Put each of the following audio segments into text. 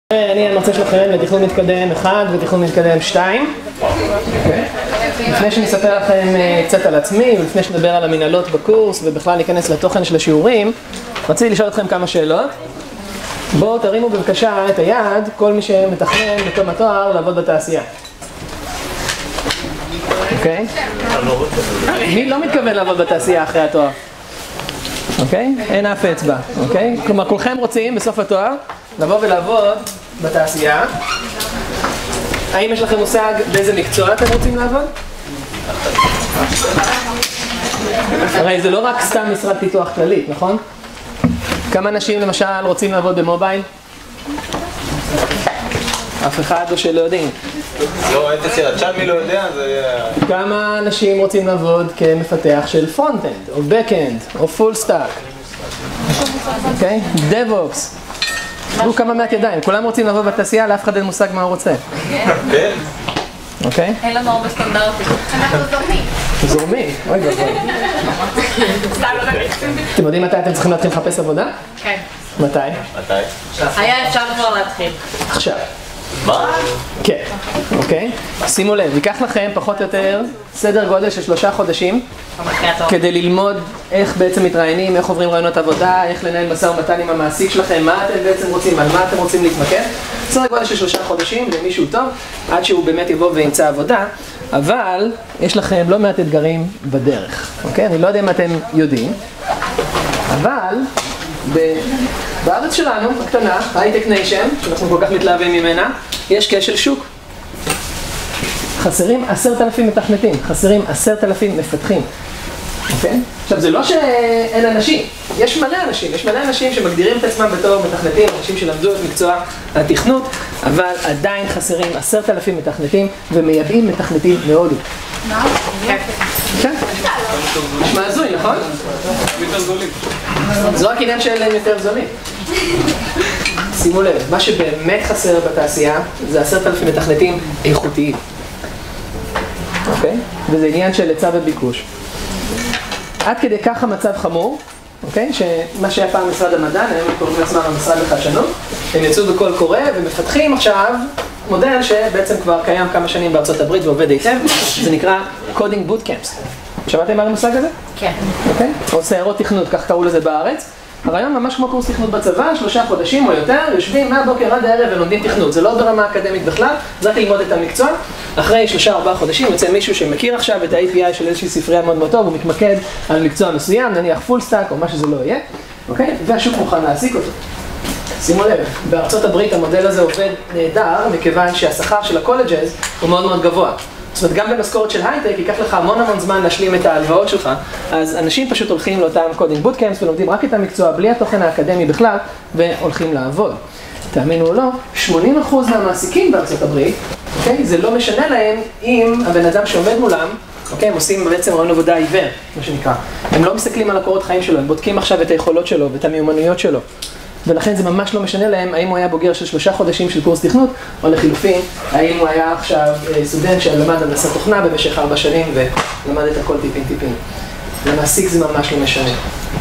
אני המרצה שלכם לתכנון מתקדם 1 ותכנון מתקדם 2. לפני שנספר לכם קצת על עצמי ולפני שנדבר על המנהלות בקורס ובכלל ניכנס לתוכן של השיעורים, רציתי לשאול אתכם כמה שאלות. בואו תרימו בבקשה את היד כל מי שמתכנן בתום התואר לעבוד בתעשייה. אוקיי? מי לא מתכוון לעבוד בתעשייה אחרי התואר? אוקיי? אין אף אצבע, אוקיי? כלומר, כולכם רוצים בסוף התואר לבוא ולעבוד בתעשייה. האם יש לכם מושג באיזה מקצוע אתם רוצים לעבוד? הרי זה לא רק סתם משרד פיתוח כללית, נכון? כמה אנשים למשל רוצים לעבוד במובייל? אף אחד או שלא יודעים. לא, איזה שאלה, צ'אט מי לא יודע, זה... כמה אנשים רוצים לעבוד כמפתח של פרונט-אנד, או בק-אנד, או פול-סטאק? אוקיי? דב-אופס. תראו כמה מעט ידיים, כולם רוצים לעבוד בתעשייה, לאף אחד אין מושג מה הוא רוצה. כן. אוקיי? אין לנו הרבה סטנדרטים. אנחנו זורמים. זורמים? אוי גבוה. אתם יודעים מתי אתם צריכים להתחיל לחפש עבודה? כן. מתי? מתי? היה אפשר כבר להתחיל. עכשיו. מה? כן, אוקיי? שימו לב, ייקח לכם פחות או יותר סדר גודל של 3 חודשים כדי ללמוד איך בעצם מתראיינים, איך עוברים רעיונות עבודה, איך לנהל משא ומתן עם המעסיק שלכם, מה אתם בעצם רוצים, על מה אתם רוצים להתמקד. סדר גודל של 3 חודשים למישהו טוב, עד שהוא באמת יבוא וימצא עבודה, אבל יש לכם לא מעט אתגרים בדרך, אוקיי? אני לא יודע אם אתם יודעים, אבל בארץ שלנו, הקטנה, הייטק ניישן, שאנחנו כל כך מתלהבים ממנה, יש כשל שוק. חסרים 10,000 מתכנתים, חסרים 10,000 מפתחים. אוקיי? עכשיו, זה לא שאין אנשים, יש מלא אנשים שמגדירים את עצמם בתור מתכנתים, אנשים שלמדו את מקצוע התכנות, אבל עדיין חסרים 10,000 מתכנתים ומייבאים מתכנתים מהודו. מה? כן. נשמע הזוי, נכון? יותר זולים. זה רק עניין שאין להם יותר זולים. שימו לב, מה שבאמת חסר בתעשייה זה 10,000 מתכנתים איכותיים. אוקיי? וזה עניין של היצע וביקוש. עד כדי כך המצב חמור, אוקיי? שמה שהיה פעם משרד המדע, היום הם קוראים לעצמם המשרד לחדשנות, הם יצאו בקול קורא ומפתחים עכשיו מודל שבעצם כבר קיים כמה שנים בארצות הברית ועובד היטב, זה נקרא Coding Bootcamps. שמעתם על המושג הזה? כן. אוקיי? או סיירות תכנות, כך קראו לזה בארץ. הרעיון ממש כמו קורס תכנות בצבא, 3 חודשים או יותר, יושבים מהבוקר עד הערב ולומדים תכנות. זה לא ברמה אקדמית בכלל, זה רק ללמוד את המקצוע. אחרי 3-4 חודשים יוצא מישהו שמכיר עכשיו את ה-API של איזושהי ספרייה מאוד מאוד טוב, הוא מתמקד על מקצוע מסוים, נניח פול סטאק או מה שזה לא יהיה, אוקיי? והשוק מוכן להעסיק אותו. שימו לב, בארצות הברית המודל הזה עובד נהדר, מכיוון שהשכר של הקולג'ז הוא מאוד מאוד גבוה. זאת אומרת, גם במשכורת של הייטק ייקח לך המון זמן להשלים את ההלוואות שלך, אז אנשים פשוט הולכים לאותם קודינג בוטקאמפס ולומדים רק את המקצוע בלי התוכן האקדמי בכלל, והולכים לעבוד. תאמינו או לא, 80% מהמעסיקים בארצות הברית, אוקיי, זה לא משנה להם אם הבן אדם שעומד מולם, אוקיי, הם עושים בעצם רעיון עבודה עיוור, מה שנקרא. הם לא מסתכלים על הקורות חיים שלו, הם בודקים עכשיו את היכולות שלו ואת המיומנויות שלו. ולכן זה ממש לא משנה להם האם הוא היה בוגר של 3 חודשים של קורס תכנות, או לחילופין, האם הוא היה עכשיו סטודנט שלמד הנדסת תוכנה במשך 4 שנים ולמד את הכל טיפין. למעסיק זה ממש לא משנה.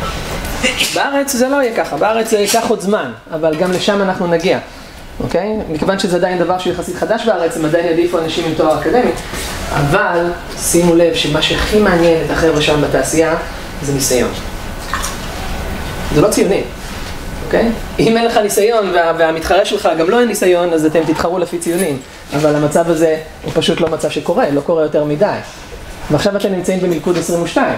בארץ זה לא יהיה ככה, בארץ זה ייקח עוד זמן, אבל גם לשם אנחנו נגיע. אוקיי? מכיוון שזה עדיין דבר שהוא יחסית חדש בארץ, הם עדיין יעדיפו אנשים עם תואר אקדמי, אבל שימו לב שמה שהכי מעניין את החבר'ה שם בתעשייה זה ניסיון. זה לא ציונים. אוקיי? אם אין לך ניסיון והמתחרה שלך גם לא אין ניסיון, אז אתם תתחרו לפי ציונים. אבל המצב הזה הוא פשוט לא מצב שקורה, לא קורה יותר מדי. ועכשיו אתם נמצאים במלכוד 22.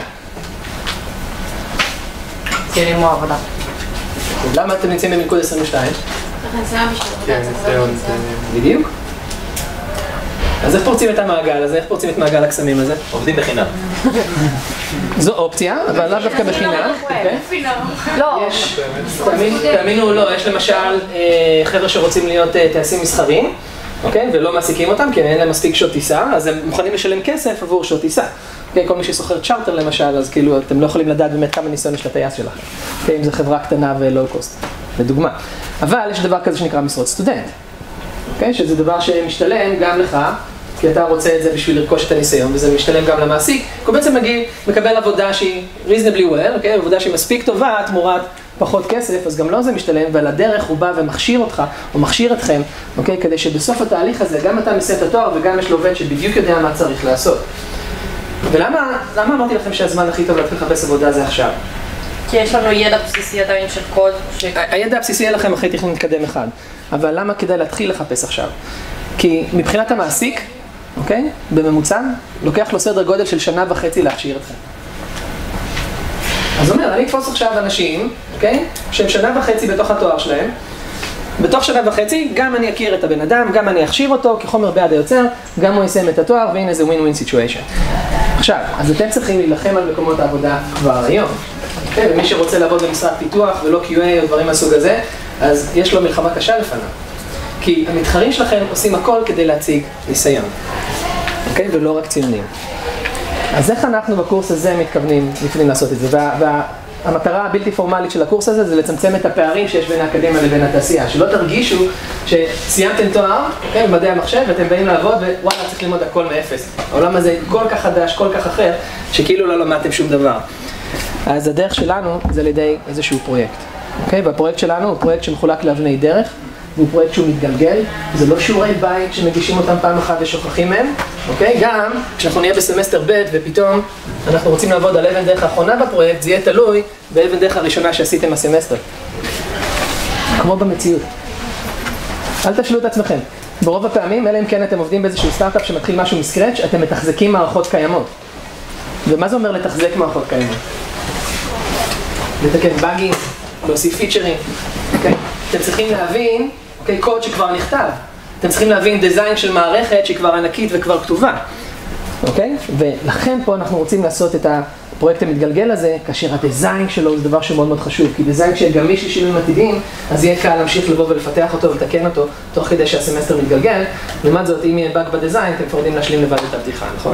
ציונים או עבודה. למה אתם נמצאים במלכוד 22? כן, ניסיון. בדיוק. אז איך פורצים את המעגל הזה? איך פורצים את מעגל הקסמים הזה? עובדים בחינם. זו אופציה, אבל לאו דווקא בחינם. לא. יש, תאמינו או לא, יש למשל חבר'ה שרוצים להיות טייסים מסחריים, אוקיי? ולא מעסיקים אותם, כי אין להם מספיק שעות טיסה, אז הם מוכנים לשלם כסף עבור שעות טיסה. אוקיי? כל מי שסוחר צ'ארטר למשל, אז כאילו אתם לא יכולים לדעת באמת כמה ניסיון יש לטייס שלכם. אוקיי? אם זו חברה קטנה ולואו קוסט, לדוגמה. אבל יש דבר כזה שנקרא משרות סטודנט. אוקיי? שזה דבר שמשתלם גם לך כי אתה רוצה את זה בשביל לרכוש את הניסיון, וזה משתלם גם למעסיק, הוא בעצם מקבל עבודה שהיא reasonably well, אוקיי? עבודה שהיא מספיק טובה, תמורת פחות כסף, אז גם לא זה משתלם, ועל הדרך הוא בא ומכשיר אותך, או מכשיר אתכם, אוקיי? כדי שבסוף התהליך הזה, גם אתה מסיים את התואר, וגם יש לו עובד שבדיוק יודע מה צריך לעשות. ולמה אמרתי לכם שהזמן הכי טוב להתחיל לחפש עבודה זה עכשיו? כי יש לנו ידע בסיסי עדיין של קוד. הידע הבסיסי יהיה לכם אחרי תכנון מתקדם אחד. אבל למה כדאי להתחיל לחפש עכשיו? כי מבחינת המעסיק, אוקיי? בממוצע, לוקח לו סדר גודל של 1.5 שנה להכשיר אתכם. אז אומר, אני אתפוס עכשיו אנשים, אוקיי? שהם 1.5 שנה בתוך התואר שלהם. בתוך 1.5 שנה, גם אני אכיר את הבן אדם, גם אני אכשיר אותו כחומר ביד היוצר, גם הוא יסיים את התואר, והנה זה win-win situation. עכשיו, אז אתם צריכים להילחם על מקומות העבודה כבר היום. אוקיי? ומי שרוצה לעבוד במשרד פיתוח ולא QA או דברים מהסוג הזה, אז יש לו מלחמה קשה לפניו. כי המתחרים שלכם עושים הכל כדי להציג ניסיון. אוקיי? ולא רק ציונים. אז איך אנחנו בקורס הזה מתכוונים לעשות את זה? והמטרה הבלתי פורמלית של הקורס הזה זה לצמצם את הפערים שיש בין האקדמיה לבין התעשייה. שלא תרגישו שסיימתם תואר, אוקיי? במדעי המחשב, ואתם באים לעבוד ווואלה, צריך ללמוד הכל מאפס. העולם הזה כל כך חדש, כל כך אחר, שכאילו לא למדתם שום דבר. אז הדרך שלנו זה על ידי איזשהו פרויקט. אוקיי? והפרויקט שלנו הוא פרויקט שמחולק לאבני דרך, והוא פרויקט שהוא מתגלגל, זה לא שיעורי בית שמגישים אותם פעם אחת ושוכחים מהם, אוקיי? גם כשאנחנו נהיה בסמסטר ב' ופתאום אנחנו רוצים לעבוד על אבן דרך האחרונה בפרויקט, זה יהיה תלוי באבן דרך הראשונה שעשיתם הסמסטר. כמו במציאות. אל תשלו את עצמכם. ברוב הפעמים, אלא אם כן אתם עובדים באיזשהו סטארט-אפ שמתחיל משהו מסקרץ', אתם מתחזקים מערכות קיימות. ומה זה אומר לתחזק מערכות קיימות? לתקן באגים, להוסיף פיצ'רים, אוקיי? אתם צריכים להבין, אוקיי, קוד שכבר נכתב. אתם צריכים להבין דיזיין של מערכת שהיא כבר ענקית וכבר כתובה. אוקיי? ולכן פה אנחנו רוצים לעשות את הפרויקט המתגלגל הזה, כאשר הדיזיין שלו זה דבר שמאוד מאוד חשוב. כי דיזיין שגמיש לשינויים עתידיים, אז יהיה קל להמשיך לבוא ולפתח אותו ולתקן אותו, תוך כדי שהסמסטר מתגלגל. לעומת זאת, אם יהיה באג בדיזיין, אתם כבר יודעים להשלים לבד את הבדיחה, נכון?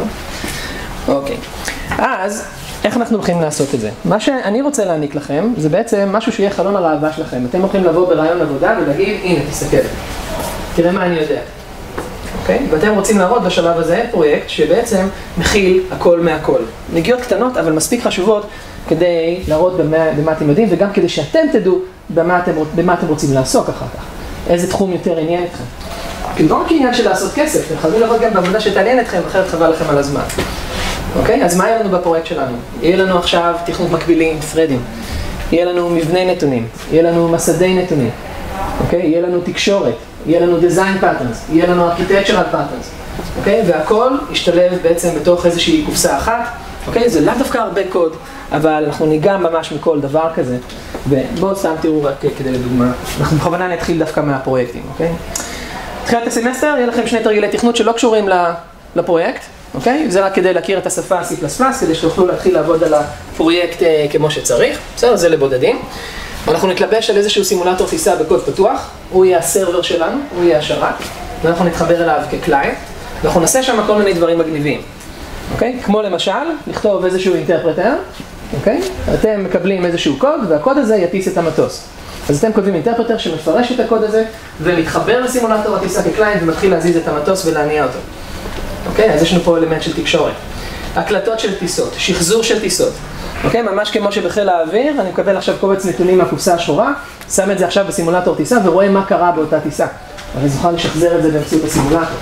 אוקיי. אז, איך אנחנו הולכים לעשות את זה? מה שאני רוצה להעניק לכם, זה בעצם משהו שיהיה חלון הראווה שלכם. אתם הולכים לבוא ברעיון עבודה ולהגיד, הנה, תסתכל. תראה מה אני יודע. אוקיי? ואתם רוצים להראות בשלב הזה פרויקט שבעצם מכיל הכל מהכל. נגיעות קטנות, אבל מספיק חשובות כדי להראות במה אתם יודעים, וגם כדי שאתם תדעו במה אתם רוצים לעסוק אחר כך. איזה תחום יותר עניין אתכם. כי לא רק עניין של לעשות כסף, אתם חייבים לראות גם בעבודה שתעניין אתכם, אחרת חבל לכם על הזמן. אוקיי? אז מה יהיה לנו בפרויקט שלנו? יהיה לנו עכשיו תכנות מקבילים, פרדים. יהיה לנו מבנה נתונים, יהיה לנו מסדי נתונים. אוקיי? יהיה לנו תקשורת, יהיה לנו design patterns, יהיה לנו architectural patterns. אוקיי? והכל ישתלב בעצם בתוך איזושהי קופסה אחת. אוקיי? זה לא דווקא הרבה קוד, אבל אנחנו ניגע ממש מכל דבר כזה. ובואו סתם תראו רק כדי לדוגמה. אנחנו בכוונה נתחיל דווקא מהפרויקטים, אוקיי? תחילת הסמסטר, יהיה לכם 2 תרגילי תכנות שלא קשורים לפרויקט. אוקיי? זה רק כדי להכיר את השפה C++, כדי שתוכלו להתחיל לעבוד על הפרויקט כמו שצריך. בסדר? זה לבודדים. אנחנו נתלבש על איזשהו סימולטור טיסה בקוד פתוח. הוא יהיה הסרבר שלנו, הוא יהיה השרת. ואנחנו נתחבר אליו כקליינט. ואנחנו נעשה שם כל מיני דברים מגניבים. אוקיי? כמו למשל, לכתוב איזשהו אינטרפרטר. אוקיי? אתם מקבלים איזשהו קוד, והקוד הזה יטיס את המטוס. אז אתם כותבים אינטרפרטר שמפרש את הקוד הזה, ומתחבר לסימולטור הטיסה כקליינט, ומתחיל להזיז את המטוס ולהניע אותו. אוקיי? אז יש לנו פה אלמנט של תקשורת. הקלטות של טיסות, שחזור של טיסות. אוקיי? ממש כמו שבחיל האוויר, אני מקבל עכשיו קובץ נתונים מהקופסה השחורה, שם את זה עכשיו בסימולטור טיסה ורואה מה קרה באותה טיסה. אבל זוכל לשחזר את זה באמצעות הסימולטור.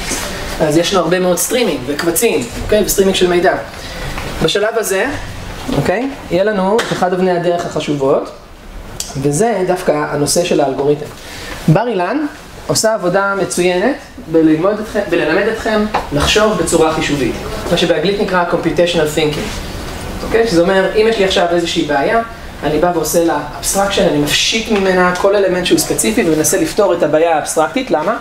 אז יש לנו הרבה מאוד סטרימינג וקבצים, אוקיי? וסטרימינג של מידע. בשלב הזה, אוקיי? יהיה לנו את אחד אבני הדרך החשובות, וזה דווקא הנושא של האלגוריתם. בר אילן עושה עבודה מצוינת בללמד אתכם לחשוב בצורה חישובית. מה שבאנגלית נקרא computational thinking. אוקיי? שזה אומר, אם יש לי עכשיו איזושהי בעיה, אני בא ועושה לה abstraction, אני מפשיט ממנה כל אלמנט שהוא ספציפי ומנסה לפתור את הבעיה האבסטרקטית. למה?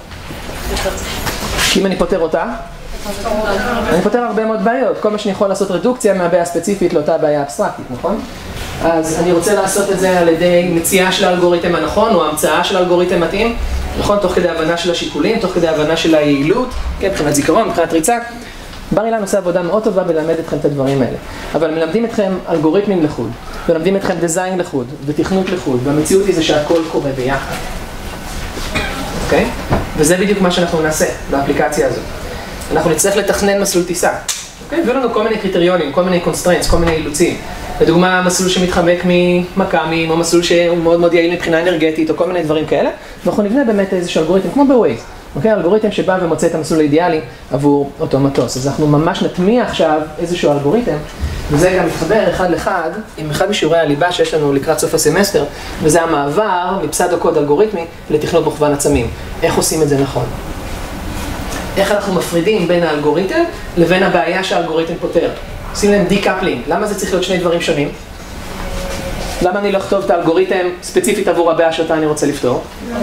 כי אם אני פותר אותה, אני פותר הרבה מאוד בעיות. כל מה שאני יכול לעשות רדוקציה מהבעיה הספציפית לאותה בעיה אבסטרקטית, נכון? אז אני רוצה לעשות את זה על ידי מציאה של האלגוריתם הנכון, או המצאה של האלגוריתם מתאים, נכון? תוך כדי הבנה של השיקולים, תוך כדי הבנה של היעילות, כן, מבחינת זיכרון, מבחינת ריצה. בר אילן עושה עבודה מאוד טובה בלמד אתכם את הדברים האלה. אבל מלמדים אתכם אלגוריתמים לחוד, מלמדים אתכם דיזיין לחוד, ותכנות לחוד, והמציאות היא זה שהכל קורה ביחד. אוקיי? וזה בדיוק מה שאנחנו נעשה באפליקציה הזאת. אנחנו נצטרך לתכנן מסלול טיסה. אוקיי? ויהיו לנו כל מיני קריטריונים, כל מיני constraints, כל מיני אילוצים. לדוגמה, מסלול שמתחמק ממכ"מים, או מסלול שהוא מאוד מאוד יעיל מבחינה אנרגטית, או כל מיני דברים כאלה. ואנחנו נבנה באמת איזשהו אלגוריתם, כמו בווייז. אוקיי? אלגוריתם שבא ומוצא את המסלול האידיאלי עבור אותו מטוס. אז אנחנו ממש נטמיע עכשיו איזשהו אלגוריתם, וזה גם מתחבר אחד לאחד עם אחד משיעורי הליבה שיש לנו לקראת סוף הסמסטר, וזה המעבר מפסאודו קוד אלגוריתמי לתכנות מוכוון עצמים. איך עושים את זה נכון? איך אנחנו מפרידים בין האלגוריתם לבין הבעיה שהאלגוריתם פותר? עושים להם דיקאפלינג. למה זה צריך להיות שני דברים שונים? למה אני לא אכתוב את האלגוריתם ספציפית עבור הבעיה שאותה אני רוצה לפתור?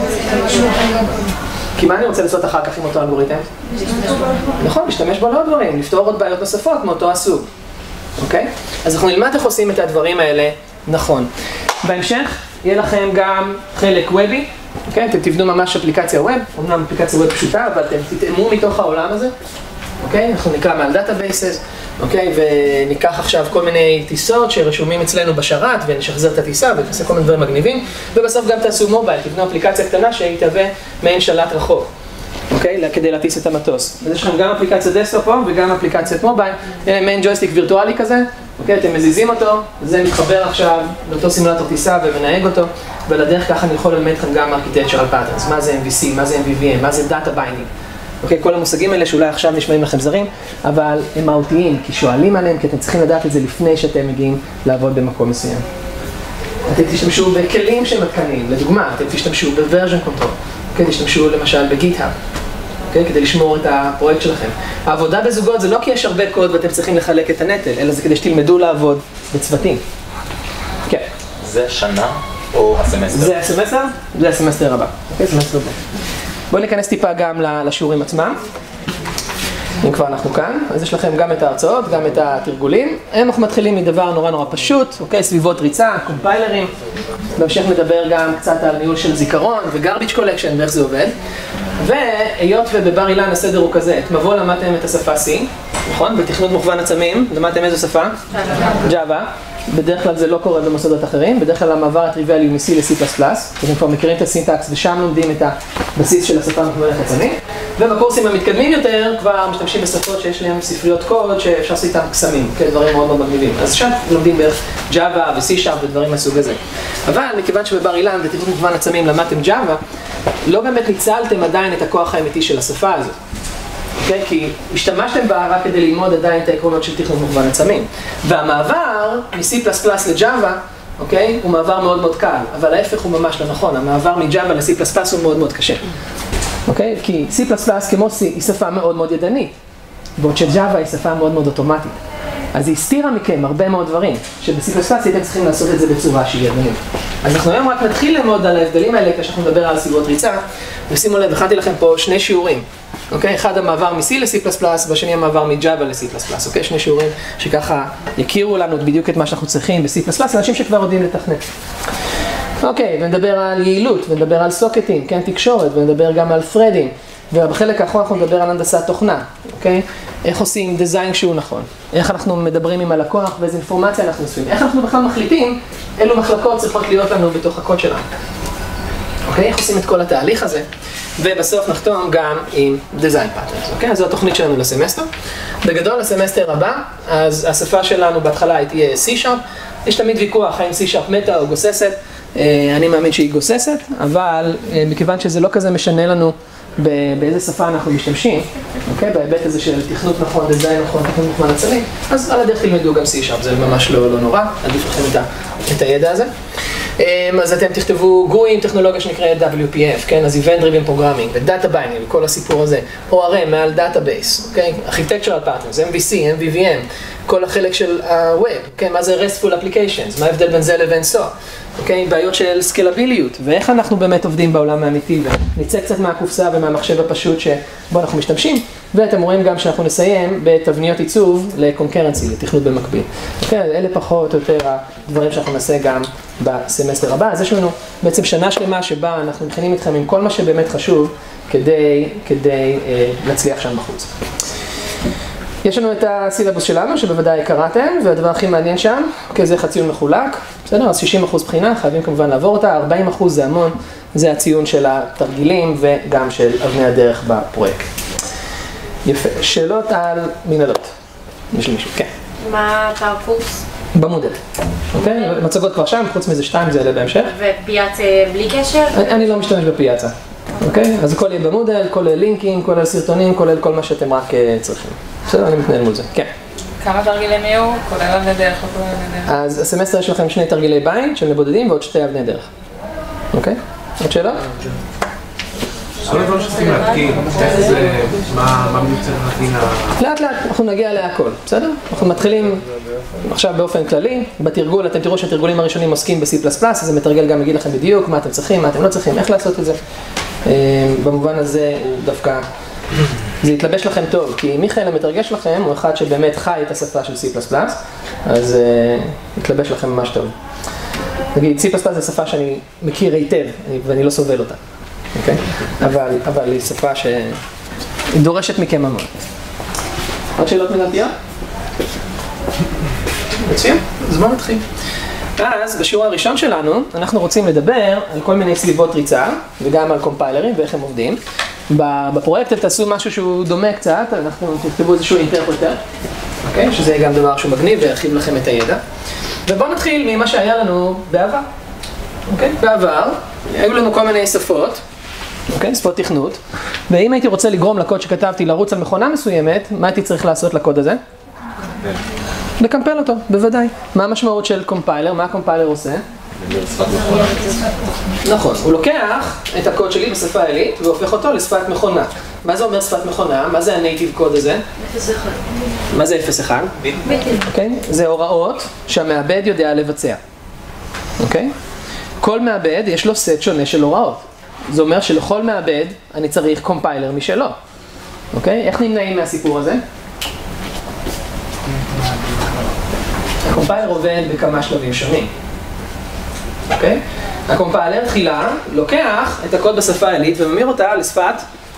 כי מה אני רוצה לעשות אחר כך עם אותו אלגוריתם? נכון, להשתמש בו לעוד דברים, לפתור עוד בעיות נוספות מאותו הסוג. אוקיי? אז אנחנו נלמד איך עושים את הדברים האלה נכון. בהמשך יהיה לכם גם חלק וובי. אוקיי? אתם תבנו ממש אפליקציה ווב, אומנם אפליקציה ווב פשוטה, אבל אתם תתאמו מתוך העולם הזה. אוקיי? אנחנו נקרא מעל דאטאבייסס, אוקיי? וניקח עכשיו כל מיני טיסות שרשומים אצלנו בשרת, ונשחזר את הטיסה ונעשה כל מיני דברים מגניבים, ובסוף גם תעשו מובייל, תבנו אפליקציה קטנה שיתהווה מעין שלט רחוק, אוקיי? כדי להטיס את המטוס. אז יש לכם גם אפליקציה דסקטופ וגם אפליקציית מובייל, מעין ג'ויסטיק וירטואלי כזה, אוקיי? אתם מזיזים אותו, זה מתחבר עכשיו לאותו סימולטור טיסה ומנהג אותו, ולדרך ככה אני יכול ללמד אתכם גם architectural patterns, מה זה MVC, מה זה MVVM, מה זה data binding. אוקיי, כל המושגים האלה שאולי עכשיו נשמעים לכם זרים, אבל הם מהותיים, כי שואלים עליהם, כי אתם צריכים לדעת את זה לפני שאתם מגיעים לעבוד במקום מסוים. אתם תשתמשו בכלים שמתקנים, לדוגמה, אתם תשתמשו ב-version control, אוקיי, תשתמשו למשל ב-GitHub, אוקיי, כדי לשמור את הפרויקט שלכם. העבודה בזוגות זה לא כי יש הרבה קוד ואתם צריכים לחלק את הנטל, אלא זה כדי שתלמדו לעבוד בצוותים. כן. זה השנה או הסמסטר? זה הסמסטר? זה הסמסטר הבא. אוקיי, סמסטר הבא. בואו ניכנס טיפה גם לשיעורים עצמם. אם כבר אנחנו כאן, אז יש לכם גם את ההרצאות, גם את התרגולים. אנחנו מתחילים מדבר נורא פשוט, אוקיי? סביבות ריצה, קומפיילרים. בהמשך נדבר גם קצת על ניהול של זיכרון וגרביץ' קולקשן ואיך זה עובד. והיות ובבר אילן הסדר הוא כזה, את מבוא למדתם את השפה C, נכון? בתכנות מוכוון עצמים, למדתם איזו שפה? Java. בדרך כלל זה לא קורה במוסדות אחרים, בדרך כלל המעבר הטריוויאלי הוא מ-C ל-C++, אתם כבר מכירים את הסינטקס ושם לומדים את הבסיס של השפה המכוונת עצמית, ובקורסים המתקדמים יותר כבר משתמשים בשפות שיש להם ספריות קוד שאפשר לעשות איתם קסמים, דברים מאוד מגניבים. אז שם לומדים בערך Java ו-C# ודברים מהסוג הזה. אבל מכיוון שבבר אילן בתכנות מוכוון עצמים למדתם Java, לא באמת ניצלתם עדיין את הכוח האמיתי של השפה הזאת. Okay, כי השתמשתם בה רק כדי ללמוד עדיין את העקרונות של תכנות מוכוון עצמים. והמעבר מ-C++ ל-Java, okay, הוא מעבר מאוד מאוד קל, אבל ההפך הוא ממש לא נכון. המעבר מ-Java ל-C++ הוא מאוד מאוד קשה. Okay? כי C++ כמו C היא שפה מאוד מאוד ידנית, בעוד ש-Java היא שפה מאוד מאוד אוטומטית. אז היא הסתירה מכם הרבה מאוד דברים, שב-C++ הייתם צריכים לעשות את זה בצורה שהיא ידנית. אז אנחנו היום רק נתחיל ללמוד על ההבדלים האלה כשאנחנו נדבר על סביבות ריצה, ושימו לב, הכנתי לכם פה שני שיעורים. אוקיי? אחד המעבר מ-C ל-C++, והשני המעבר מ-Java ל-C++. אוקיי? שני שיעורים שככה יכירו לנו בדיוק את מה שאנחנו צריכים ב-C++, אנשים שכבר יודעים לתכנת. אוקיי, ונדבר על יעילות, ונדבר על סוקטים, כן, תקשורת, ונדבר גם על threading. ובחלק האחרון אנחנו נדבר על הנדסת תוכנה, אוקיי? איך עושים דיזיין שהוא נכון, איך אנחנו מדברים עם הלקוח ואיזה אינפורמציה אנחנו עושים, איך אנחנו בכלל מחליטים אילו מחלקות צריכות להיות לנו בתוך הקוד שלנו. אוקיי? איך עושים את כל התהליך הזה, ובסוף נחתום גם עם דיזיין פאטרנס, אוקיי? אז זו התוכנית שלנו לסמסטר. בגדול, לסמסטר הבא, אז השפה שלנו בהתחלה היא תהיה C#, יש תמיד ויכוח האם C# מטה או גוססת, אני מאמין שהיא גוססת, אבל מכיוון שזה לא כזה משנה לנו באיזה שפה אנחנו משתמשים, אוקיי? בהיבט הזה של תכנות נכון, דיזיין נכון, תכנות מוכוון עצמים, אז על הדרך תלמדו גם C#, זה ממש לא נורא, עדיף לכם את הידע הזה. אז אתם תכתבו גוי עם טכנולוגיה שנקראת WPF, כן? אז Event Driven Programming ו-Data Binding וכל הסיפור הזה, ORM מעל Database, אוקיי? Architectural Patterns, MVC, MVVM, כל החלק של ה-Web, כן? מה זה RESTful Applications, מה ההבדל בין זה לבין SOA, אוקיי? בעיות של סקלביליות, ואיך אנחנו באמת עובדים בעולם האמיתי, ונצא קצת מהקופסה ומהמחשב הפשוט שבו אנחנו משתמשים, ואתם רואים גם שאנחנו נסיים בתבניות עיצוב לקונקרנסי, לתכנות במקביל. אוקיי? אלה פחות או יותר הדברים שאנחנו נעשה גם בסמסטר הבא. אז יש לנו בעצם שנה שלמה שבה אנחנו מכינים איתכם עם כל מה שבאמת חשוב כדי להצליח שם בחוץ. יש לנו את הסילבוס שלנו, שבוודאי קראתם, והדבר הכי מעניין שם, זה ציון מחולק, בסדר? אז 60% בחינה, חייבים כמובן לעבור אותה, 40% זה המון, זה הציון של התרגילים וגם של אבני הדרך בפרויקט. יפה. שאלות על מנהלות. יש למישהו, כן. מה אתה הקורס? במודל. אוקיי? מצגות כבר שם, חוץ מזה 2 זה יעלה בהמשך. ופיאצה בלי קשר? אני לא משתמש בפיאצה. אוקיי? אז הכל יהיה במודל, כולל לינקים, כולל סרטונים, כולל כל מה שאתם רק צריכים. בסדר? אני מתנהל מול זה. כן. כמה תרגילים יהיו? כולל אבני דרך או כולל אבני דרך? אז הסמסטר יש לכם 2 תרגילי בית שהם לבודדים ועוד 2 אבני דרך. אוקיי? עוד שאלות? כל הדברים שצריכים להתקין, איך זה, מה בדיוק צריך להתקין? לאט לאט, אנחנו נגיע להכל, בסדר? אנחנו מתחילים עכשיו באופן כללי, בתרגול, אתם תראו שהתרגולים הראשונים עוסקים ב-C++, אז זה מתרגל גם יגיד לכם בדיוק מה אתם צריכים, מה אתם לא צריכים, איך לעשות את זה. במובן הזה הוא דווקא, זה יתלבש לכם טוב, כי מיכאל המתרגש לכם הוא אחד שבאמת חי את השפה של C++, אז יתלבש לכם ממש טוב. נגיד, C++ זה שפה שאני מכיר היטב, ואני לא סובל אותה. אוקיי? אבל היא שפה שדורשת מכם המון. עוד שאלות מנהלתיות? מצוין, אז בואו נתחיל. אז בשיעור הראשון שלנו אנחנו רוצים לדבר על כל מיני סביבות ריצה וגם על קומפיילרים ואיך הם עובדים. בפרויקט תעשו משהו שהוא דומה קצת, אנחנו תכתבו איזשהו אינטרפרטר, אוקיי? שזה גם דבר שהוא מגניב וירחיב לכם את הידע. ובואו נתחיל ממה שהיה לנו בעבר. אוקיי? בעבר היו לנו כל מיני שפות. אוקיי? שפות תכנות. ואם הייתי רוצה לגרום לקוד שכתבתי לרוץ על מכונה מסוימת, מה הייתי צריך לעשות לקוד הזה? לקמפל אותו, בוודאי. מה המשמעות של קומפיילר? מה הקומפיילר עושה? נכון, הוא לוקח את הקוד שלי בשפה העילית והופך אותו לשפת מכונה. מה זה אומר שפת מכונה? מה זה הנייטיב קוד הזה? 0-1. מה זה 0-1? אוקיי? זה הוראות שהמעבד יודע לבצע. אוקיי? כל מעבד יש לו סט שונה של הוראות. זה אומר שלכל מעבד אני צריך קומפיילר משלו. אוקיי? איך נמנעים מהסיפור הזה? הקומפיילר עובד בכמה שלבים שונים. אוקיי? הקומפיילר תחילה לוקח את הקוד בשפה העילית וממיר אותה לשפת...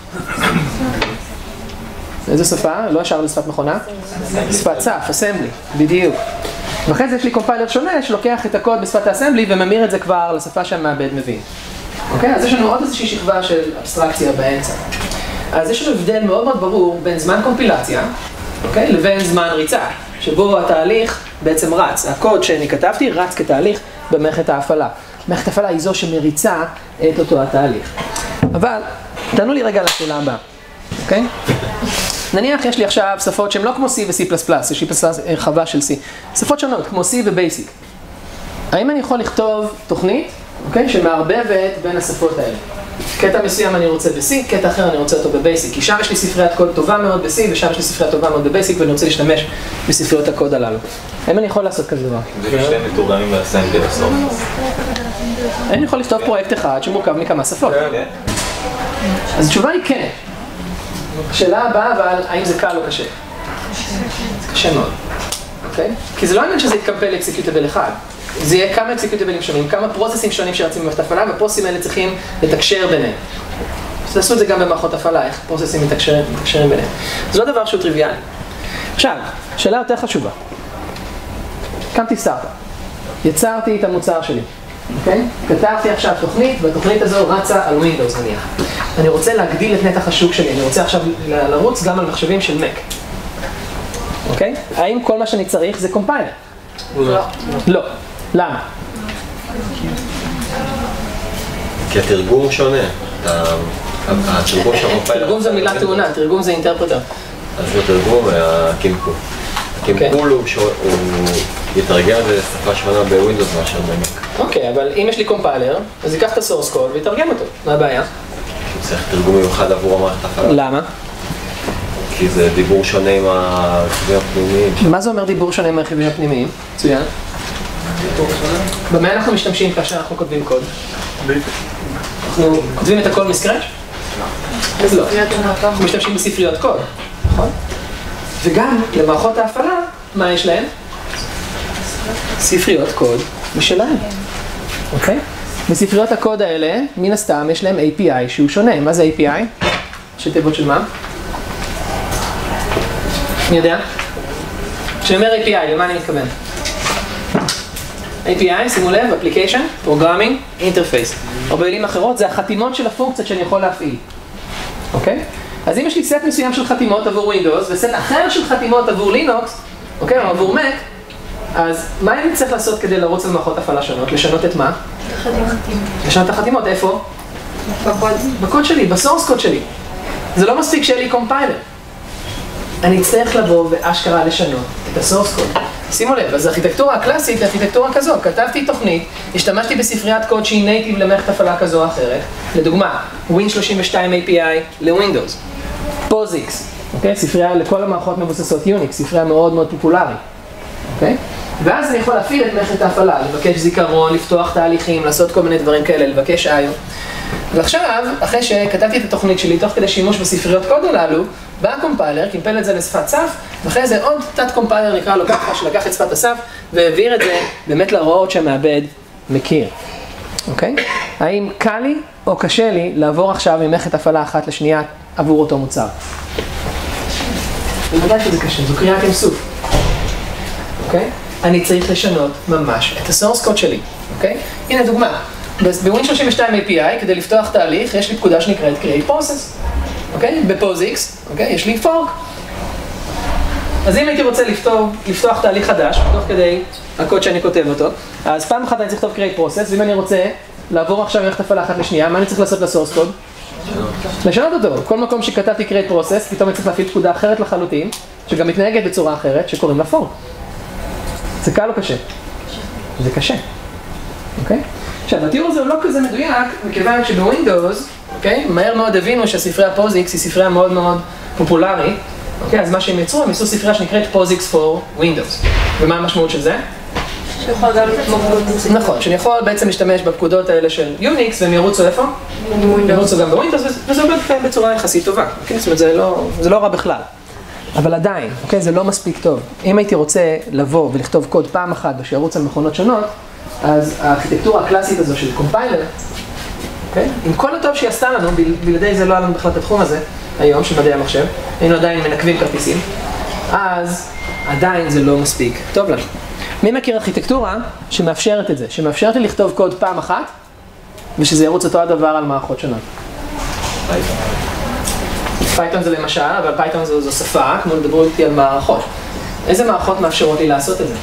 איזה שפה? לא ישר לשפת מכונה? שפת סף, אסמבלי, בדיוק. ואחרי זה יש לי קומפיילר שונה שלוקח את הקוד בשפת האסמבלי וממיר את זה כבר לשפה שהמעבד מבין. אוקיי? אז יש לנו עוד איזושהי שכבה של אבסטרקציה באמצע. אז יש לנו הבדל מאוד מאוד ברור בין זמן קומפילציה, אוקיי? לבין זמן ריצה, שבו התהליך בעצם רץ. הקוד שאני כתבתי רץ כתהליך במערכת ההפעלה. מערכת ההפעלה היא זו שמריצה את אותו התהליך. אבל תענו לי רגע לשאלה הבאה, אוקיי? נניח יש לי עכשיו שפות שהן לא כמו C ו-C++, יש לי חווה של C. שפות שונות, כמו C ו-Basic. האם אני יכול לכתוב תוכנית, אוקיי, שמערבבת בין השפות האלה? קטע מסוים אני רוצה ב-C, קטע אחר אני רוצה אותו ב-Basic. כי שם יש לי ספריית קוד טובה מאוד ב-C, ושם יש לי ספרייה טובה מאוד ב-Basic, ואני רוצה להשתמש בספריות הקוד הללו. האם אני יכול לעשות כזה דבר? זה שתי מתורגמים באסמבלי בסוף. אני יכול לכתוב פרויקט אחד שמורכב מכמה שפות. אז התשובה היא כן. השאלה הבאה, אבל האם זה קל או קשה? זה קשה מאוד. אוקיי? כי זה לא עניין שזה יתקמפל לאקסקיוטיבל אחד. זה יהיה כמה אקסקיוטיבלים שונים, כמה פרוססים שונים שרצים במערכת הפעלה, והפרוססים האלה צריכים לתקשר ביניהם. אז תעשו את זה גם במערכות הפעלה, איך פרוססים מתקשרים ביניהם. זה לא דבר שהוא טריוויאלי. עכשיו, שאלה יותר חשובה. קמתי סטארט-אפ. יצרתי את המוצר שלי. אוקיי? כתבתי עכשיו תוכנית, והתוכנית הזו רצה על Windows נניח. אני רוצה להגדיל את נתח השוק שלי, אני רוצה עכשיו לרוץ גם על מחשבים של Mac. אוקיי? האם כל מה שאני צריך זה קומפיילר? לא. לא. למה? כי התרגום שונה. התרגום של הקומפיילר... תרגום זה מילה טעונה, תרגום זה אינטרפרטר. אז בתרגום הקמפול. הקמפול הוא יתרגם לשפה שונה בווינדוס מאשר במק. אוקיי, אבל אם יש לי קומפיילר, אז ייקח את הסורס קוד ויתרגם אותו. מה הבעיה? צריך תרגום מיוחד עבור המערכת ההפעלה. למה? כי זה דיבור שונה עם הרכיבים הפנימיים. מה זה אומר דיבור שונה עם הרכיבים הפנימיים? מצוין. במה אנחנו משתמשים כאשר אנחנו כותבים קוד? אנחנו כותבים את הכל מסקרץ'? אז לא. אנחנו משתמשים בספריות קוד, נכון? וגם למערכות ההפעלה, מה יש להם? ספריות קוד משלהם, אוקיי? בספריות הקוד האלה, מן הסתם, יש להם API שהוא שונה. מה זה API? שתיבות של מה? מי יודע? כשאומר API, למה אני מתכוון? API, שימו לב, Application, Programming, Interface. או במילים אחרות, זה החתימות של הפונקציות שאני יכול להפעיל. אוקיי? אז אם יש לי סט מסוים של חתימות עבור Windows, וסט אחר של חתימות עבור לינוקס, אוקיי, או עבור Mac, אז מה אני צריך לעשות כדי לרוץ על מערכות הפעלה שונות? לשנות את מה? לשנות את החתימות, איפה? בקוד שלי, בסורס קוד שלי. זה לא מספיק שיהיה לי קומפיילר. אני אצטרך לבוא ואשכרה לשנות את הסורס קוד. שימו לב, אז הארכיטקטורה הקלאסית היא ארכיטקטורה כזו. כתבתי תוכנית, השתמשתי בספריית קוד שהיא נייטיב למערכת הפעלה כזו או אחרת. לדוגמה, Win32 API לווינדוס. POSIX, אוקיי? ספרייה לכל המערכות מבוססות יוניקס, ספרייה מאוד מאוד פופולרית. אוקיי? ואז אני יכול להפעיל את מערכת ההפעלה, לבקש זיכרון, לפתוח תהליכים, לעשות כל מיני דברים כאלה, לבקש IO. ועכשיו, אחרי שכתבתי את התוכנית שלי, תוך כדי שימוש בספריות קוד הללו, בא הקומפיילר, קימפל את זה לשפת סף, ואחרי זה עוד תת קומפיילר נקרא לו ככה, שלקח את שפת הסף, והעביר את זה באמת להוראות שהמעבד מכיר. אוקיי? האם קל לי או קשה לי לעבור עכשיו ממערכת הפעלה אחת לשנייה עבור אותו מוצר? בוודאי שזה קשה, זו קריאת ים סוף. אוקיי? אני צריך לשנות ממש את הסורס קוד שלי. אוקיי? הנה דוגמה. ב-Win32 API, כדי לפתוח תהליך, יש לי פקודה שנקראת Create Process. אוקיי? ב-POSIX, אוקיי? יש לי fork. אז אם הייתי רוצה לפתוח תהליך חדש, תוך כדי הקוד שאני כותב אותו, אז פעם אחת אני צריך לכתוב Create Process, ואם אני רוצה לעבור עכשיו ממערכת הפעלה אחת לשנייה, מה אני צריך לעשות לסורס קוד? לשנות אותו. כל מקום שכתבתי Create Process, פתאום אני צריך להפעיל פקודה אחרת לחלוטין, שגם מתנהגת בצורה אחרת, שקוראים לה fork. זה קל או קשה? זה קשה. אוקיי? עכשיו, התיאור הזה הוא לא כזה מדויק, מכיוון שבווינדוס, אוקיי, מהר מאוד הבינו שהספרייה POSIX היא ספרייה מאוד מאוד פופולרית, אוקיי, אז מה שהם יצרו, הם יצרו ספרייה שנקראת POSIX for Windows. ומה המשמעות של זה? שיכול גם לתמוך בפקודות. נכון, שאני יכול בעצם להשתמש בפקודות האלה של יוניקס, והם ירוצו איפה? ירוצו גם בווינדוס, וזה עובד בצורה יחסית טובה. אוקיי, זאת אומרת, זה לא רע בכלל. אבל עדיין, אוקיי, זה לא מספיק טוב. אם הייתי רוצה לבוא ולכתוב קוד פעם אחת ושירוץ על מכונות שונות, אז הארכיטקטורה הקלאסית הזו של קומפיילר, אוקיי? עם כל הטוב שהיא עשתה לנו, בלעדי זה לא היה לנו בכלל את התחום הזה, היום, של מדעי המחשב, היינו עדיין מנקבים כרטיסים, אז עדיין זה לא מספיק טוב לנו. מי מכיר ארכיטקטורה שמאפשרת את זה? שמאפשרת לי לכתוב קוד פעם אחת, ושזה ירוץ אותו הדבר על מערכות שונות? פייתון זה למשל, אבל פייתון זו שפה, כמו לדברו איתי על מערכות. איזה מערכות מאפשרות לי לעשות את זה?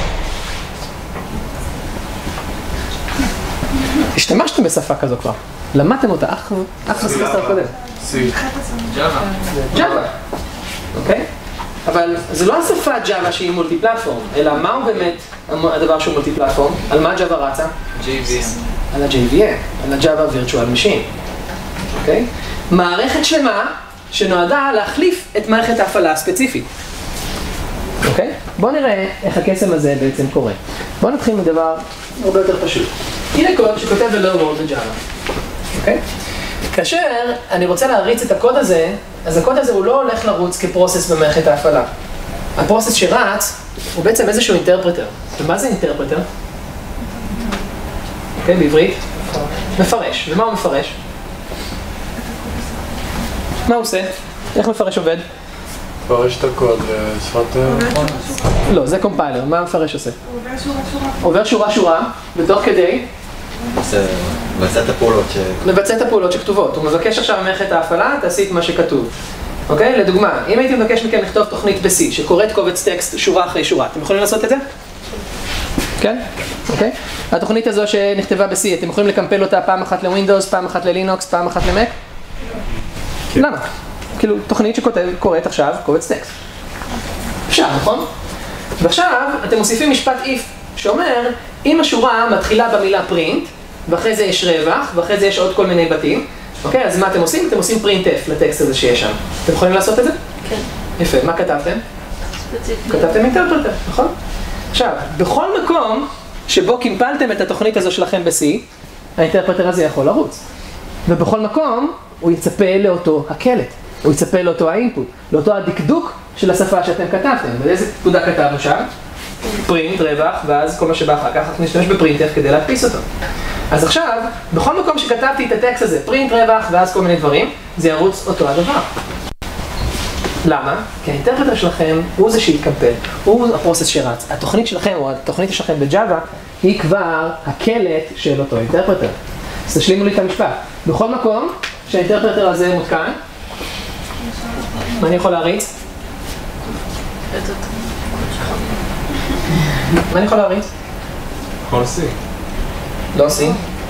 השתמשתם בשפה כזו כבר, למדתם אותה אך בסמסטר הקודם. ג'אווה. אוקיי? אבל זה לא השפה ג'אווה שהיא מולטי פלטפורם, אלא מהו באמת הדבר שהוא מולטי פלטפורם? על מה ג'אווה רצה? JVM. על ה-JVM, על ה-Java Virtual Machine. אוקיי? מערכת שלמה שנועדה להחליף את מערכת ההפעלה הספציפית. אוקיי? בואו נראה איך הקסם הזה בעצם קורה. בואו נתחיל מדבר הרבה יותר פשוט. הנה קוד שכותב ב-Hello World ב-Java. אוקיי? כאשר אני רוצה להריץ את הקוד הזה, אז הקוד הזה הוא לא הולך לרוץ כפרוסס במערכת ההפעלה. הפרוסס שרץ הוא בעצם איזשהו אינטרפרטר. ומה זה אינטרפרטר? אוקיי, בעברית? מפרש. ומה הוא מפרש? מה הוא עושה? איך מפרש עובד? מפרש את הקוד לשפת... לא, זה קומפיילר. מה המפרש עושה? עובר שורה, ותוך כדי... מבצע את הפעולות שכתובות. הוא מבקש עכשיו ממערכת ההפעלה, תעשי את מה שכתוב. אוקיי? לדוגמה, אם הייתי מבקש מכם לכתוב תוכנית ב-C, שקוראת קובץ טקסט שורה אחרי שורה, אתם יכולים לעשות את זה? כן? אוקיי? התוכנית הזו שנכתבה ב-C, אתם יכולים לקמפל אותה פעם אחת לווינדוס, פעם אחת ללינוקס, פעם אחת למק? למה? כאילו, תוכנית שקוראת עכשיו קובץ טקסט. אפשר, נכון? ועכשיו, אתם מוסיפים משפט if, שאומר, אם השורה מתחילה במילה print, ואחרי זה יש רווח, ואחרי זה יש עוד כל מיני בתים, אוקיי? אז מה אתם עושים? אתם עושים printf לטקסט הזה שיש שם. אתם יכולים לעשות את זה? כן. יפה, מה כתבתם? ספציפי. כתבתם אינטרפרטר, נכון? עכשיו, בכל מקום שבו קימפלתם את התוכנית הזו שלכם ב-C, האינטרפרטר הזה יכול לרוץ. ובכל מקום הוא יצפה לאותו הקלט, הוא יצפה לאותו האינפוט, לאותו הדקדוק של השפה שאתם כתבתם. ואיזה פקודה כתבנו שם? פרינט, רווח, ואז כל מה שבא אחר כך, אנחנו נשתמש בפרינטר כדי להדפיס אותו. אז עכשיו, בכל מקום שכתבתי את הטקסט הזה, פרינט, רווח, ואז כל מיני דברים, זה ירוץ אותו הדבר. למה? כי האינטרפרטר שלכם הוא זה שהתקמפל, הוא הפרוסס שרץ. התוכנית שלכם, או התוכנית שלכם בג'אווה, היא כבר הקלט של אותו אינטרפרטר. אז תשלימו לי את המשפט. בכל מקום שהאינטרפרטר הזה מותקן, מה אני יכול להריץ? מה אני יכול להריץ? כל C. לא C.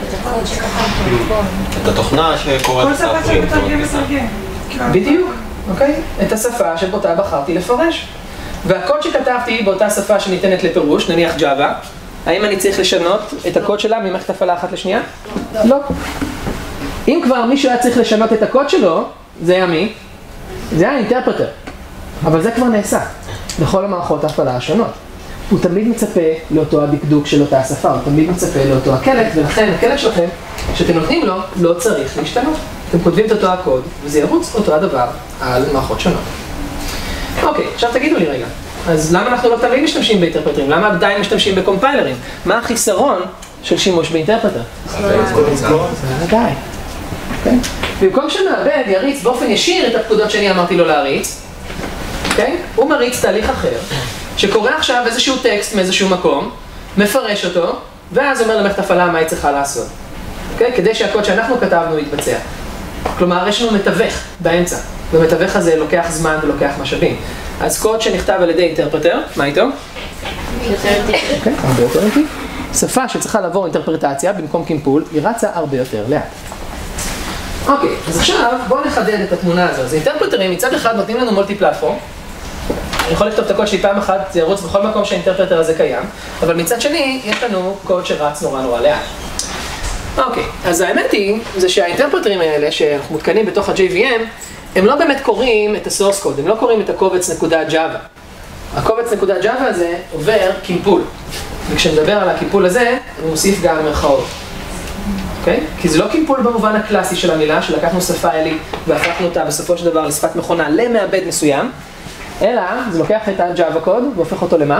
את התוכנה שקוראת כל את שפה הפרינט. שמתרגם מתרגם. בדיוק, אוקיי? את השפה שבאותה בחרתי לפרש. והקוד שכתבתי באותה שפה שניתנת לפירוש, נניח Java, האם אני צריך לשנות את הקוד שלה ממערכת הפעלה אחת לשנייה? לא. אם כבר מישהו היה צריך לשנות את הקוד שלו, זה היה מי? זה היה אינטרפרטר. אבל זה כבר נעשה בכל המערכות ההפעלה השונות. הוא תמיד מצפה לאותו הדקדוק של אותה השפה, הוא תמיד מצפה לאותו הקלט, ולכן הקלט שלכם, שאתם נותנים לו, לא צריך להשתנות. אתם כותבים את אותו הקוד, וזה ירוץ אותו הדבר על מערכות שונות. אוקיי, עכשיו תגידו לי רגע, אז למה אנחנו לא תמיד משתמשים באינטרפרטרים? למה עדיין משתמשים בקומפיילרים? מה החיסרון של שימוש באינטרפרטר? ודאי. אוקיי? במקום שמעבד יריץ באופן ישיר את הפקודות שאני אמרתי לו להריץ, אוקיי? הוא מריץ תהליך אחר, שקורא עכשיו איזשהו טקסט מאיזשהו מקום, מפרש אותו, ואז אומר למערכת הפעלה מה היא צריכה לעשות. אוקיי? כדי שהקוד שאנחנו כתבנו יתבצע. כלומר, יש לנו מתווך באמצע, ומתווך הזה לוקח זמן ולוקח משאבים. אז קוד שנכתב על ידי אינטרפרטר, מה איתו? אוקיי, הרבה יותר איטי. שפה שצריכה לעבור אינטרפרטציה במקום קימפול, היא רצה הרבה יותר לאט. אוקיי, אז עכשיו בואו נחדד את התמונה הזו. אז אינטרפרטרים מצד אחד נותנים לנו מולטי פלטפורם. אני יכול לכתוב את הקוד שלי פעם אחת, זה ירוץ בכל מקום שהאינטרפרטר הזה קיים, אבל מצד שני יש לנו קוד שרץ נורא לאט. אוקיי, אז האמת היא, זה שהאינטרפרטרים האלה שאנחנו מותקנים בתוך ה-JVM, הם לא באמת קוראים את ה-source code, הם לא קוראים את הקובץ .java. הקובץ .java הזה עובר קימפול. וכשנדבר על הקימפול הזה, אני מוסיף גם מרכאות. אוקיי? כי זה לא קימפול במובן הקלאסי של המילה, שלקחנו שפה אלית והפכנו אותה בסופו של דבר לשפת מכונה למעבד מסוים, אלא זה לוקח את ה-Java code והופך אותו למה?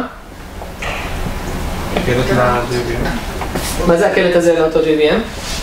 קלט ל-JVM. מה זה הקלט הזה לאותו JVM?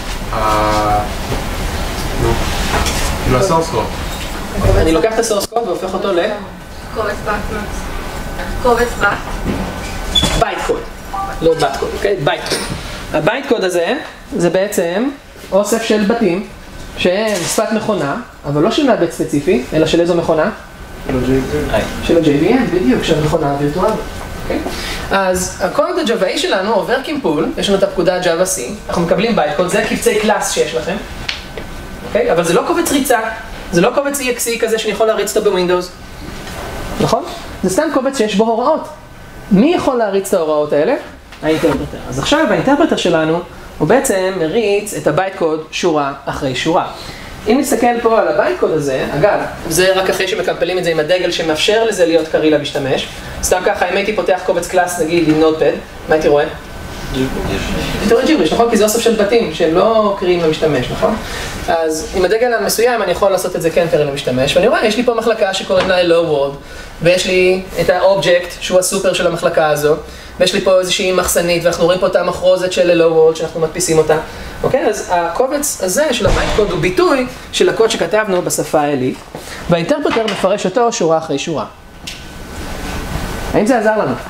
נו, כאילו ה-source code. אני לוקח את ה-source code והופך אותו קובץ בת. קובץ בת. בייט קוד. לא בת קוד, אוקיי? בייט קוד. הבייט קוד הזה זה בעצם אוסף של בתים שהם שפת מכונה, אבל לא של מעבד ספציפי, אלא של איזו מכונה? של ה-JVM, בדיוק, של המכונה הווירטואלית. אז הקוד הג'וואי שלנו עובר קימפול, יש לנו את הפקודה Java C, אנחנו מקבלים בייט קוד, זה קבצי קלאס שיש לכם, אוקיי? אבל זה לא קובץ ריצה, זה לא קובץ EXE כזה שאני יכול להריץ אותו בווינדוס, נכון? זה סתם קובץ שיש בו הוראות. מי יכול להריץ את ההוראות האלה? האינטרפרטר. אז עכשיו האינטרפרטר שלנו הוא בעצם מריץ את הבייט קוד שורה אחרי שורה. אם נסתכל פה על הבייט קוד הזה, אגב, זה רק אחרי שמקמפלים את זה עם הדגל שמאפשר לזה להיות קריא למשתמש. סתם ככה, אם הייתי פותח קובץ קלאס, נגיד, עם נוטפד, מה הייתי רואה? הייתי רואה ג'יבריש, נכון? כי זה אוסף של בתים שהם לא קריאים למשתמש, נכון? אז עם הדגל המסוים אני יכול לעשות את זה כן קריא למשתמש, ואני רואה, יש לי פה מחלקה שקוראים לה Hello World, ויש לי את האובייקט שהוא הסופר של המחלקה הזו, ויש לי פה איזושהי מחסנית, ואנחנו רואים פה את המחרוזת של Hello World שאנחנו מדפיסים אותה. אוקיי? אז הקובץ הזה של הבייט קוד הוא ביטוי של הקוד שכתבנו בשפה האלית, והאינטרפרטר מפרש אותו שורה אחרי שורה. האם זה עזר לנו?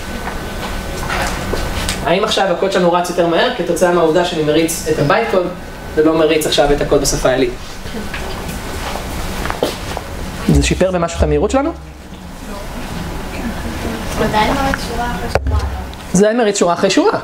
האם עכשיו הקוד שלנו רץ יותר מהר כתוצאה מהעובדה שאני מריץ את הבייט קוד ולא מריץ עכשיו את הקוד בשפה האלית? זה שיפר במשהו את המהירות שלנו? עדיין מריץ שורה אחרי שורה. זה עדיין מריץ שורה אחרי שורה.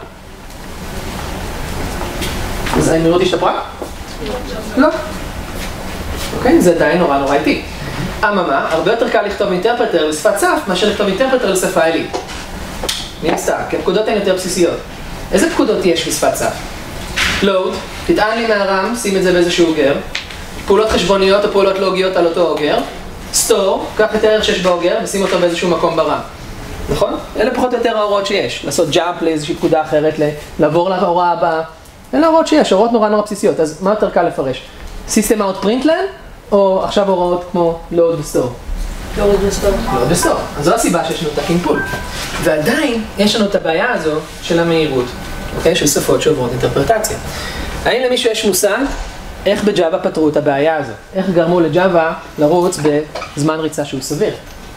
אז המהירות השתפרה? לא. אוקיי, זה עדיין נורא איטי. אממה, הרבה יותר קל לכתוב אינטרפרטר לשפת סף מאשר לכתוב אינטרפרטר לשפה אלית. מי נסתר? כי הפקודות הן יותר בסיסיות. איזה פקודות יש בשפת סף? load, תטען לי מהרם, שים את זה באיזשהו אוגר. פעולות חשבוניות או פעולות לוגיות על אותו אוגר. store, קח את הערך שיש באוגר ושים אותו באיזשהו מקום ברם. נכון? אלה פחות או יותר ההוראות שיש. לעשות jump לאיזושהי פקודה אחרת, לעבור להוראה הבאה. אלה ההוראות שיש, הוראות נורא בסיסיות. אז מה יותר קל לפרש? System out print line, או עכשיו הוראות כמו load ו-store? load ו-store. אז זו הסיבה שיש לנו את הקימפול. ועדיין יש לנו את הבעיה הזו של המהירות, אוקיי? של שפות שעוברות אינטרפרטציה. האם למישהו יש מושג איך בג'אווה פתרו את הבעיה הזו? איך גרמו לג'אווה לרוץ בזמן ריצה שהוא סביר?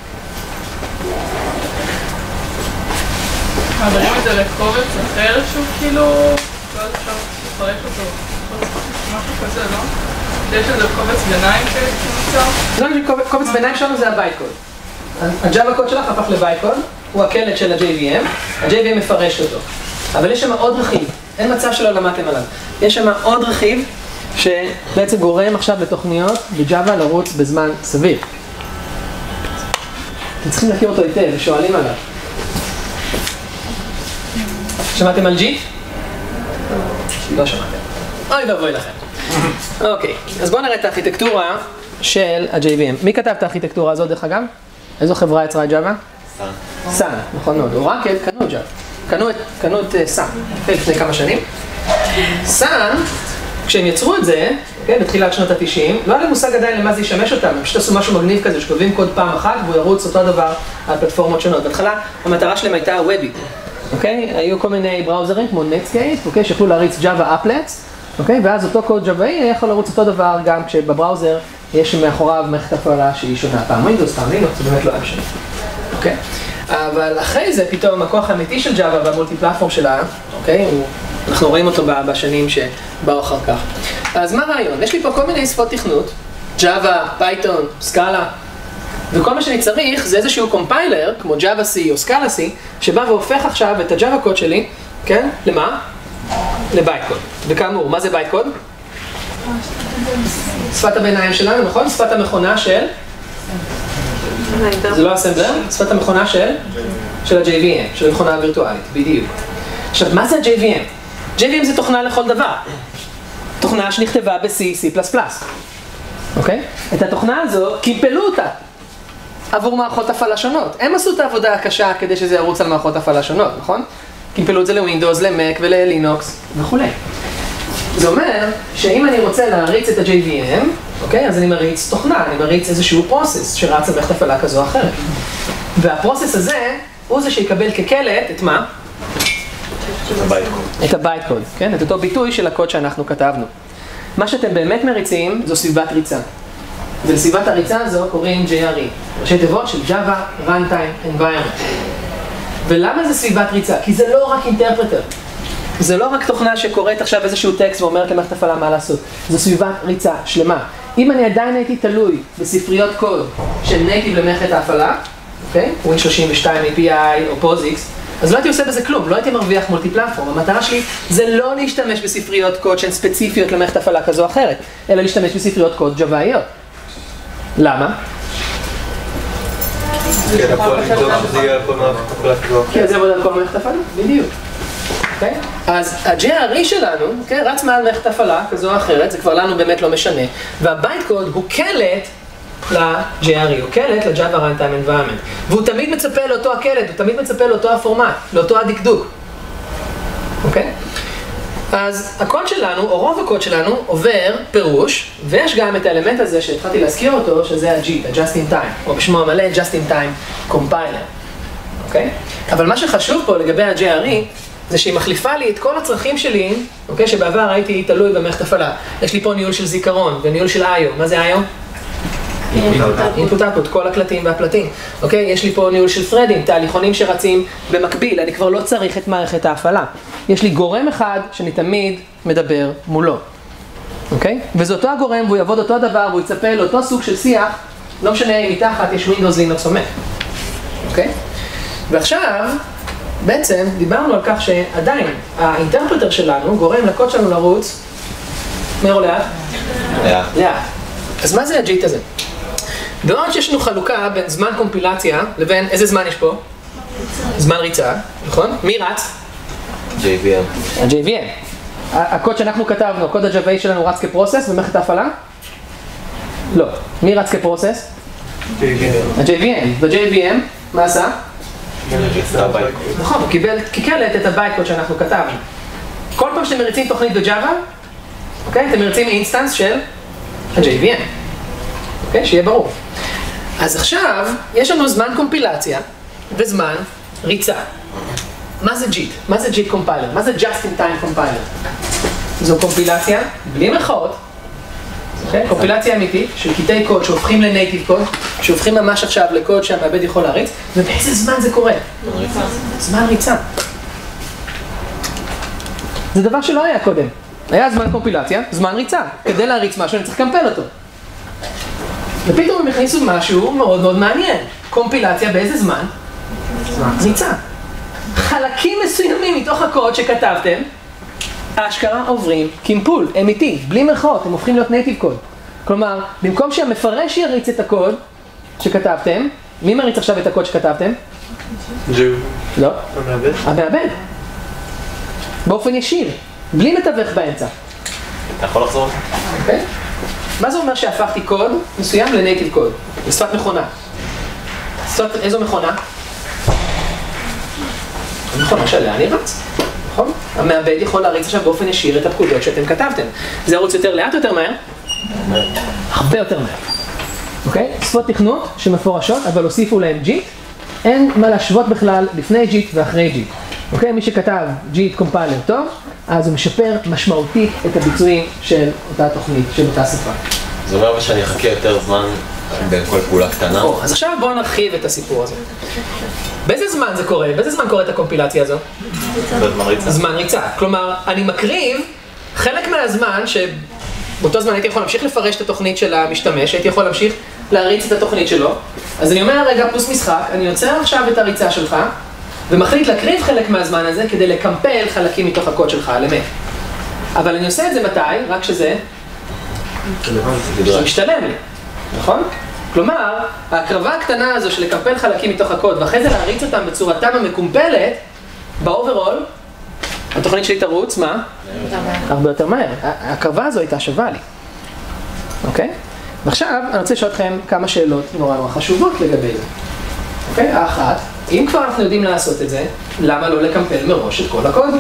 מעבירים את זה לקובץ אחר שהוא כאילו, לא יודע, אפשר לפרק אותו, משהו כזה, לא? יש איזה קובץ ביניים שנוצר? לא, קובץ ביניים שלנו זה הבייט קוד. הג'אווה קוד שלך הפך לבייט קוד, הוא הקלט של ה-JVM, ה-JVM מפרש אותו. אבל יש שם עוד רכיב, אין מצב שלא למדתם עליו. יש שם עוד רכיב שבעצם גורם עכשיו לתוכניות בג'אווה לרוץ בזמן סביר. אתם צריכים להכיר אותו היטב, ושואלים עליו. שמעתם על G? לא שמעתם. אוי ואבוי לכם. אוקיי, אז בואו נראה את הארכיטקטורה של ה-JVM. מי כתב את הארכיטקטורה הזאת דרך אגב? איזו חברה יצרה את ג'אווה? סאן, נכון מאוד. אורקל קנו את ג'אווה. קנו את סאן, לפני כמה שנים. סאן, כשהם יצרו את זה, בתחילת שנות ה-90, לא היה להם מושג עדיין למה זה ישמש אותם, הם פשוט עשו משהו מגניב כזה, שכותבים קוד פעם אחת והוא ירוץ אותו דבר על פלטפורמות שונות. בהתחלה המטרה שלהם הייתה וובי, אוקיי? היו כל מיני בראוזרים כמו נטסקייפ, אוקיי? שיכולו להריץ ג'אווה אפלטס, אוקיי? ואז אותו קוד ג'אוואי יכול לרוץ אותו דבר גם כשבבראוזר יש מאחוריו מערכת הפעלה שהיא שונה, פעם ווינדוס, פעם לינוקס, זה באמת לא היה משנה, אוקיי? אבל אחרי זה פתאום הכוח האמיתי של ג'אווה והמולטי פלטפורם שלה, אוקיי? אנחנו רואים אותו בשנים שבאו אחר כך. אז מה הרעיון? יש לי פה כל מיני שפות תכנות, ג'אווה, פייתון, סקאלה, וכל מה שאני צריך זה איזשהו קומפיילר, כמו ג'אווה C או סקאלה C, שבא והופך עכשיו את הג'אווה קוד שלי, כן? למה? לבייט קוד. וכאמור, מה זה בייט קוד? שפת הביניים שלנו, נכון? שפת המכונה של? זה לא אסמבלר? שפת המכונה של ה-JVM, של המכונה הווירטואלית, בדיוק. עכשיו, מה זה ה-JVM? JVM זה תוכנה לכל דבר. תוכנה שנכתבה ב-C, C++. אוקיי? את התוכנה הזו, קימפלו אותה עבור מערכות הפעלה שונות. הם עשו את העבודה הקשה כדי שזה ירוץ על מערכות הפעלה שונות, נכון? קימפלו את זה לווינדוס, למק וללינוקס וכו'. זה אומר שאם אני רוצה להריץ את ה-JVM, אוקיי? אז אני מריץ תוכנה, אני מריץ איזשהו פרוסס שרץ על מערכת הפעלה כזו או אחרת. והפרוסס הזה הוא זה שיקבל כקלט את מה? את הבייט קוד, כן? את אותו ביטוי של הקוד שאנחנו כתבנו. מה שאתם באמת מריצים זו סביבת ריצה. ולסביבת הריצה הזו קוראים JRE, ראשי תיבות של Java Runtime Environment. ולמה זה סביבת ריצה? כי זה לא רק אינטרפרטר. זה לא רק תוכנה שקוראת עכשיו איזשהו טקסט ואומרת למערכת הפעלה מה לעשות. זו סביבת ריצה שלמה. אם אני עדיין הייתי תלוי בספריות קוד של נייטיב למערכת ההפעלה, אוקיי? Win32 API או POSIX, אז לא הייתי עושה בזה כלום, לא הייתי מרוויח מולטי פלטפורם. המטרה שלי זה לא להשתמש בספריות קוד שהן ספציפיות למערכת הפעלה כזו או אחרת, אלא להשתמש בספריות קוד ג'אוואיות. למה? כי זה עבוד על כל מערכת הפעלה, בדיוק. אז ה-JRE שלנו רץ מעל מערכת הפעלה כזו או אחרת, זה כבר לנו באמת לא משנה, והבייט קוד הוא קלט ל-JRE, הוא קלט ל-Java Runtime Environment, והוא תמיד מצפה לאותו הקלט, הוא תמיד מצפה לאותו הפורמט, לאותו הדקדוק. אוקיי? אז הקוד שלנו, או רוב הקוד שלנו, עובר פירוש, ויש גם את האלמנט הזה שהתחלתי להזכיר אותו, שזה ה-JIT, ה-Just in Time, או בשמו המלא Just in Time Compiler. אוקיי? אבל מה שחשוב פה לגבי ה-JRE, זה שהיא מחליפה לי את כל הצרכים שלי, אוקיי? שבעבר הייתי תלוי במערכת הפעלה. יש לי פה ניהול של זיכרון וניהול של IO. מה זה IO? input-output, כל הקלטים והפלטים. אוקיי? יש לי פה ניהול של threading, תהליכונים שרצים במקביל. אני כבר לא צריך את מערכת ההפעלה. יש לי גורם אחד שאני תמיד מדבר מולו. אוקיי? וזה אותו הגורם, והוא יעבוד אותו דבר, והוא יצפה לאותו סוג של שיח, לא משנה אם מתחת יש Windows, Linux או Mac. אוקיי? ועכשיו, בעצם דיברנו על כך שעדיין האינטרפרטר שלנו גורם לקוד שלנו לרוץ מהר או לאט? לאט. אז מה זה הג'יט הזה? בעוד שיש לנו חלוקה בין זמן קומפילציה לבין איזה זמן יש פה? זמן ריצה, נכון? מי רץ? JVM. ה-JVM. הקוד שאנחנו כתבנו, הקוד ה-Java שלנו רץ כפרוסס במערכת ההפעלה? לא. מי רץ כפרוסס? ה-JVM. ב-JVM, מה עשה? נכון, הוא קיבל כקלט את הבייט קוד שאנחנו כתבנו. כל פעם שאתם מריצים תוכנית בג'אווה, אוקיי? אתם מריצים אינסטנס של ה-JVM. אוקיי? שיהיה ברור. אז עכשיו, יש לנו זמן קומפילציה וזמן ריצה. מה זה JIT? מה זה JIT Compiler? מה זה Just in Time Compiler? זו קומפילציה, בלי מחאות, אוקיי? קומפילציה אמיתית של קטעי קוד שהופכים לנייטיב קוד, שהופכים ממש עכשיו לקוד שהמעבד יכול להריץ, ובאיזה זמן זה קורה? זמן ריצה. זה דבר שלא היה קודם. היה זמן קומפילציה, זמן ריצה. כדי להריץ משהו אני צריך לקמפל אותו. ופתאום הם הכניסו משהו מאוד מאוד מעניין. קומפילציה באיזה זמן? ריצה. חלקים מסוימים מתוך הקוד שכתבתם, האשכרה עוברים קימפול, אמיתי, בלי מרכאות, הם הופכים להיות נייטיב קוד. כלומר, במקום שהמפרש יריץ את הקוד שכתבתם, מי מריץ עכשיו את הקוד שכתבתם? לא. המעבד? המעבד. באופן ישיר, בלי מתווך באמצע. אתה יכול לחזור? אוקיי? מה זה אומר שהפכתי קוד מסוים לנייטיב קוד? לשפת מכונה. איזו מכונה? המכונה שעליה אני רץ, נכון? המעבד יכול להריץ עכשיו באופן ישיר את הפקודות שאתם כתבתם. זה ערוץ יותר לאט או יותר מהר? הרבה יותר מהר. אוקיי? שפות תכנות שמפורשות, אבל הוסיפו להם JIT. אין מה להשוות בכלל לפני JIT ואחרי JIT. אוקיי? מי שכתב JIT קומפיילר טוב, אז הוא משפר משמעותית את הביצועים של אותה תוכנית, של אותה שפה. זה אומר שאני אחכה יותר זמן בין כל פעולה קטנה. אז עכשיו בואו נרחיב את הסיפור הזה. באיזה זמן זה קורה? באיזה זמן קורה את הקומפילציה הזו? בזמן ריצה. זמן ריצה. כלומר, אני מקריב חלק מהזמן שבאותו זמן הייתי יכול להמשיך לפרש את התוכנית של המשתמש, הייתי יכול להמשיך להריץ את התוכנית שלו. אז אני אומר, רגע, פלוס משחק, אני יוצר עכשיו את הריצה שלך, ומחליט להקריב חלק מהזמן הזה כדי לקמפל חלקים מתוך הקוד שלך לאמת. אבל אני עושה את זה מתי? רק שזה משתלם לי, נכון? כלומר, ההקרבה הקטנה הזו של לקמפל חלקים מתוך הקוד ואחרי זה להריץ אותם בצורתם המקומפלת, באוברול, התוכנית שלי תרוץ, מה? הרבה יותר מהר. ההקרבה הזו הייתה שווה לי. אוקיי? ועכשיו אני רוצה לשאול אתכם כמה שאלות נורא נורא חשובות לגבי זה. אוקיי? האחת, אם כבר אנחנו יודעים לעשות את זה, למה לא לקמפל מראש את כל הקוד?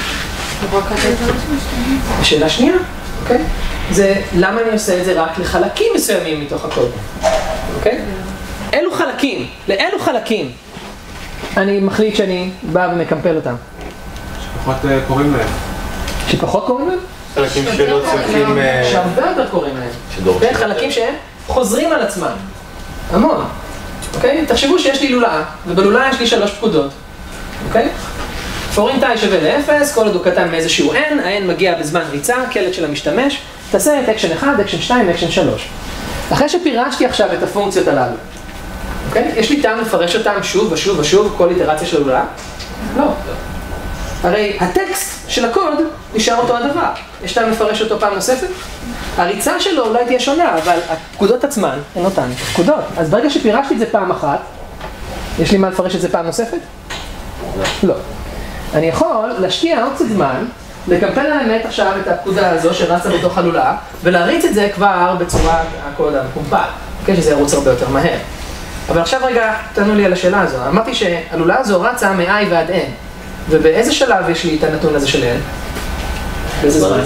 השאלה שנייה, אוקיי? זה למה אני עושה את זה רק לחלקים מסוימים מתוך הקוד. אוקיי? אילו חלקים, לאילו חלקים אני מחליט שאני בא ומקמפל אותם? שפחות קוראים להם. שפחות קוראים להם? חלקים שלא צריכים... שהרבה יותר קוראים להם. חלקים שהם חוזרים על עצמם. המון. אוקיי? תחשבו שיש לי לולאה, ובלולאה יש לי 3 פקודות. אוקיי? פורינטאי שווה ל-0, כל עוד הוא קטן מאיזשהו n, ה-n מגיע בזמן ריצה, קלט של המשתמש, תעשה את אקשן 1, אקשן 2, אקשן 3. אחרי שפירשתי עכשיו את הפונקציות הללו, אוקיי? יש לי טעם לפרש אותם שוב ושוב ושוב, כל איטרציה של הלולאה? לא. הרי הטקסט של הקוד נשאר אותו הדבר. יש טעם לפרש אותו פעם נוספת? הריצה שלו אולי תהיה שונה, אבל הפקודות עצמן הן אותן פקודות. אז ברגע שפירשתי את זה פעם אחת, יש לי מה לפרש את זה פעם נוספת? לא. אני יכול להשקיע עוד קצת זמן, לקמפל על האמת עכשיו את הפקודה הזו שרצה בתוך הלולאה, ולהריץ את זה כבר בצורת הקוד המקומפל, כן, שזה ירוץ הרבה יותר מהר. אבל עכשיו רגע, תענו לי על השאלה הזו. אמרתי שהלולאה הזו רצה מ-i ועד n, ובאיזה שלב יש לי את הנתון הזה של n? באיזה זמן?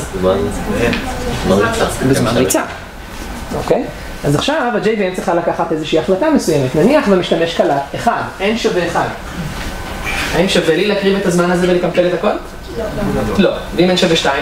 בזמן ריצה. אוקיי? אז עכשיו ה-JVM צריכה לקחת איזושהי החלטה מסוימת. נניח במשתמש קלט 1, n שווה 1. האם שווה לי להקריב את הזמן הזה ולקמפל את הכל? לא. ואם n שווה 2?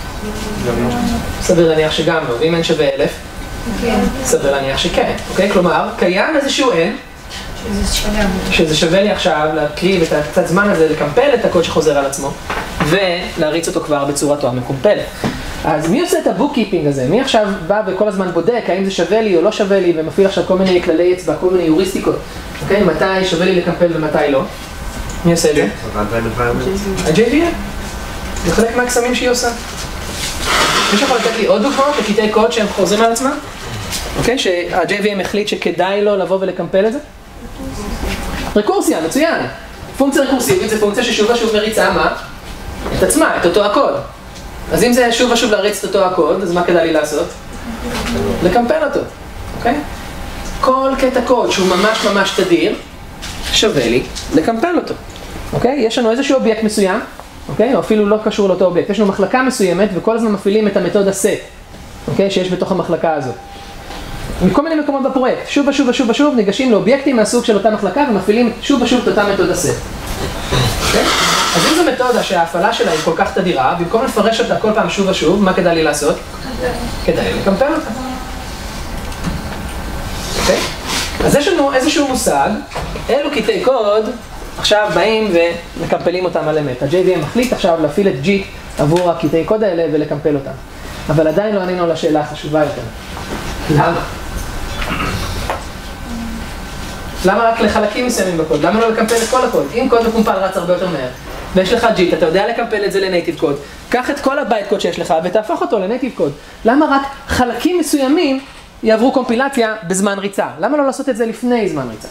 סביר להניח שגם לא. ואם n שווה 1000? סביר להניח שכן. אוקיי? כלומר, קיים איזשהו n שזה שווה לי עכשיו להקריב את הקצת זמן הזה, לקמפל את הקוד שחוזר על עצמו ולהריץ אותו כבר בצורתו המקומפלת. אז מי עושה את הבוק-קיפינג הזה? מי עכשיו בא וכל הזמן בודק האם זה שווה לי או לא שווה לי ומפעיל עכשיו כל מיני כללי אצבע, כל מיני יוריסטיקות? אוקיי? מתי שווה לי לקמפל ומתי לא? מי עושה את זה? ה-JVM. זה חלק מהקסמים שהיא עושה. מי שיכול לתת לי עוד דוגמאות לקטעי קוד שהם חוזרים על עצמם? אוקיי? שה-JVM החליט שכדאי לו לבוא ולקמפל את זה? רקורסיה, מצוין. פונקציה רקורסיבית זה פונקציה ששוב ושוב מריצה מה? את עצמה, את אותו הקוד. אז אם זה שוב ושוב להריץ את אותו הקוד, אז מה כדאי לי לעשות? לקמפל אותו, אוקיי? כל קטע קוד שהוא ממש ממש תדיר, שווה לי לקמפל אותו, אוקיי? יש לנו איזשהו אובייקט מסוים, אוקיי? או אפילו לא קשור לאותו אובייקט. יש לנו מחלקה מסוימת וכל הזמן מפעילים את המתודה set, אוקיי? שיש בתוך המחלקה הזאת. מכל מיני מקומות בפרויקט, שוב ושוב ושוב ושוב ניגשים לאובייקטים מהסוג של אותה מחלקה ומפעילים שוב ושוב את אותה מתודה set. אוקיי? אז אם זו מתודה שההפעלה שלה היא כל כך תדירה, במקום לפרש אותה כל פעם שוב ושוב, מה כדאי לי לעשות? כדאי לי לקמפל אותה. אוקיי? אז יש לנו איזשהו מושג, אילו קטעי קוד עכשיו באים ומקמפלים אותם על אמת. ה-JVM מחליט עכשיו להפעיל את JIT עבור הקטעי קוד האלה ולקמפל אותם. אבל עדיין לא ענינו לשאלה החשובה יותר. למה? למה רק לחלקים מסוימים בקוד? למה לא לקמפל את כל הקוד? אם קוד מקומפל רץ הרבה יותר מהר, ויש לך JIT, אתה יודע לקמפל את זה לנייטיב קוד, קח את כל הבייט קוד שיש לך ותהפוך אותו לנייטיב קוד. למה רק חלקים מסוימים יעברו קומפילציה בזמן ריצה? למה לא לעשות את זה לפני זמן ריצה?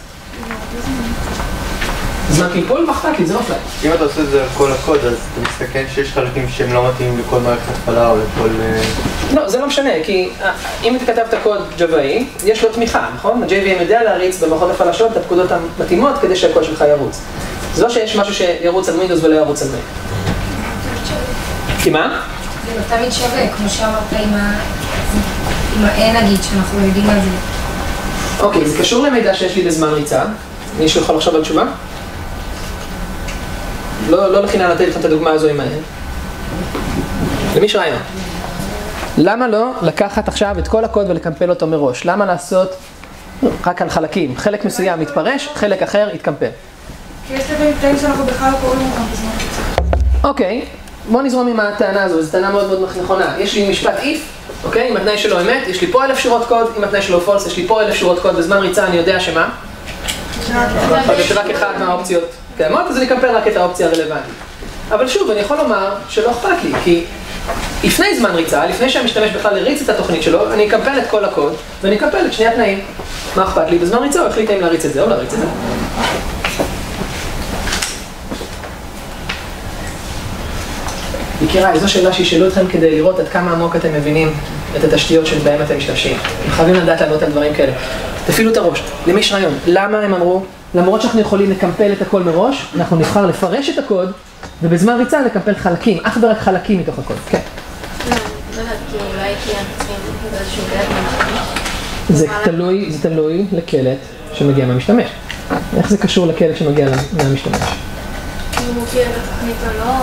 זמן קלפול מחקת לי, זה לא פלאי. אם אתה עושה את זה על כל הקוד, אז אתה מסתכל שיש חלקים שהם לא מתאימים לכל מערכת הפעלה או לכל... לא, זה לא משנה, כי אם אתה כתבת קוד ג'וואי, יש לו תמיכה, נכון? ה-JVM יודע להריץ במערכות הפעלה שלו את הפקודות המתאימות כדי שהקוד שלך ירוץ. זה לא שיש משהו שירוץ על Windows ולא ירוץ על Mac. כי מה? זה לא תמיד שווה, כמו שאמרת עם ה-N נגיד, שאנחנו יודעים על זה. אוקיי, זה קשור למידע שיש לי בזמן ריצה. מישהו יכול לחשוב על תשובה? לא לחינם לתת לך את הדוגמה הזו עם ה-N. למי שרעיון? למה לא לקחת עכשיו את כל הקוד ולקמפל אותו מראש? למה לעשות רק על חלקים? חלק מסוים מתפרש, חלק אחר יתקמפל. כי יש לבין קטעים שאנחנו בכלל לא קוראים אותם בזמן ריצה. אוקיי, בוא נזרום עם הטענה הזו, זו טענה מאוד מאוד נכונה. יש לי משפט if, אוקיי? אם התנאי שלו אמת, יש לי פה 1000 שורות קוד, אם התנאי שלו false, יש לי פה 1000 שורות קוד, בזמן ריצה אני יודע שמה? רק אחד מהאופציות קיימות, אז אני אקמפל רק את האופציה הרלוונטית. אבל שוב, אני יכול לומר שלא אכפת לי, כי לפני זמן ריצה, לפני שהמשתמש בכלל הריץ את התוכנית שלו, אני אקמפל את כל הקוד, ואני אקמפל את שני התנאים. מה אכפת לי? בזמן ריצה הוא החליט אם להריץ את זה או להריץ את זה. יקיריי, זו שאלה שישאלו אתכם כדי לראות עד כמה עמוק אתם מבינים את התשתיות שבהם אתם משתמשים. אתם חייבים לדעת לענות על דברים כאלה. תפעילו את הראש. למי יש רעיון? למה הם אמרו? למרות שאנחנו יכולים לקמפל את הכל מראש, אנחנו נבחר לפרש את הקוד, ובזמן ריצה לקמפל חלקים, אך ורק חלקים מתוך הקוד. כן. לא יודעת, כי אולי כי הם צריכים באיזשהו דרך זה תלוי לקלט שמגיע מהמשתמש. איך זה קשור לקלט שמגיע מהמשתמש? אם הוא מכיר את התוכנית או לא,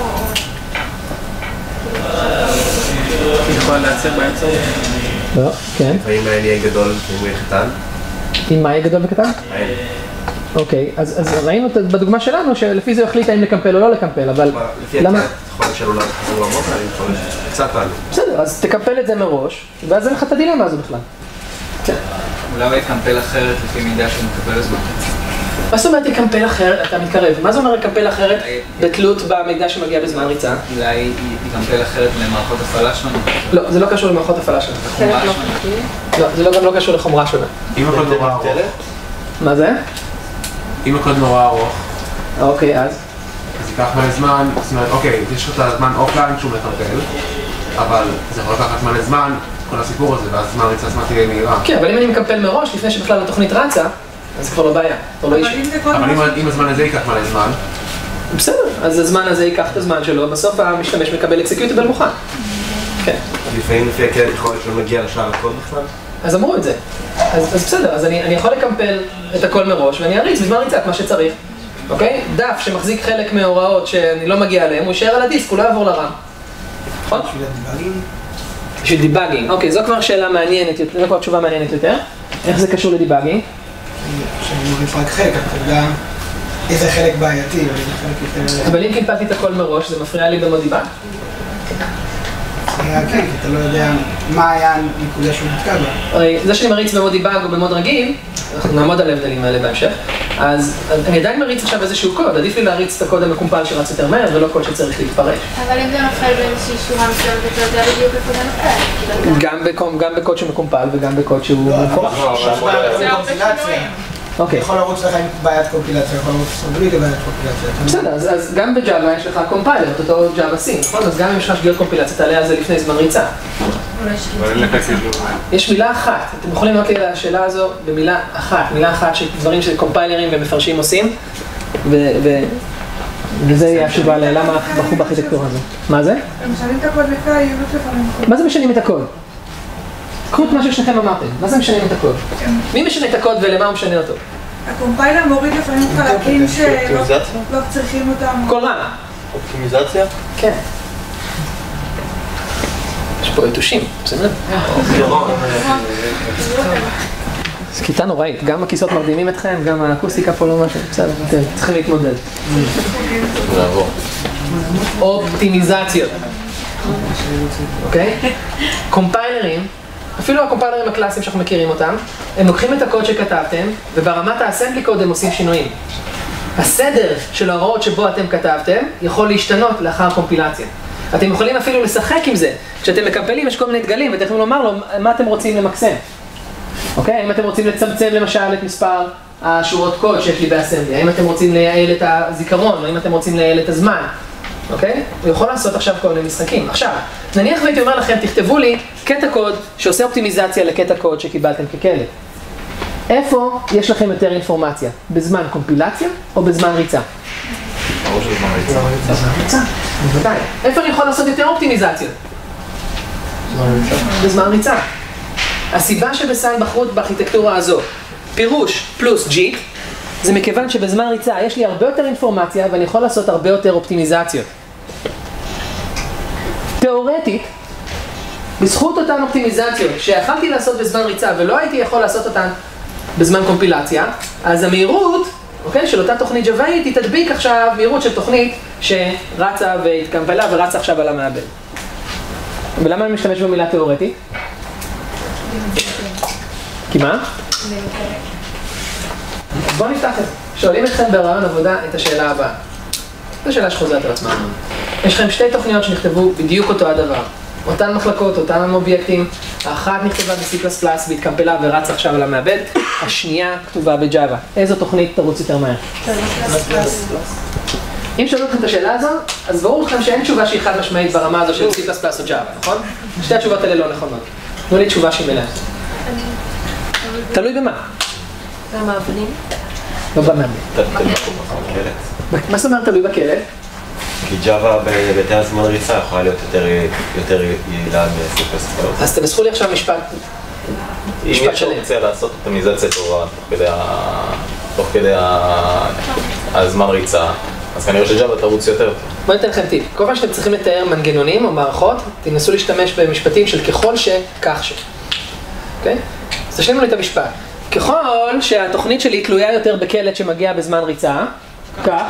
היא יכולה להצר באמצע? לא, כן. האם ה-N יהיה גדול אם הוא יהיה קטן? אם מה יהיה גדול וקטן? אוקיי, אז ראינו בדוגמה שלנו שלפי זה החליט האם לקמפל או לא לקמפל, אבל למה? לפי יכול להיות שלא חזרו עמוק, אני יכול קצת פעמים. בסדר, אז תקמפל את זה מראש, ואז אין לך את הדילמה הזו בכלל. כן. אולי הוא יקמפל אחרת לפי מידע שהוא מקבל בזמן ריצה. מה זאת אומרת יקמפל אחרת? אתה מתקרב. מה זה אומר יקמפל אחרת בתלות במידע שמגיע בזמן ריצה? אולי יקמפל אחרת למערכות הפעלה שלנו? לא, זה לא קשור למערכות הפעלה שלנו. לא, זה גם לא קשור לחומרה שונה. אם הקוד נורא ארוך. מה זה? אם הקוד נורא ארוך. אוקיי, אז ייקח מלא זמן, זאת אומרת, אוקיי, יש לך את הזמן אופליין שהוא מקמפל, אבל זה יכול לקחת מלא זמן, כל הסיפור הזה, ואז זמן ריצה עצמה תהיה מהירה. כן, אבל אם אני מקמפל מראש, לפני שבכלל התוכנית רצה, אז זה כבר לא בעיה, כבר לא אישי. אבל אם הזמן הזה ייקח מלא זמן... בסדר, אז הזמן הזה ייקח את הזמן שלו, בסוף המשתמש מקבל אקסקיוטיבל מוכן. כן. לפעמים לפי הקלט יכול להיות שלא מגיע לשאר הקוד בכלל? אז אמרו את זה. אז בסדר, אז אני יכול לקמפל את הכל מראש, ואני אריץ בזמן ריצה את מה שצריך. אוקיי? דף שמחזיק חלק מההוראות שאני לא מגיע אליהם, הוא יישאר על הדיסק, הוא לא יעבור לרם. נכון? בשביל דיבאגינג. אוקיי, זו כבר שאלה מעניינת יותר, זו כבר תשובה מעניינת יותר. איך זה קשור לדיבאגינג? שאני מוריד רק חלק, אתה יודע איזה חלק בעייתי, או איזה חלק יותר... אבל אם קימפלתי את הכל מראש, זה מפריע לי במוד דיבאג? זה היה כן, כי אתה לא יודע מה היה הנקודה שהוא נתקע בה. הרי זה שאני מריץ במוד דיבאג או במוד רגיל, אנחנו נעמוד על ההבדלים האלה בהמשך, אז אני עדיין מריץ עכשיו איזשהו קוד, עדיף לי להריץ את הקוד המקומפל שרץ יותר מהר ולא קוד שצריך להתפרש. אבל אם זה נופל באיזושהי שורה מסוימת, אתה יודע בדיוק איפה זה נופל. גם בקוד שמקומפל וגם בקוד שהוא מפורש. אתה יכול לרוץ לך עם בעיית קומפילציה, יכול לרוץ בלי לבעיית קומפילציה. בסדר, אז גם בג'אווה יש לך קומפיילר, את אותו ג'אווה סין, נכון? אז גם אם יש לך שגיאות קומפילציה, תעלה על זה לפני זמן ריצה. יש מילה אחת, אתם יכולים לראות לי על השאלה הזו במילה אחת של דברים שקומפיילרים ומפרשים עושים, וזה יהיה התשובה ללמה בחרו בארכיטקטורה הזו. מה זה? הם משנים את הקוד לפי היעילות לפעמים. מה זה משנים את הקוד? קחו את מה ששניכם אמרתם, מה זה משנים את הקוד? מי משנה את הקוד ולמה הוא משנה אותו? הקומפיילר מוריד לפעמים חלקים שלא צריכים אותם. כל רע. אופטימיזציה? כן. יש פה יתושים, בסדר? זו כיתה נוראית, גם הכיסאות מרדימים אתכם, גם האקוסטיקה פה לא משהו, בסדר, אתם צריכים להתמודד. לעבור. אופטימיזציות. אוקיי? קומפיילרים, אפילו הקומפיילרים הקלאסיים שאנחנו מכירים אותם, הם לוקחים את הקוד שכתבתם, וברמת האסמבלי קוד הם עושים שינויים. הסדר של ההוראות שבו אתם כתבתם יכול להשתנות לאחר קומפילציה. אתם יכולים אפילו לשחק עם זה. כשאתם מקמפלים יש כל מיני דגלים, ואתם יכולים לומר לו מה אתם רוצים למקסם. אוקיי? האם אתם רוצים לצמצם למשל את מספר השורות קוד שיש לי באסמבלי? האם אתם רוצים לייעל את הזיכרון? או האם אתם רוצים לייעל את הזמן? אוקיי? הוא יכול לעשות עכשיו כל מיני משחקים. עכשיו, נניח והייתי אומר לכם, תכתבו לי קטע קוד שעושה אופטימיזציה לקטע קוד שקיבלתם ככלב. איפה יש לכם יותר אינפורמציה? בזמן קומפילציה או בזמן ריצה? ברור שבזמן ריצה. בזמן ריצה, בוודאי. איפה אני יכול לעשות יותר אופטימיזציות? בזמן ריצה. הסיבה שבסל בחרו בארכיטקטורה הזו, פירוש פלוס G, זה מכיוון שבזמן ריצה יש לי הרבה יותר אינפורמציה ואני יכול לעשות הרבה יותר אופטימיזציות. תיאורטית, בזכות אותן אופטימיזציות שיכלתי לעשות בזמן ריצה ולא הייתי יכול לעשות אותן בזמן קומפילציה, אז המהירות, אוקיי, של אותה תוכנית ג'וואית היא תדביק עכשיו מהירות של תוכנית שרצה והתקמפלה ורצה עכשיו על המעבד. ולמה אני משתמש במילה תיאורטית? כי מה? בואו נפתח את זה. שואלים אתכם ברעיון עבודה את השאלה הבאה. זו שאלה שחוזרת על עצמה. יש לכם שתי תוכניות שנכתבו בדיוק אותו הדבר. אותן מחלקות, אותם אובייקטים. האחת נכתבה ב-C++ והתקמפלה ורצה עכשיו על המעבד. השנייה כתובה בג'אווה. איזו תוכנית תרוץ יותר מהר? אם שאלו אתכם את השאלה הזו, אז ברור לכם שאין תשובה שהיא חד משמעית ברמה הזו של C++ או ג'אווה, נכון? שתי התשובות האלה לא נכונות. תנו לי תשובה שהיא מלאה. תלוי במה? במעבדים. לא במעבדים. מה זאת אומרת תלוי בכלב? כי ג'אווה בהיבטי הזמן ריצה יכולה להיות יותר יעילה מ-C++. אז תנסחו לי עכשיו משפט אם יש רוצה לעשות אופטימיזציה טובה תוך כדי הזמן ריצה, אז כנראה שג'אווה תרוץ יותר טוב. בואו ניתן לכם טיפ. כל פעם שאתם צריכים לתאר מנגנונים או מערכות, תנסו להשתמש במשפטים של ככל ש, כך ש. אוקיי? אז תשלימו לי את המשפט. ככל שהתוכנית שלי תלויה יותר בקלט שמגיע בזמן ריצה, כך,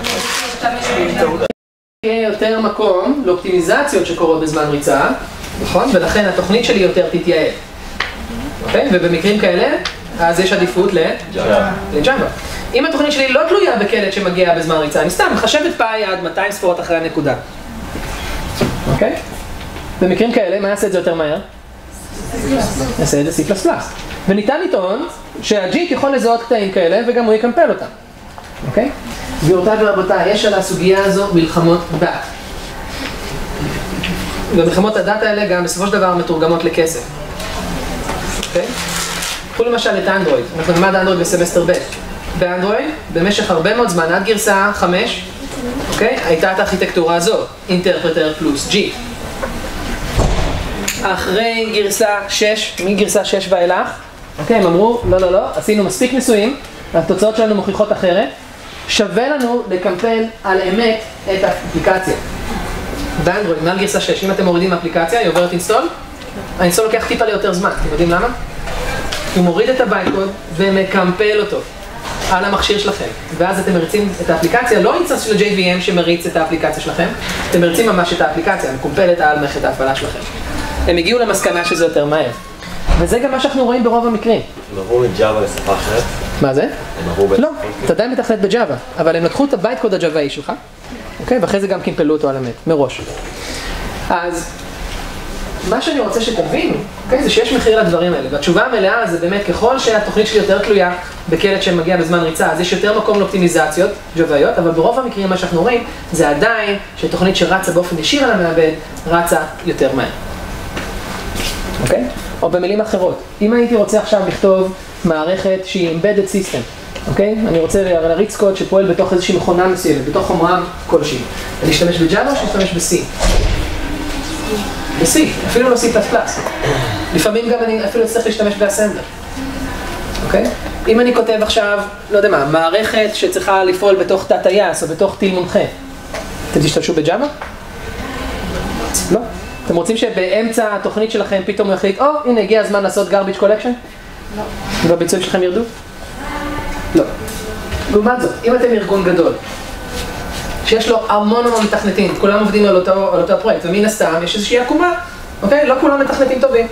יהיה יותר מקום לאופטימיזציות שקורות בזמן ריצה, נכון? ולכן התוכנית שלי יותר תתייעל. אוקיי? ובמקרים כאלה, אז יש עדיפות לג'אווה. אם התוכנית שלי לא תלויה בקלט שמגיע בזמן ריצה, אני סתם מחשבת פאי עד 200 ספורות אחרי הנקודה. אוקיי? במקרים כאלה, מה יעשה את זה יותר מהר? יעשה את זה C++. וניתן לטעון שהג'יט יכול לזהות קטעים כאלה וגם הוא יקמפל אותם. אוקיי? גבירותיי ורבותיי, יש על הסוגיה הזו מלחמות דת. ומלחמות הדת האלה גם בסופו של דבר מתורגמות לכסף. אוקיי? קחו למשל את אנדרואיד. אנחנו נלמד אנדרואיד בסמסטר ב'. באנדרואיד, במשך הרבה מאוד זמן, עד גרסה 5, אוקיי? הייתה את הארכיטקטורה הזו, אינטרפרטר פלוס G. אחרי גרסה 6, מגרסה 6 ואילך, אוקיי, הם אמרו, לא, עשינו מספיק ניסויים, והתוצאות שלנו מוכיחות אחרת, שווה לנו לקמפל על אמת את האפליקציה. באנדרואיד, מעל גרסה 6, אם אתם מורידים האפליקציה, היא עוברת אינסטול, האינסטול לוקח טיפה ליותר זמן, אתם יודעים למה? הוא מוריד את הבייטקוד ומקמפל אותו על המכשיר שלכם, ואז אתם מריצים את האפליקציה, לא אינסטנס של JVM שמריץ את האפליקציה שלכם, אתם מריצים ממש את האפליקציה, מקומפלת על מערכת ההפעלה שלכם. הם הגיעו למסקנה שזה יותר מהר. וזה גם מה שאנחנו רואים ברוב המקרים. הם עברו מג'אווה לשפה אחרת? מה זה? הם עברו לא, אתה עדיין מתכנת בג'אווה, אבל הם לקחו את הבייטקוד הג'אוואי שלך, אוקיי? ואחרי זה גם קימפלו אותו על אמת, מראש. אז מה שאני רוצה שתבינו, אוקיי, זה שיש מחיר לדברים האלה, והתשובה המלאה זה באמת ככל שהתוכנית שלי יותר תלויה בקלט שמגיע בזמן ריצה, אז יש יותר מקום לאופטימיזציות ג'אוואיות, אבל ברוב המקרים מה שאנחנו רואים זה עדיין שתוכנית שרצה באופן ישיר על המעבד, רצה יותר מהר. אוקיי? או במילים אחרות, אם הייתי רוצה עכשיו לכתוב מערכת שהיא embedded system, אוקיי? אני רוצה להריץ קוד שפועל בתוך איזושהי מכונה מסוימת, בתוך חומרה כלשהי. אני אשתמש בג'אווה או שאשתמש ב-C? ב-C, אפילו לא C++. לפעמים גם אני אפילו אצטרך להשתמש באסמבלר. אוקיי? אם אני כותב עכשיו, לא יודע מה, מערכת שצריכה לפעול בתוך תא טייס או בתוך טיל מונחה, אתם תשתמשו בג'אווה? לא. אתם רוצים שבאמצע התוכנית שלכם פתאום הוא יחליט, הנה הגיע הזמן לעשות garbage collection? לא. והביצועים שלכם ירדו? לא. לעומת זאת, אם אתם ארגון גדול, שיש לו המון מתכנתים, כולם עובדים על אותו הפרויקט, ומן הסתם יש איזושהי עקומה, אוקיי? לא כולם מתכנתים טובים.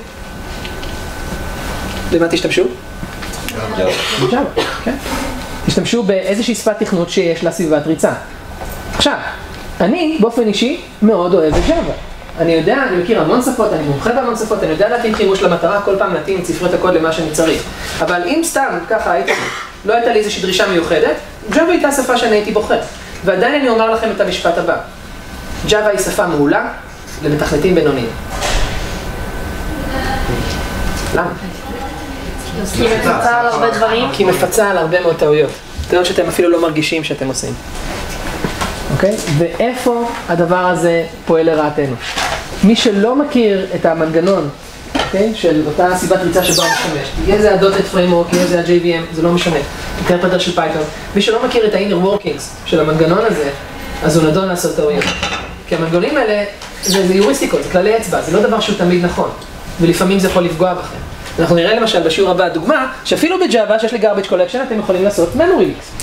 למה תשתמשו? בג'אווה, כן. תשתמשו באיזושהי שפת תכנות שיש לה סביבת ריצה. עכשיו, אני באופן אישי מאוד אוהב את ג'אווה. אני יודע, אני מכיר המון שפות, אני מומחה בהמון שפות, אני יודע להתאים חימוש למטרה, כל פעם להתאים את ספרי הקוד למה שאני צריך. אבל אם סתם, ככה לא הייתה לי איזושהי דרישה מיוחדת, ג'אווה הייתה שפה שאני הייתי בוחר. ועדיין אני אומר לכם את המשפט הבא. ג'אווה היא שפה מעולה למתכנתים בינוניים. למה? כי היא מפצה על הרבה דברים. כי היא מפצה על הרבה מאוד טעויות. טעויות שאתם אפילו לא מרגישים שאתם עושים. אוקיי? ואיפה הדבר הזה פועל לרעתנו? מי שלא מכיר את המנגנון, אוקיי? של אותה סיבת ריצה שבה הוא משתמש, יהיה זה ה.NET Framework, יהיה זה ה.JVM, זה לא משנה. אינטרפרטר של פייתון. מי שלא מכיר את ה-inner workings של המנגנון הזה, אז הוא נדון לעשות טעויות. כי המנגנונים האלה, זה יוריסטיקות, זה כללי אצבע, זה לא דבר שהוא תמיד נכון. ולפעמים זה יכול לפגוע בכם. אנחנו נראה למשל בשיעור הבא דוגמה, שאפילו בג'אווה שיש לי garbage collection, אתם יכולים לעשות memory leaks.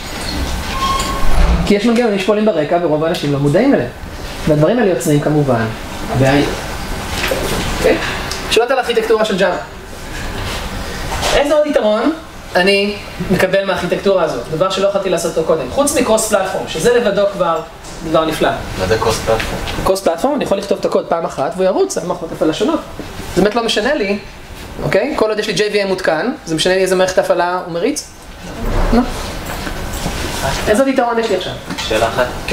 כי יש מנגנונים שפועלים ברקע ורוב האנשים לא מודעים אליהם. והדברים האלה יוצרים כמובן בעיה. אוקיי? שאלות על הארכיטקטורה של ג'אווה. איזה עוד יתרון אני מקבל מהארכיטקטורה הזאת? דבר שלא יכולתי לעשות אותו קודם. חוץ מקרוס פלטפורם, שזה לבדו כבר דבר נפלא. מה זה קרוס פלטפורם? קרוס פלטפורם, אני יכול לכתוב את הקוד פעם אחת והוא ירוץ על מערכות הפעלה שונות. זה באמת לא משנה לי, אוקיי? כל עוד יש לי JVM מותקן, זה משנה לי איזה מערכת הפעלה הוא מריץ? לא. איזה עוד יתרון יש לי עכשיו? שאלה אחת. כן.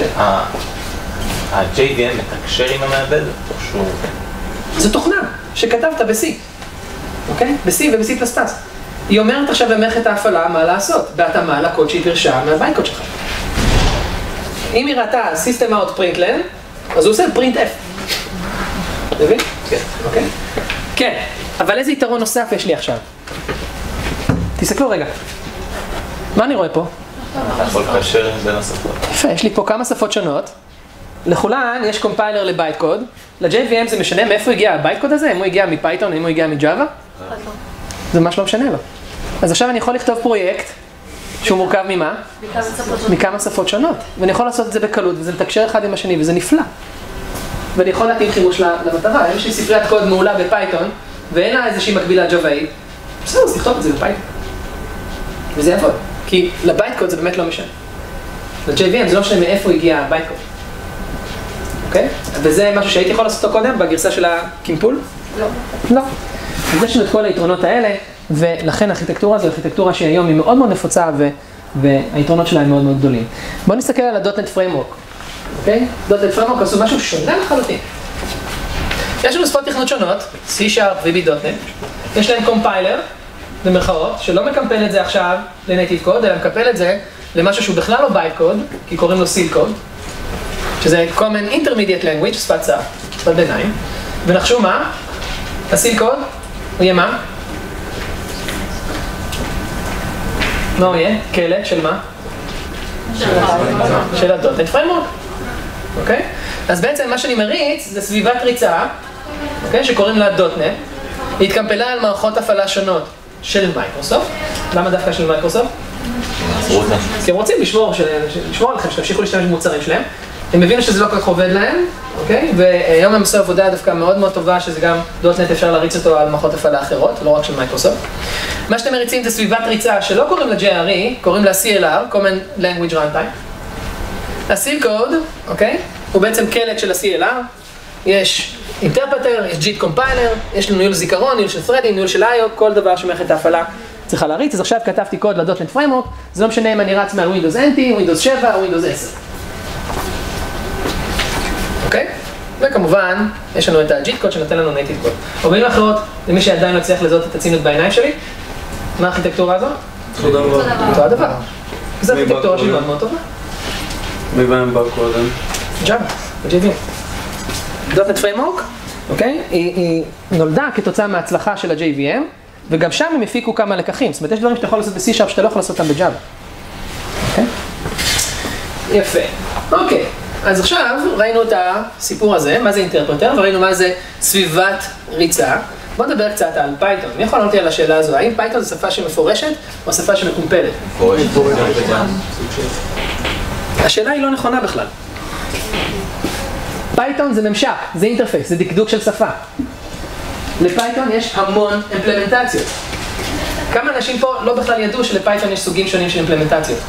ה-JVM מתקשר עם המעבד או שהוא... זו תוכנה שכתבת ב-C, אוקיי? ב-C וב-C++. היא אומרת עכשיו במערכת ההפעלה מה לעשות, בהתאמה לקוד שהיא פרשה מהביינקוד שלך. אם היא ראתה System Out Print Len, אז הוא עושה Print F. מבין? כן. אוקיי? כן, אבל איזה יתרון נוסף יש לי עכשיו? תסתכלו רגע. מה אני רואה פה? אתה יכול לקשר בין השפות. יפה, יש לי פה כמה שפות שונות. לכולן יש קומפיילר לבייט קוד. ל-JVM זה משנה מאיפה הגיע הבייט קוד הזה? אם הוא הגיע מפייתון, אם הוא הגיע מג'אווה? זה ממש לא משנה לו. אז עכשיו אני יכול לכתוב פרויקט שהוא מורכב ממה? מכמה שפות שונות. ואני יכול לעשות את זה בקלות, וזה מתקשר אחד עם השני, וזה נפלא. ואני יכול להתאים חימוש למטרה. אם יש לי ספריית קוד מעולה בפייתון, ואין לה איזושהי מקבילה ג'אוואית, בסדר, אז תכתוב את זה בפייתון. וזה יעבוד. כי לבייט קוד זה באמת לא משנה. ל-JVM זה לא משנה מאיפה הגיע הבייט קוד. אוקיי? וזה משהו שהייתי יכול לעשות אותו קודם, בגרסה של הקימפול? לא. לא. אז יש לנו את כל היתרונות האלה, ולכן הארכיטקטורה זו ארכיטקטורה שהיום היא מאוד מאוד נפוצה, והיתרונות שלה הם מאוד מאוד גדולים. בואו נסתכל על ה.NET Framework. אוקיי? .NET Framework עשו משהו שונה לחלוטין. יש לנו שפות תכנות שונות, C#, VB.NET, יש להם קומפיילר, במרכאות, שלא מקמפל את זה עכשיו לנייטיב קוד, אלא מקפל את זה למשהו שהוא בכלל לא בייט קוד, כי קוראים לו סיל קוד, שזה Common Intermediate Language, שפת צער, שפת ביניים. ונחשו מה? הסיל קוד, הוא יהיה מה? מה הוא יהיה? כלא של מה? של ה.NET Framework. אוקיי? אז בעצם מה שאני מריץ זה סביבת ריצה, אוקיי? שקוראים לה .NET. היא התקמפלה על מערכות הפעלה שונות של מייקרוסופט. למה דווקא של מייקרוסופט? כי הם רוצים לשמור עליכם, שתמשיכו להשתמש במוצרים שלהם. הם הבינו שזה לא כל כך עובד להם, אוקיי? והיום הם עשו עבודה דווקא מאוד מאוד טובה, שזה גם .NET אפשר להריץ אותו על מערכות הפעלה אחרות, לא רק של מייקרוסופט. מה שאתם מריצים זה סביבת ריצה שלא קוראים לה JRE, קוראים לה CLR, Common Language Runtime. ה-Seal Code, אוקיי? הוא בעצם קלט של ה-CLR. יש אינטרפרטר, יש JIT Compiler, יש לנו ניהול זיכרון, ניהול של threading, ניהול של IO, כל דבר שמערכת ההפעלה צריכה להריץ. אז עכשיו כתבתי קוד ל.NET Framework, זה לא משנה אם אני רץ מעל Windows NT, Windows 7 או Windows 10. אוקיי? וכמובן, יש לנו את ה-JIT Code שנותן לנו Native Code. או במילים אחרות, למי שעדיין לא הצליח לזהות את הצינות בעיניים שלי, מה הארכיטקטורה הזו? אותו הדבר. זו ארכיטקטורה שהיא מאוד מאוד טובה. מי בהם בא קודם? Java, JVM. .NET Framework, אוקיי? היא נולדה כתוצאה מההצלחה של ה-JVM, וגם שם הם הפיקו כמה לקחים. זאת אומרת, יש דברים שאתה יכול לעשות ב-C# שאתה לא יכול לעשות אותם ב-Java. אוקיי? יפה. אוקיי. אז עכשיו ראינו את הסיפור הזה, מה זה אינטרפרטר, וראינו מה זה סביבת ריצה. בואו נדבר קצת על פייתון. מי יכול לענות לי על השאלה הזו? האם פייתון זו שפה שמפורשת או שפה שמקומפלת? השאלה היא לא נכונה בכלל. פייתון זה ממשק, זה אינטרפייס, זה דקדוק של שפה. לפייתון יש המון אימפלמנטציות. כמה אנשים פה לא בכלל ידעו שלפייתון יש סוגים שונים של אימפלמנטציות?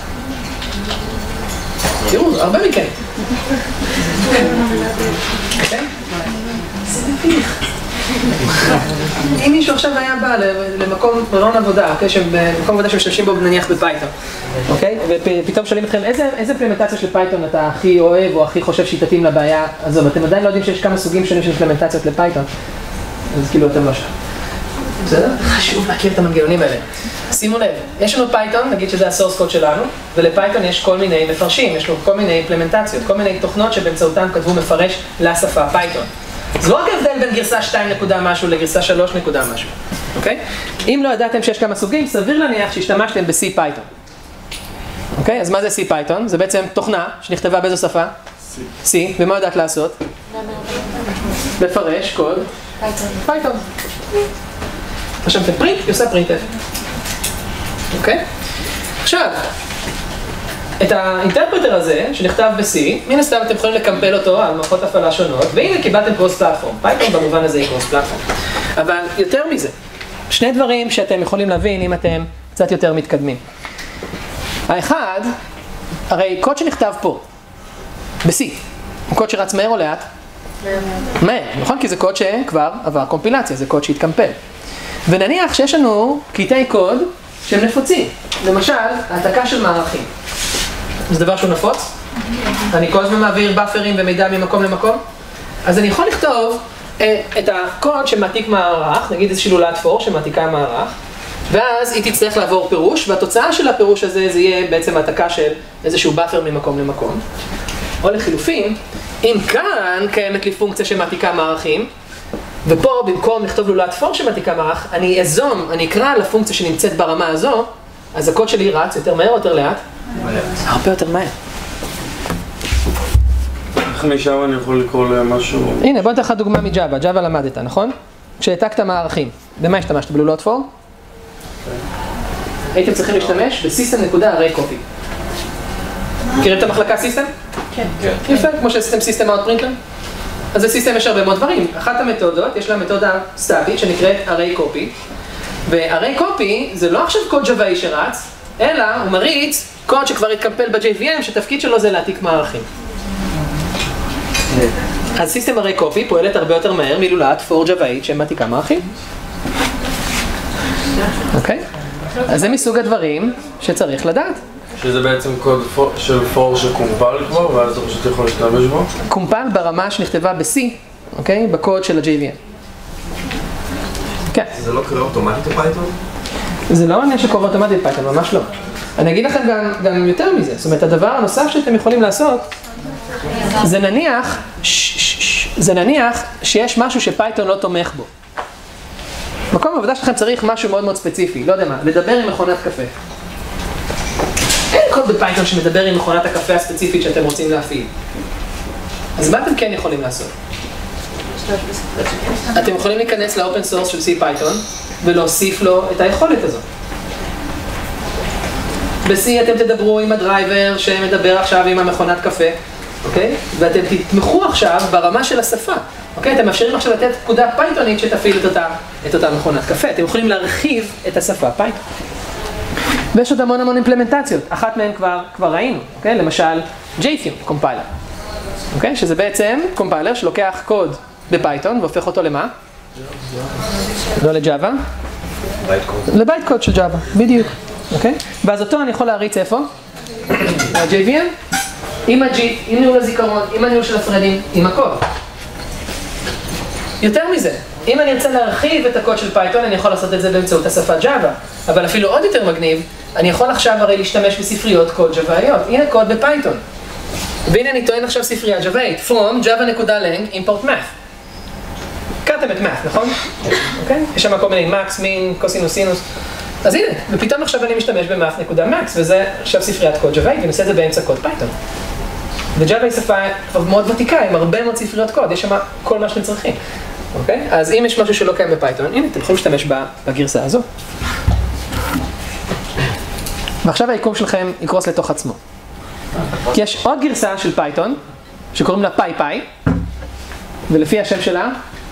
תראו, הרבה מכם. כן? זה מביך. אם מישהו עכשיו היה בא למקום מרון עבודה, במקום עבודה שמשתמשים בו נניח בפייתון, אוקיי? ופתאום שואלים אתכם איזה אימפלמנטציה של פייתון אתה הכי אוהב או הכי חושב שהיא תתאים לבעיה הזו, ואתם עדיין לא יודעים שיש כמה סוגים שונים של אימפלמנטציות לפייתון, אז כאילו אתם לא שם. בסדר? חשוב להכיר את המנגנונים האלה. שימו לב, יש לנו פייתון, נגיד שזה הסורס קוד שלנו, ולפייתון יש כל מיני מפרשים, יש לו כל מיני אימפלמנטציות, כל מיני תוכנות שבאמצעותם כתבו מפרש לשפה פייתון. זה לא רק הבדל בין גרסה 2 נקודה משהו לגרסה 3 נקודה משהו, אוקיי? אם לא ידעתם שיש כמה סוגים, סביר להניח שהשתמשתם ב-C פייתון. אוקיי? אז מה זה C פייתון? זה בעצם תוכנה שנכתבה באיזו שפה? C. ומה יודעת לעשות? לפרש קוד פייתון. רשמתם פרינט, היא עושה פרינט F. אוקיי? עכשיו, את האינטרפרטר הזה, שנכתב ב-C, מן הסתם אתם יכולים לקמפל אותו על מערכות הפעלה שונות, והנה קיבלתם קרוס פלטפורם. פייתון במובן הזה היא קרוס פלטפורם. אבל יותר מזה, שני דברים שאתם יכולים להבין אם אתם קצת יותר מתקדמים. האחד, הרי קוד שנכתב פה, ב-C, הוא קוד שרץ מהר או לאט? מהר, נכון? כי זה קוד שכבר עבר קומפילציה, זה קוד שהתקמפל. ונניח שיש לנו קטעי קוד שהם נפוצים. למשל, העתקה של מערכים. זה דבר שהוא נפוץ. אני כל הזמן מעביר באפרים ומידע ממקום למקום. אז אני יכול לכתוב את הקוד שמעתיק מערך, נגיד איזושהי לולת פור שמעתיקה מערך, ואז היא תצטרך לעבור פירוש, והתוצאה של הפירוש הזה זה יהיה בעצם העתקה של איזשהו באפר ממקום למקום. או לחילופין, אם כאן קיימת לי פונקציה שמעתיקה מערכים, ופה במקום לכתוב לולת פור שמעתיקה מערך, אני אזום, אני אקרא לפונקציה שנמצאת ברמה הזו, אז הקוד שלי רץ יותר מהר או יותר לאט? הרבה יותר מהר. איך משם אני יכול לקרוא למשהו? הנה, בוא נתן לך דוגמה מג'אווה, ג'אווה למדת, נכון? כשהעתקת מערכים, במה השתמשת? בלולות פור? הייתם צריכים להשתמש ב-system.array copy. מכירים את המחלקה סיסטם? כן. יפה, כמו שעשיתם סיסטם out printer? אז בסיסטם יש הרבה מאוד דברים. אחת המתודות, יש לה מתודה סטטית שנקראת array copy. ו-array copy זה לא עכשיו קוד ג'וואי שרץ, אלא הוא מריץ קוד שכבר התקמפל ב-JVM, שתפקיד שלו זה להעתיק מערכים. אז סיסטם array copy פועלת הרבה יותר מהר מלולת פור ג'וואית שמעתיקה מערכים. אוקיי? אז זה מסוג הדברים שצריך לדעת. שזה בעצם קוד של פור שקומפל כבר, ואז אתה פשוט יכול להשתמש בו? קומפל ברמה שנכתבה ב-C, אוקיי? בקוד של ה-JVM. כן. זה לא קורה אוטומטית בפייתון? זה לא עניין שקורה אוטומטית בפייתון, ממש לא. אני אגיד לכם גם יותר מזה. זאת אומרת, הדבר הנוסף שאתם יכולים לעשות, זה נניח שיש משהו שפייתון לא תומך בו. מקום העבודה שלכם צריך משהו מאוד מאוד ספציפי, לא יודע מה, לדבר עם מכונת קפה. אין קוד בפייתון שמדבר עם מכונת הקפה הספציפית שאתם רוצים להפעיל. אז מה אתם כן יכולים לעשות? אתם יכולים להיכנס לאופן סורס של C פייתון ולהוסיף לו את היכולת הזאת. ב-C אתם תדברו עם הדרייבר שמדבר עכשיו עם המכונת קפה, אוקיי? ואתם תתמכו עכשיו ברמה של השפה. אוקיי? אתם מאפשרים עכשיו לתת פקודה פייתונית שתפעיל את אותה מכונת קפה. אתם יכולים להרחיב את השפה פייתון. ויש עוד המון אימפלמנטציות. אחת מהן כבר ראינו, אוקיי? למשל, JFume, קומפיילר. אוקיי? שזה בעצם קומפיילר שלוקח קוד בפייתון והופך אותו למה? לא לג'אווה. לבייט קוד של ג'אווה, בדיוק. אוקיי? ואז אותו אני יכול להריץ איפה? ה-JVM, עם ה-JIT, עם ניהול הזיכרון, עם הניהול של הפרדים, עם הקוד. יותר מזה, אם אני ארצה להרחיב את הקוד של פייתון, אני יכול לעשות את זה באמצעות השפה ג'אווה. אבל אפילו עוד יותר מגניב, אני יכול עכשיו הרי להשתמש בספריות קוד ג'וואיות. הנה קוד בפייתון. והנה אני טוען עכשיו ספרייה ג'וואית, from java.lang import math. הכרתם את math, נכון? אוקיי? יש שם כל מיני max, min, קוסינוס, סינוס. אז הנה, ופתאום עכשיו אני משתמש ב-math.max, וזה עכשיו ספריית קוד ג'וואית, ואני עושה את זה באמצע קוד פייתון. וג'אווה היא שפה כבר מאוד ותיקה, עם הרבה מאוד ספריות קוד, יש שם כל מה שאתם צריכים. אוקיי? אז אם יש משהו שלא קיים בפייתון, הנה, אתם יכולים להשתמש בגרסה הזו. ועכשיו היקום שלכם יקרוס לתוך עצמו. כי יש עוד גרסה של פייתון, שקוראים לה פאי, ולפי השם שלה,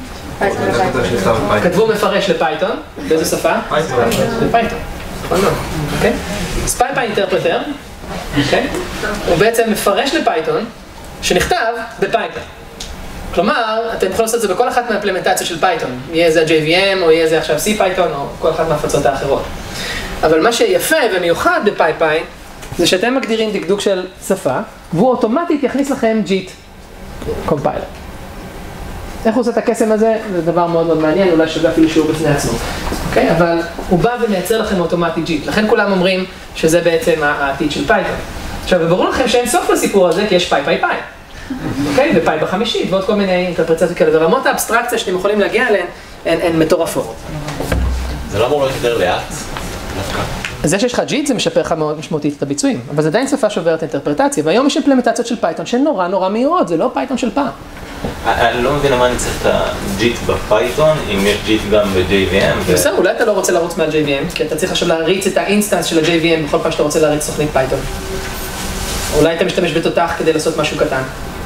כתבו מפרש לפייתון, באיזו שפה? לפייתון. אוקיי? אז פאי אינטרפרטר, אוקיי? הוא בעצם מפרש לפייתון, שנכתב בפייתון. כלומר, אתם יכולים לעשות את זה בכל אחת מהאימפלמנטציות של פייתון. יהיה זה ה-JVM, או יהיה זה עכשיו C-Python, או כל אחת מההפצות האחרות. אבל מה שיפה ומיוחד בפאי, זה שאתם מגדירים דקדוק של שפה, והוא אוטומטית יכניס לכם JIT קומפיילר. איך הוא עושה את הקסם הזה? זה דבר מאוד מאוד מעניין, אולי שווה אפילו שיעור בפני עצמו. אוקיי? אבל הוא בא ומייצר לכם אוטומטית JIT. לכן כולם אומרים שזה בעצם העתיד של פייתון. עכשיו, וברור לכם שאין סוף לסיפור הזה, כי יש פאי. אוקיי? ופאי בחמישית, ועוד כל מיני אינטרפרצציות כאלה. ורמות האבסטרקציה שאתם יכולים להגיע אליהן, הן מטורפות. זה לא אמור להיות יותר לאט? זה שיש לך JIT זה משפר לך מאוד משמעותית את הביצועים, אבל זה עדיין שפה שעוברת אינטרפרטציה, והיום יש אימפלמנטציות של פייתון שהן נורא מהירות, זה לא פייתון של פעם. אני לא מבין למה אני צריך את ה-JIT בפייתון, אם יש JIT גם ב-JVM. בסדר, אולי אתה לא רוצה להרוץ מה-JVM, כי אתה צריך עכשיו להריץ את האינסטנס של ה-JVM בכל פעם שאתה רוצה להריץ תוכנית פייתון. אולי אתה משתמש בתותח כדי לעשות משהו קטן.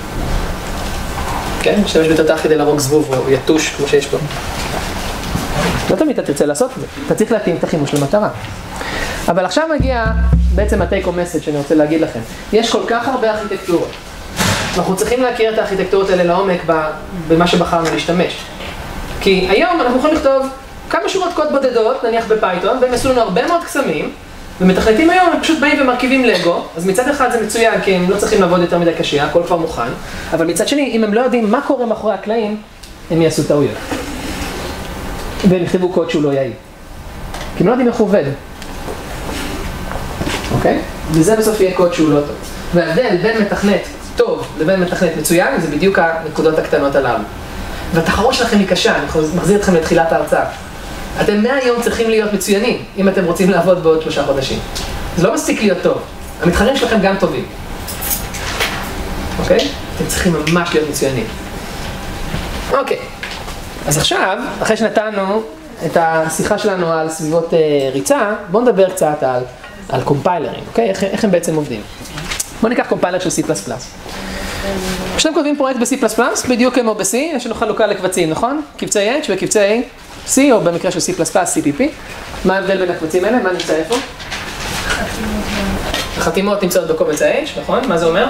כן? משתמש בתותח כדי להרוג זבוב או יתוש, כמו שיש פה. לא תמיד אתה תרצה לעשות את זה, אתה צריך להתאים את החימוש למטרה. אבל עכשיו מגיע בעצם ה-take home message שאני רוצה להגיד לכם. יש כל כך הרבה ארכיטקטורות. אנחנו צריכים להכיר את הארכיטקטורות האלה לעומק במה שבחרנו להשתמש. כי היום אנחנו יכולים לכתוב כמה שורות קוד בודדות, נניח בפייתון, והם יעשו לנו הרבה מאוד קסמים, ומתכנתים היום הם פשוט באים ומרכיבים לגו, אז מצד אחד זה מצוין, כי הם לא צריכים לעבוד יותר מדי קשה, הכל כבר מוכן, אבל מצד שני, אם הם לא יודעים מה קורה מאחורי הקלעים, הם יעשו טעויות. והם יכתבו קוד שהוא לא יעיל. כי הם לא יודעים איך הוא עובד. אוקיי? וזה בסוף יהיה קוד שהוא לא טוב. וההבדל בין מתכנת טוב לבין מתכנת מצוין, זה בדיוק הנקודות הקטנות הללו. והתחרות שלכם היא קשה, אני מחזיר אתכם לתחילת ההרצאה. אתם מהיום צריכים להיות מצוינים, אם אתם רוצים לעבוד בעוד 3 חודשים. זה לא מספיק להיות טוב. המתחרים שלכם גם טובים. אוקיי? אתם צריכים ממש להיות מצוינים. אוקיי. אז עכשיו, אחרי שנתנו את השיחה שלנו על סביבות ריצה, בואו נדבר קצת על קומפיילרים, אוקיי? איך הם בעצם עובדים. בואו ניקח קומפיילר של C++. כשאתם כותבים פרויקט ב-C++, בדיוק כמו ב-C, יש לנו חלוקה לקבצים, נכון? קבצי H וקבצי C, או במקרה של C++, CPP. מה ההבדל בין הקבצים האלה? מה נמצא איפה? החתימות נמצאות בקובץ ה-H, נכון? מה זה אומר?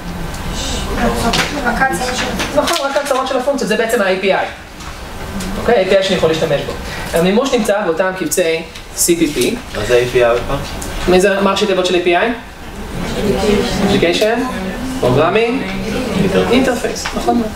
נכון, רק ההצהרות של הפונקציות, זה בעצם ה-API. אוקיי, API שאני יכול להשתמש בו. המימוש נמצא באותם קבצי CPP. מה זה API בכלל? מה ראשי תיבות של API? Application, Programming, Interface, נכון מאוד.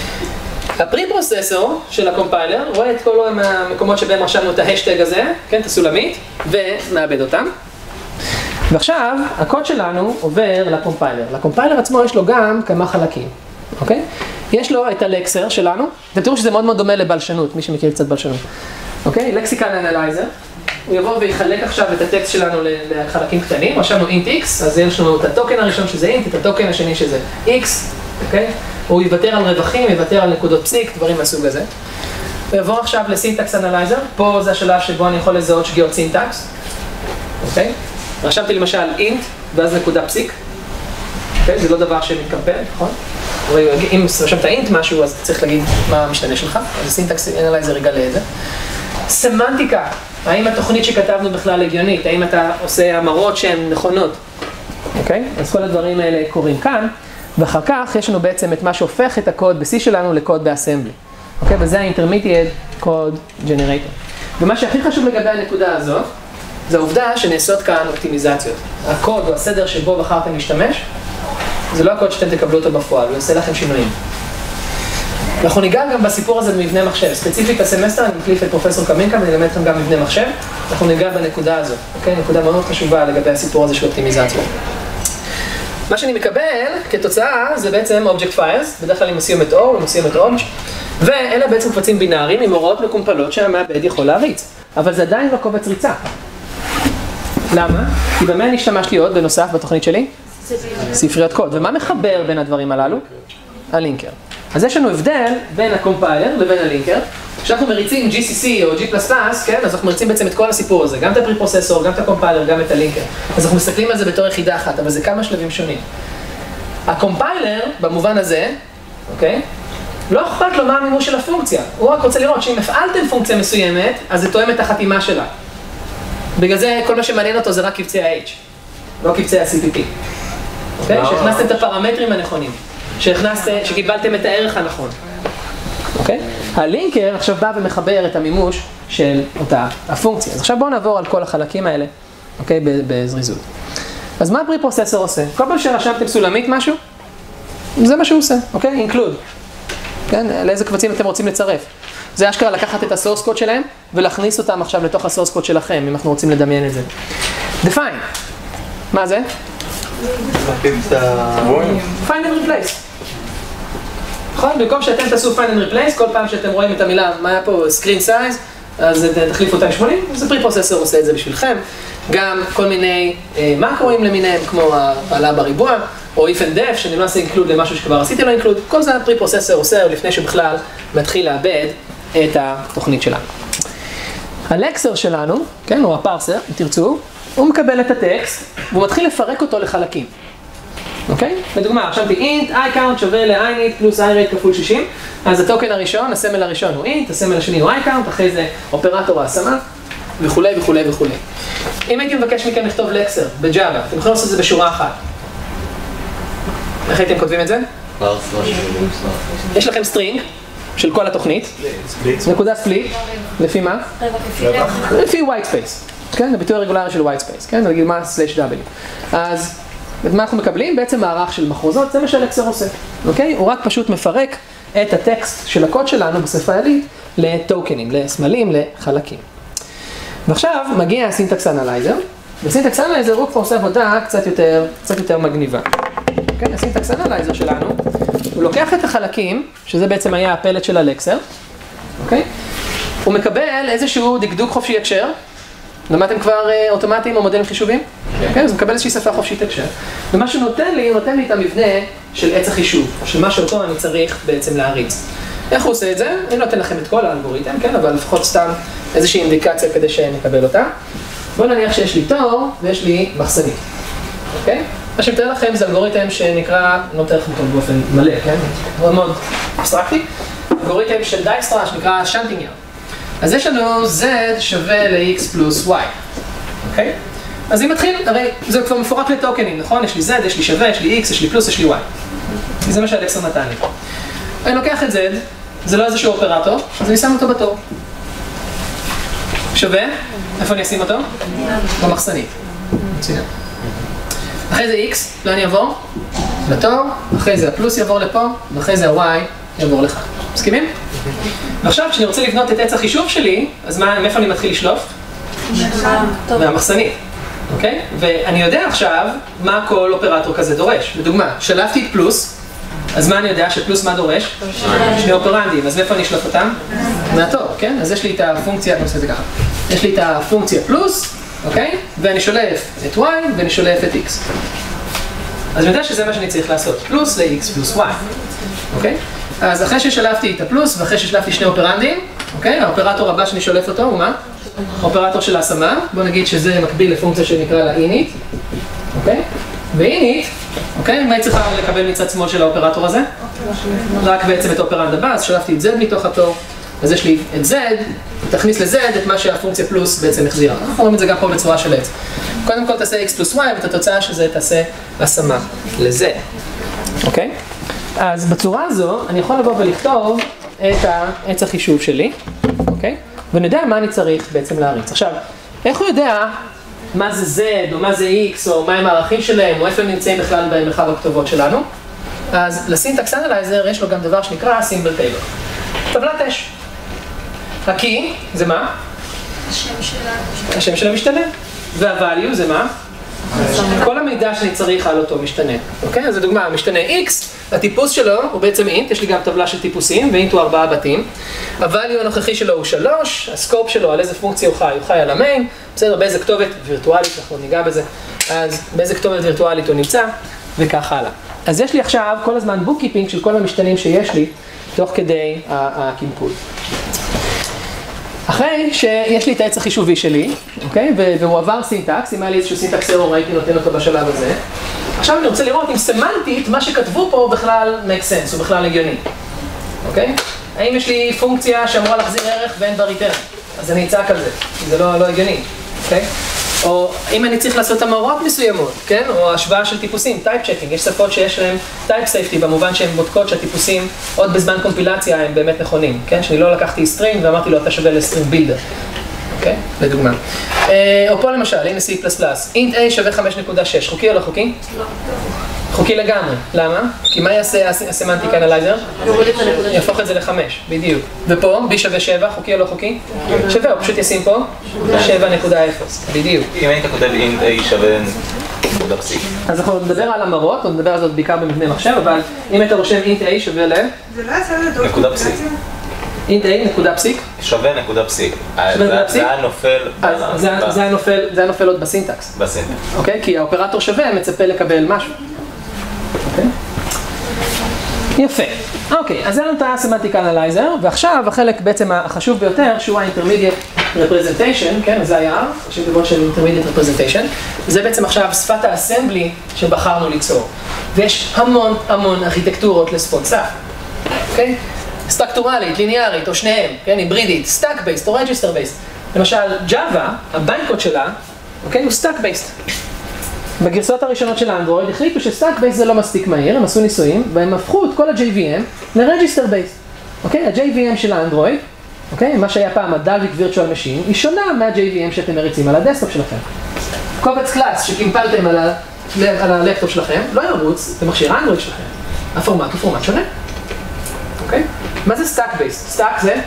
הפרי-פרוססור של הקומפיילר רואה את כל המקומות שבהם רשמנו את ההשטג הזה, כן, את הסולמית, ומאבד אותם. ועכשיו, הקוד שלנו עובר לקומפיילר. לקומפיילר עצמו יש לו גם כמה חלקים, אוקיי? יש לו את הלקסר שלנו, אתם תראו שזה מאוד מאוד דומה לבלשנות, מי שמכיר קצת בלשנות. אוקיי? לקסיקל אנלייזר, הוא יבוא ויחלק עכשיו את הטקסט שלנו לחלקים קטנים, רשמנו int x, אז יש לנו את הטוקן הראשון שזה int, את הטוקן השני שזה x, אוקיי? הוא יוותר על רווחים, יוותר על נקודות פסיק, דברים מהסוג הזה. הוא יבוא עכשיו לסינטקס אנלייזר, פה זה השלב שבו אני יכול לזהות שגיאות סינטקס, אוקיי? רשמתי למשל int, ואז נקודה פסיק, אוקיי? זה לא דבר שמתקמפל, נכון? אם רשמת int משהו, אז צריך להגיד מה המשתנה שלך, אז סינטקס אנלייזר יגלה את זה. סמנטיקה, האם התוכנית שכתבנו בכלל הגיונית, האם אתה עושה המרות שהן נכונות, אוקיי? אז כל הדברים האלה קורים כאן, ואחר כך יש לנו בעצם את מה שהופך את הקוד ב-C שלנו לקוד באסמבלי, אוקיי? וזה ה-Intermediate Code Generator. ומה שהכי חשוב לגבי הנקודה הזאת, זה העובדה שנעשות כאן אופטימיזציות. הקוד או הסדר שבו בחרתם להשתמש, זה לא הקוד שאתם תקבלו אותו בפועל, הוא יעשה לכם שינויים. אנחנו ניגע גם בסיפור הזה במבנה מחשב. ספציפית הסמסטר, אני מקליף את פרופסור קמינקה ואני אלמד אתכם גם מבנה מחשב. אנחנו ניגע בנקודה הזו, אוקיי? נקודה מאוד חשובה לגבי הסיפור הזה של אופטימיזציה. מה שאני מקבל כתוצאה זה בעצם Object Files, בדרך כלל עם סיומת O או סיומת Obj, ואלה בעצם קבצים בינאריים עם הוראות מקומפלות שהמעבד יכול להריץ. אבל זה עדיין לא קובץ ריצה. למה? כי במה אני השתמשתי עוד בנוסף בתוכנית שלי? ספריות קוד. ומה מחבר בין הדברים הללו? הלינקר. אז יש לנו הבדל בין הקומפיילר לבין הלינקר. כשאנחנו מריצים GCC או G++, כן, אז אנחנו מריצים בעצם את כל הסיפור הזה, גם את הפריפרוססור, גם את הקומפיילר, גם את הלינקר. אז אנחנו מסתכלים על זה בתור יחידה אחת, אבל זה כמה שלבים שונים. הקומפיילר, במובן הזה, אוקיי, לא אכפת לו מה המימוש של הפונקציה. הוא רק רוצה לראות שאם הפעלתם פונקציה מסוימת, אז זה תואם את החתימה שלה. בגלל זה כל מה שמעניין אותו זה רק קבצי ה-H, לא קבצי ה-CPP. אוקיי? שהכנסתם את הפרמטרים הנכונים. שקיבלתם את הערך הנכון. אוקיי? הלינקר עכשיו בא ומחבר את המימוש של אותה הפונקציה. אז עכשיו בואו נעבור על כל החלקים האלה, אוקיי? בזריזות. אז מה הפריפרוססור עושה? כל פעם שרשמתם סולמית משהו, זה מה שהוא עושה, אוקיי? include. כן? לאיזה קבצים אתם רוצים לצרף. זה אשכרה לקחת את הסורס קוד שלהם ולהכניס אותם עכשיו לתוך הסורס קוד שלכם, אם אנחנו רוצים לדמיין את זה. define. מה זה? find and replace. נכון? במקום שאתם תעשו find and replace, כל פעם שאתם רואים את המילה, מה היה פה? screen size, אז תחליפו 280, אז הפריפרוססור עושה את זה בשבילכם. גם כל מיני מקרואים למיניהם, כמו הפעלה בריבוע, או if and def, שאני לא אעשה include למשהו שכבר עשיתי לו include, כל זה הפריפרוססור עושה לפני שבכלל מתחיל לאבד את התוכנית שלנו. הלקסר שלנו, כן, או הפרסר, אם תרצו, הוא מקבל את הטקסט, והוא מתחיל לפרק אותו לחלקים. אוקיי? לדוגמה, רשמתי int, i-count שווה ל-init פלוס i-rate כפול 60, אז הטוקן הראשון, הסמל הראשון הוא int, הסמל השני הוא i-count, אחרי זה אופרטור ההשמה, וכולי וכולי וכולי. אם הייתי מבקש מכם לכתוב לקסר בג'אווה, אתם יכולים לעשות את זה בשורה אחת. איך הייתם כותבים את זה? יש לכם סטרינג של כל התוכנית, נקודה ספליט, לפי מה? לפי white space, כן? הביטוי הרגולרי של white space, כן? נגיד מה /w. אז מה אנחנו מקבלים? בעצם מערך של מחרוזות, זה מה שהלקסר עושה, אוקיי? הוא רק פשוט מפרק את הטקסט של הקוד שלנו בשפה העילית לטוקנים, לסמלים, לחלקים. ועכשיו מגיע הסינטקס אנלייזר, וסינטקס אנלייזר הוא כבר עושה עבודה קצת יותר מגניבה. כן, הסינטקס אנלייזר שלנו, הוא לוקח את החלקים, שזה בעצם היה הפלט של הלקסר, אוקיי? הוא מקבל איזשהו דקדוק חופשי הקשר, למדתם כבר אוטומטיים או מודלים חישובים? כן, אז הוא מקבל איזושהי שפה חופשית הקשר. ומה שהוא נותן לי, הוא נותן לי את המבנה של עץ החישוב, של מה שאותו אני צריך בעצם להריץ. איך הוא עושה את זה? אני לא אתן לכם את כל האלגוריתם, כן, אבל לפחות סתם איזושהי אינדיקציה כדי שנקבל אותה. בואו נניח שיש לי תור ויש לי מחסנית, אוקיי? מה שמתאר לכם זה אלגוריתם שנקרא, לא מתאר לכם אותו באופן מלא, כן? מאוד מאוד אבסטרקטי. אלגוריתם של דייסטרה שנקרא שנטינגר. אז יש לנו z שווה ל-x פלוס y, אוקיי? אז אם מתחיל, הרי זה כבר מפורק לטוקנים, נכון? יש לי z, יש לי שווה, יש לי x, יש לי פלוס, יש לי y. זה מה שהלקסר נתן לי. אני לוקח את z, זה לא איזשהו אופרטור, אז אני שם אותו בתור. שווה? איפה אני אשים אותו? במחסנית. מצוין. אחרי זה x, לאן יעבור? לתור, אחרי זה הפלוס יעבור לפה, ואחרי זה ה-y יעבור לך. מסכימים? ועכשיו, כשאני רוצה לבנות את עץ החישוב שלי, אז מאיפה אני מתחיל לשלוף? מהמחסנית, אוקיי? ואני יודע עכשיו מה כל אופרטור כזה דורש. לדוגמה, שלפתי את פלוס, אז מה אני יודע? שפלוס מה דורש? שני אופרנדים, אז מאיפה אני אשלוף אותם? מהתור, כן? אז יש לי את הפונקציה, אני עושה את זה ככה. יש לי את הפונקציה פלוס, אוקיי? ואני שולף את y ואני שולף את x. אז אני יודע שזה מה שאני צריך לעשות, פלוס ל-x פלוס y, אוקיי? אז אחרי ששלפתי את הפלוס ואחרי ששלפתי שני אופרנדים, אוקיי? האופרטור הבא שאני שולף אותו הוא מה? אופרטור של ההשמה, בוא נגיד שזה מקביל לפונקציה שנקרא לה init, אוקיי? ו-init, אוקיי? מה היא צריכה לקבל מצד שמאל של האופרטור הזה? רק בעצם את האופרנד הבא, אז שלפתי את z מתוך התור, אז יש לי את z, תכניס ל-z את מה שהפונקציה פלוס בעצם החזירה. אנחנו רואים את זה גם פה בצורה של עץ. קודם כל תעשה x פלוס y, ואת התוצאה של זה תעשה השמה ל-z, אוקיי? אז בצורה הזו אני יכול לבוא ולכתוב את העץ החישוב שלי, אוקיי? ואני יודע מה אני צריך בעצם להריץ. עכשיו, איך הוא יודע מה זה z או מה זה x או מה הם הערכים שלהם או איפה הם נמצאים בכלל במרחב הכתובות שלנו? אז לסינטקס אנלייזר יש לו גם דבר שנקרא symbol table. טבלת אש. ה-key זה מה? השם של המשתנה. וה-value זה מה? כל המידע שאני צריך על אותו משתנה. אוקיי? אז לדוגמה, המשתנה x, הטיפוס שלו הוא בעצם int, יש לי גם טבלה של טיפוסים, ו-int הוא 4 בתים. ה-value הנוכחי שלו הוא 3, הסקופ שלו, על איזה פונקציה הוא חי על המיין, בסדר, באיזה כתובת וירטואלית, אנחנו ניגע בזה, אז באיזה כתובת וירטואלית הוא נמצא, וכך הלאה. אז יש לי עכשיו כל הזמן בוקקיפינג של כל המשתנים שיש לי, תוך כדי הקמפול. אחרי שיש לי את העץ החישובי שלי, אוקיי? והוא עבר סינטקס, אם היה לי איזשהו סינטקס ארור, הייתי נותן אותו בשלב הזה. עכשיו אני רוצה לראות אם סמנטית, מה שכתבו פה בכלל make sense, הוא בכלל הגיוני. אוקיי? האם יש לי פונקציה שאמורה להחזיר ערך ואין בה return? אז אני אצעק על זה, זה לא הגיוני, אוקיי? או אם אני צריך לעשות המרות מסוימות, כן? או השוואה של טיפוסים, type checking, יש שפות שיש להם type safety במובן שהן בודקות שהטיפוסים עוד בזמן קומפילציה הם באמת נכונים, כן? שאני לא לקחתי string ואמרתי לו אתה שווה ל-string builder, אוקיי? לדוגמה. או פה למשל, הנה C++, int a שווה 5.6, חוקי או לא חוקי? לא. חוקי לגמרי, למה? כי מה יעשה הסמנטיק אנלייזר? יהפוך את זה ל5, בדיוק. ופה, b שווה 7, חוקי או לא חוקי? שווה, הוא פשוט ישים פה 7.0, בדיוק. אם היית כותב int a שווה נקודה פסיק. אז אנחנו נדבר על המרות, או נדבר על זאת בעיקר במבנה מחשב, אבל אם אתה רושם int a שווה ל... זה לא יעשה לדעות נקודה פסיק. int a נקודה פסיק? שווה נקודה פסיק. זה היה נופל... זה היה נופל עוד בסינטקס. בסינטקס. אוקיי? כי האופרטור שווה מצפה לקבל משהו. אוקיי? יפה. אוקיי, אז זה לנו את ה-Semantic Analyzer, ועכשיו החלק בעצם החשוב ביותר, שהוא ה-Intermediate Representation, כן, זה היה ראשי תיבות של Intermediate Representation, זה בעצם עכשיו שפת האסמבלי שבחרנו ליצור. ויש המון ארכיטקטורות לשפות שף. אוקיי? סטרקטורלית, ליניארית, או שניהם, כן, היברידית, Stack-Based או Register-Based. למשל, Java, הביינקוד שלה, אוקיי, הוא Stack-Based. בגרסאות הראשונות של האנדרואיד החליטו שסטאק-בייס זה לא מספיק מהיר, הם עשו ניסויים, והם הפכו את כל ה-JVM ל-Register-Based. אוקיי? ה-JVM של האנדרואיד, אוקיי? מה שהיה פעם ה-Dalvik Virtual Machine, היא שונה מה-JVM שאתם מריצים על הדסקטופ שלכם. קובץ קלאס שקימפלתם על הלפטופ שלכם, לא ירוץ במכשיר האנדרואיד שלכם. הפורמט הוא פורמט שונה. אוקיי? מה זה Stack-Based? סטאק זה?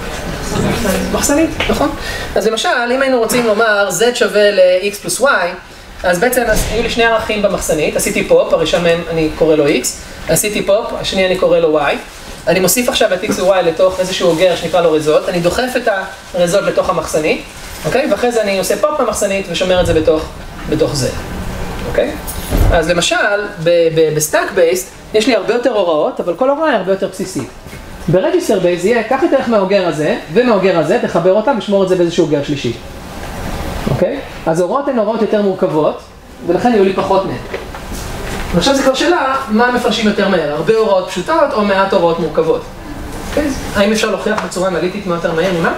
מחסנית, נכון? אז למשל, אם היינו רוצים לומר Z שווה ל-X פלוס Y, אז בעצם היו לי שני ערכים במחסנית, עשיתי פופ, הראשון מהם אני קורא לו X, עשיתי פופ, השני אני קורא לו Y, אני מוסיף עכשיו את X ו-Y לתוך איזשהו אוגר שנקרא לו רזולט, אני דוחף את הרזולט לתוך המחסנית, אוקיי? ואחרי זה אני עושה פופ במחסנית ושומר את זה בתוך זה, אוקיי? אז למשל, ב-Stack-Based יש לי הרבה יותר הוראות, אבל כל הוראה היא הרבה יותר בסיסית. ב-Register-Based יהיה, קח את הערך מהאוגר הזה ומהאוגר הזה, תחבר אותם ושמור את זה באיזשהו אוגר שלישי. אוקיי? אז הוראות הן הוראות יותר מורכבות, ולכן יהיו לי פחות מהן. ועכשיו זה כבר שאלה, מה מפרשים יותר מהר? הרבה הוראות פשוטות או מעט הוראות מורכבות? אוקיי? האם אפשר להוכיח בצורה אנליטית מה יותר מהר ממה?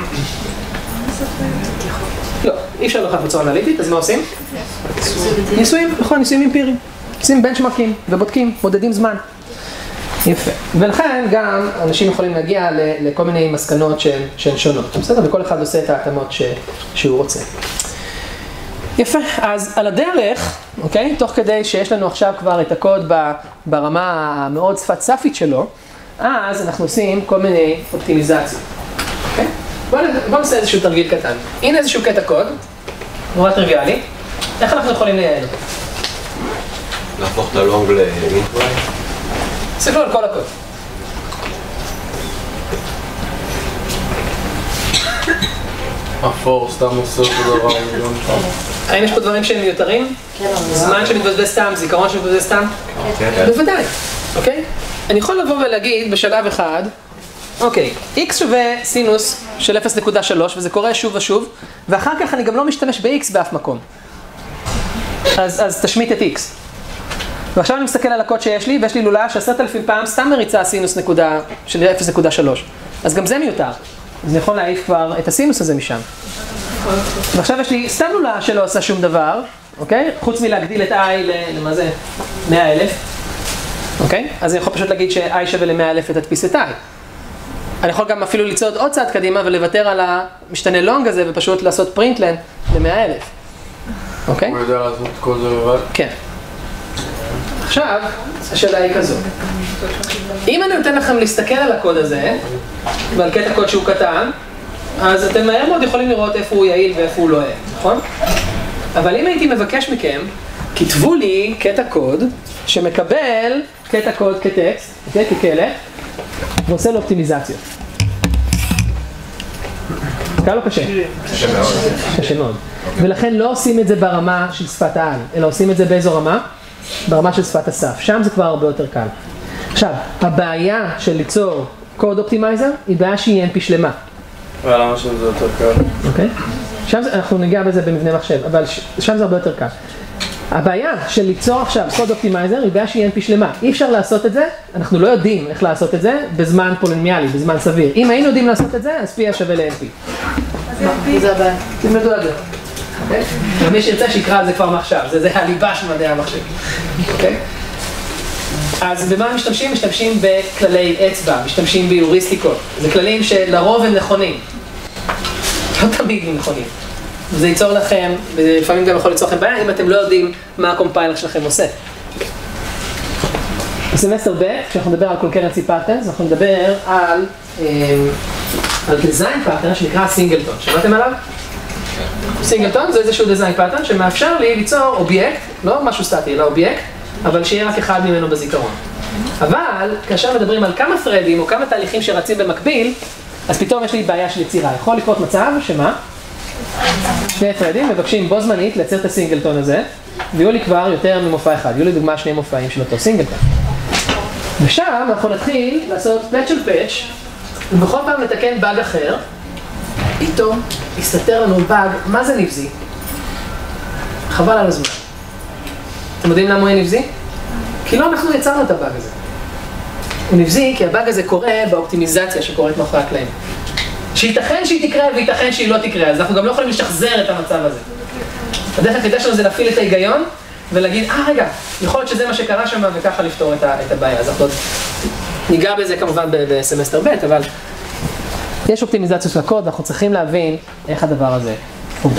לא, אי אפשר להוכיח בצורה אנליטית, אז מה עושים? ניסויים, נכון, ניסויים אמפיריים. עושים בנצ'מרקים ובודקים, מודדים זמן. יפה. ולכן גם אנשים יכולים להגיע לכל מיני מסקנות שהן שונות. בסדר? וכל אחד עושה את ההתאמות שהוא רוצה. יפה. אז על הדרך, אוקיי? תוך כדי שיש לנו עכשיו כבר את הקוד ברמה המאוד שפת ספית שלו, אז אנחנו עושים כל מיני אופטימיזציות. אוקיי? בואו נעשה איזשהו תרגיל קטן. הנה איזשהו קטע קוד, נורא טריוויאלי. איך אנחנו יכולים לייעל אותו? להפוך את הלונג ל-int y? תסתכלו על כל הקוד. אפור סתם עושה אותו דבר מיליון פעם. האם יש פה דברים שהם מיותרים? כן. זמן שמתבזבז סתם, זיכרון שמתבזבז סתם? כן. בוודאי, אוקיי? אני יכול לבוא ולהגיד בשלב אחד, אוקיי, x שווה סינוס של 0.3 וזה קורה שוב ושוב, ואחר כך אני גם לא משתמש ב-x באף מקום. אז תשמיט את x. ועכשיו אני מסתכל על הקוד שיש לי, ויש לי לולאה ש10,000 פעם סתם מריצה סינוס נקודה של 0.3. אז גם זה מיותר. אז אני יכול להעיף כבר את הסינוס הזה משם. ועכשיו יש לי סתם לולאה שלא עושה שום דבר, אוקיי? חוץ מלהגדיל את i למה זה? 100,000. אוקיי? אז אני יכול פשוט להגיד ש-i שווה ל-100,000 ותדפיס את i. אני יכול גם אפילו לצעוד עוד צעד קדימה ולוותר על המשתנה לונג הזה ופשוט לעשות פרינטלן ל-100,000. אוקיי? הוא יודע לעשות את כל זה לבד? כן. עכשיו, השאלה היא כזו. אם אני נותן לכם להסתכל על הקוד הזה, ועל קטע קוד שהוא קטן, אז אתם מהר מאוד יכולים לראות איפה הוא יעיל ואיפה הוא לא יעיל, נכון? אבל אם הייתי מבקש מכם, כתבו לי קטע קוד שמקבל קטע קוד כטקסט, אוקיי? כקלט, ועושה לו אופטימיזציות. קל או קשה? קשה מאוד. קשה מאוד. ולכן לא עושים את זה ברמה של שפת העל, אלא עושים את זה באיזו רמה? ברמה של שפת הסף, שם זה כבר הרבה יותר קל. עכשיו, הבעיה של ליצור קוד אופטימייזר היא בעיה שהיא NP שלמה. ולמה שם זה יותר קל? אוקיי? שם אנחנו ניגע בזה במבנה מחשב, אבל שם זה הרבה יותר קל. הבעיה של ליצור עכשיו קוד אופטימייזר היא בעיה שהיא NP שלמה. אי אפשר לעשות את זה, אנחנו לא יודעים איך לעשות את זה בזמן פולינומיאלי, בזמן סביר. אם היינו יודעים לעשות את זה, אז P שווה ל-NP. אז NP זה הבעיה. תלמדו על זה. אוקיי? ומי שירצה שיקרא על זה כבר מחשב, זה הליבה של מדעי המחשב. אוקיי? אז במה משתמשים? משתמשים בכללי אצבע, משתמשים ביוריסטיקות. זה כללים שלרוב הם נכונים. לא תמיד הם נכונים. זה ייצור לכם, ולפעמים גם יכול ליצור לכם בעיה, אם אתם לא יודעים מה הקומפיילר שלכם עושה. בסמסטר ב', כשאנחנו נדבר על concurrency patterns, אנחנו נדבר על design pattern שנקרא סינגלטון. שמעתם עליו? סינגלטון זה איזשהו design pattern שמאפשר לי ליצור אובייקט, לא משהו סטטי, אלא אובייקט, אבל שיהיה רק אחד ממנו בזיכרון. אבל כאשר מדברים על כמה threadים או כמה תהליכים שרצים במקביל, אז פתאום יש לי בעיה של יצירה. יכול לקרות מצב שמה? שני threadים מבקשים בו זמנית לייצר את הסינגלטון הזה, ויהיו לי כבר יותר ממופע אחד. יהיו לי דוגמה שני מופעים של אותו סינגלטון. ושם אנחנו נתחיל לעשות patch על patch, ובכל פעם לתקן באג אחר, פתאום יסתתר לנו באג, מה זה נבזי? חבל על הזמן. אתם יודעים למה הוא יהיה נבזי? כי לא אנחנו יצרנו את הבאג הזה. הוא נבזי כי הבאג הזה קורה באופטימיזציה שקורית מאחורי הקלעים. שייתכן שהיא תקרה וייתכן שהיא לא תקרה, אז אנחנו גם לא יכולים לשחזר את המצב הזה. הדרך היחידה שלנו זה להפעיל את ההיגיון ולהגיד, רגע, יכול להיות שזה מה שקרה שם וככה לפתור את הבעיה. אז אנחנו ניגע בזה כמובן בסמסטר ב', אבל יש אופטימיזציה של הקוד ואנחנו צריכים להבין איך הדבר הזה עובד.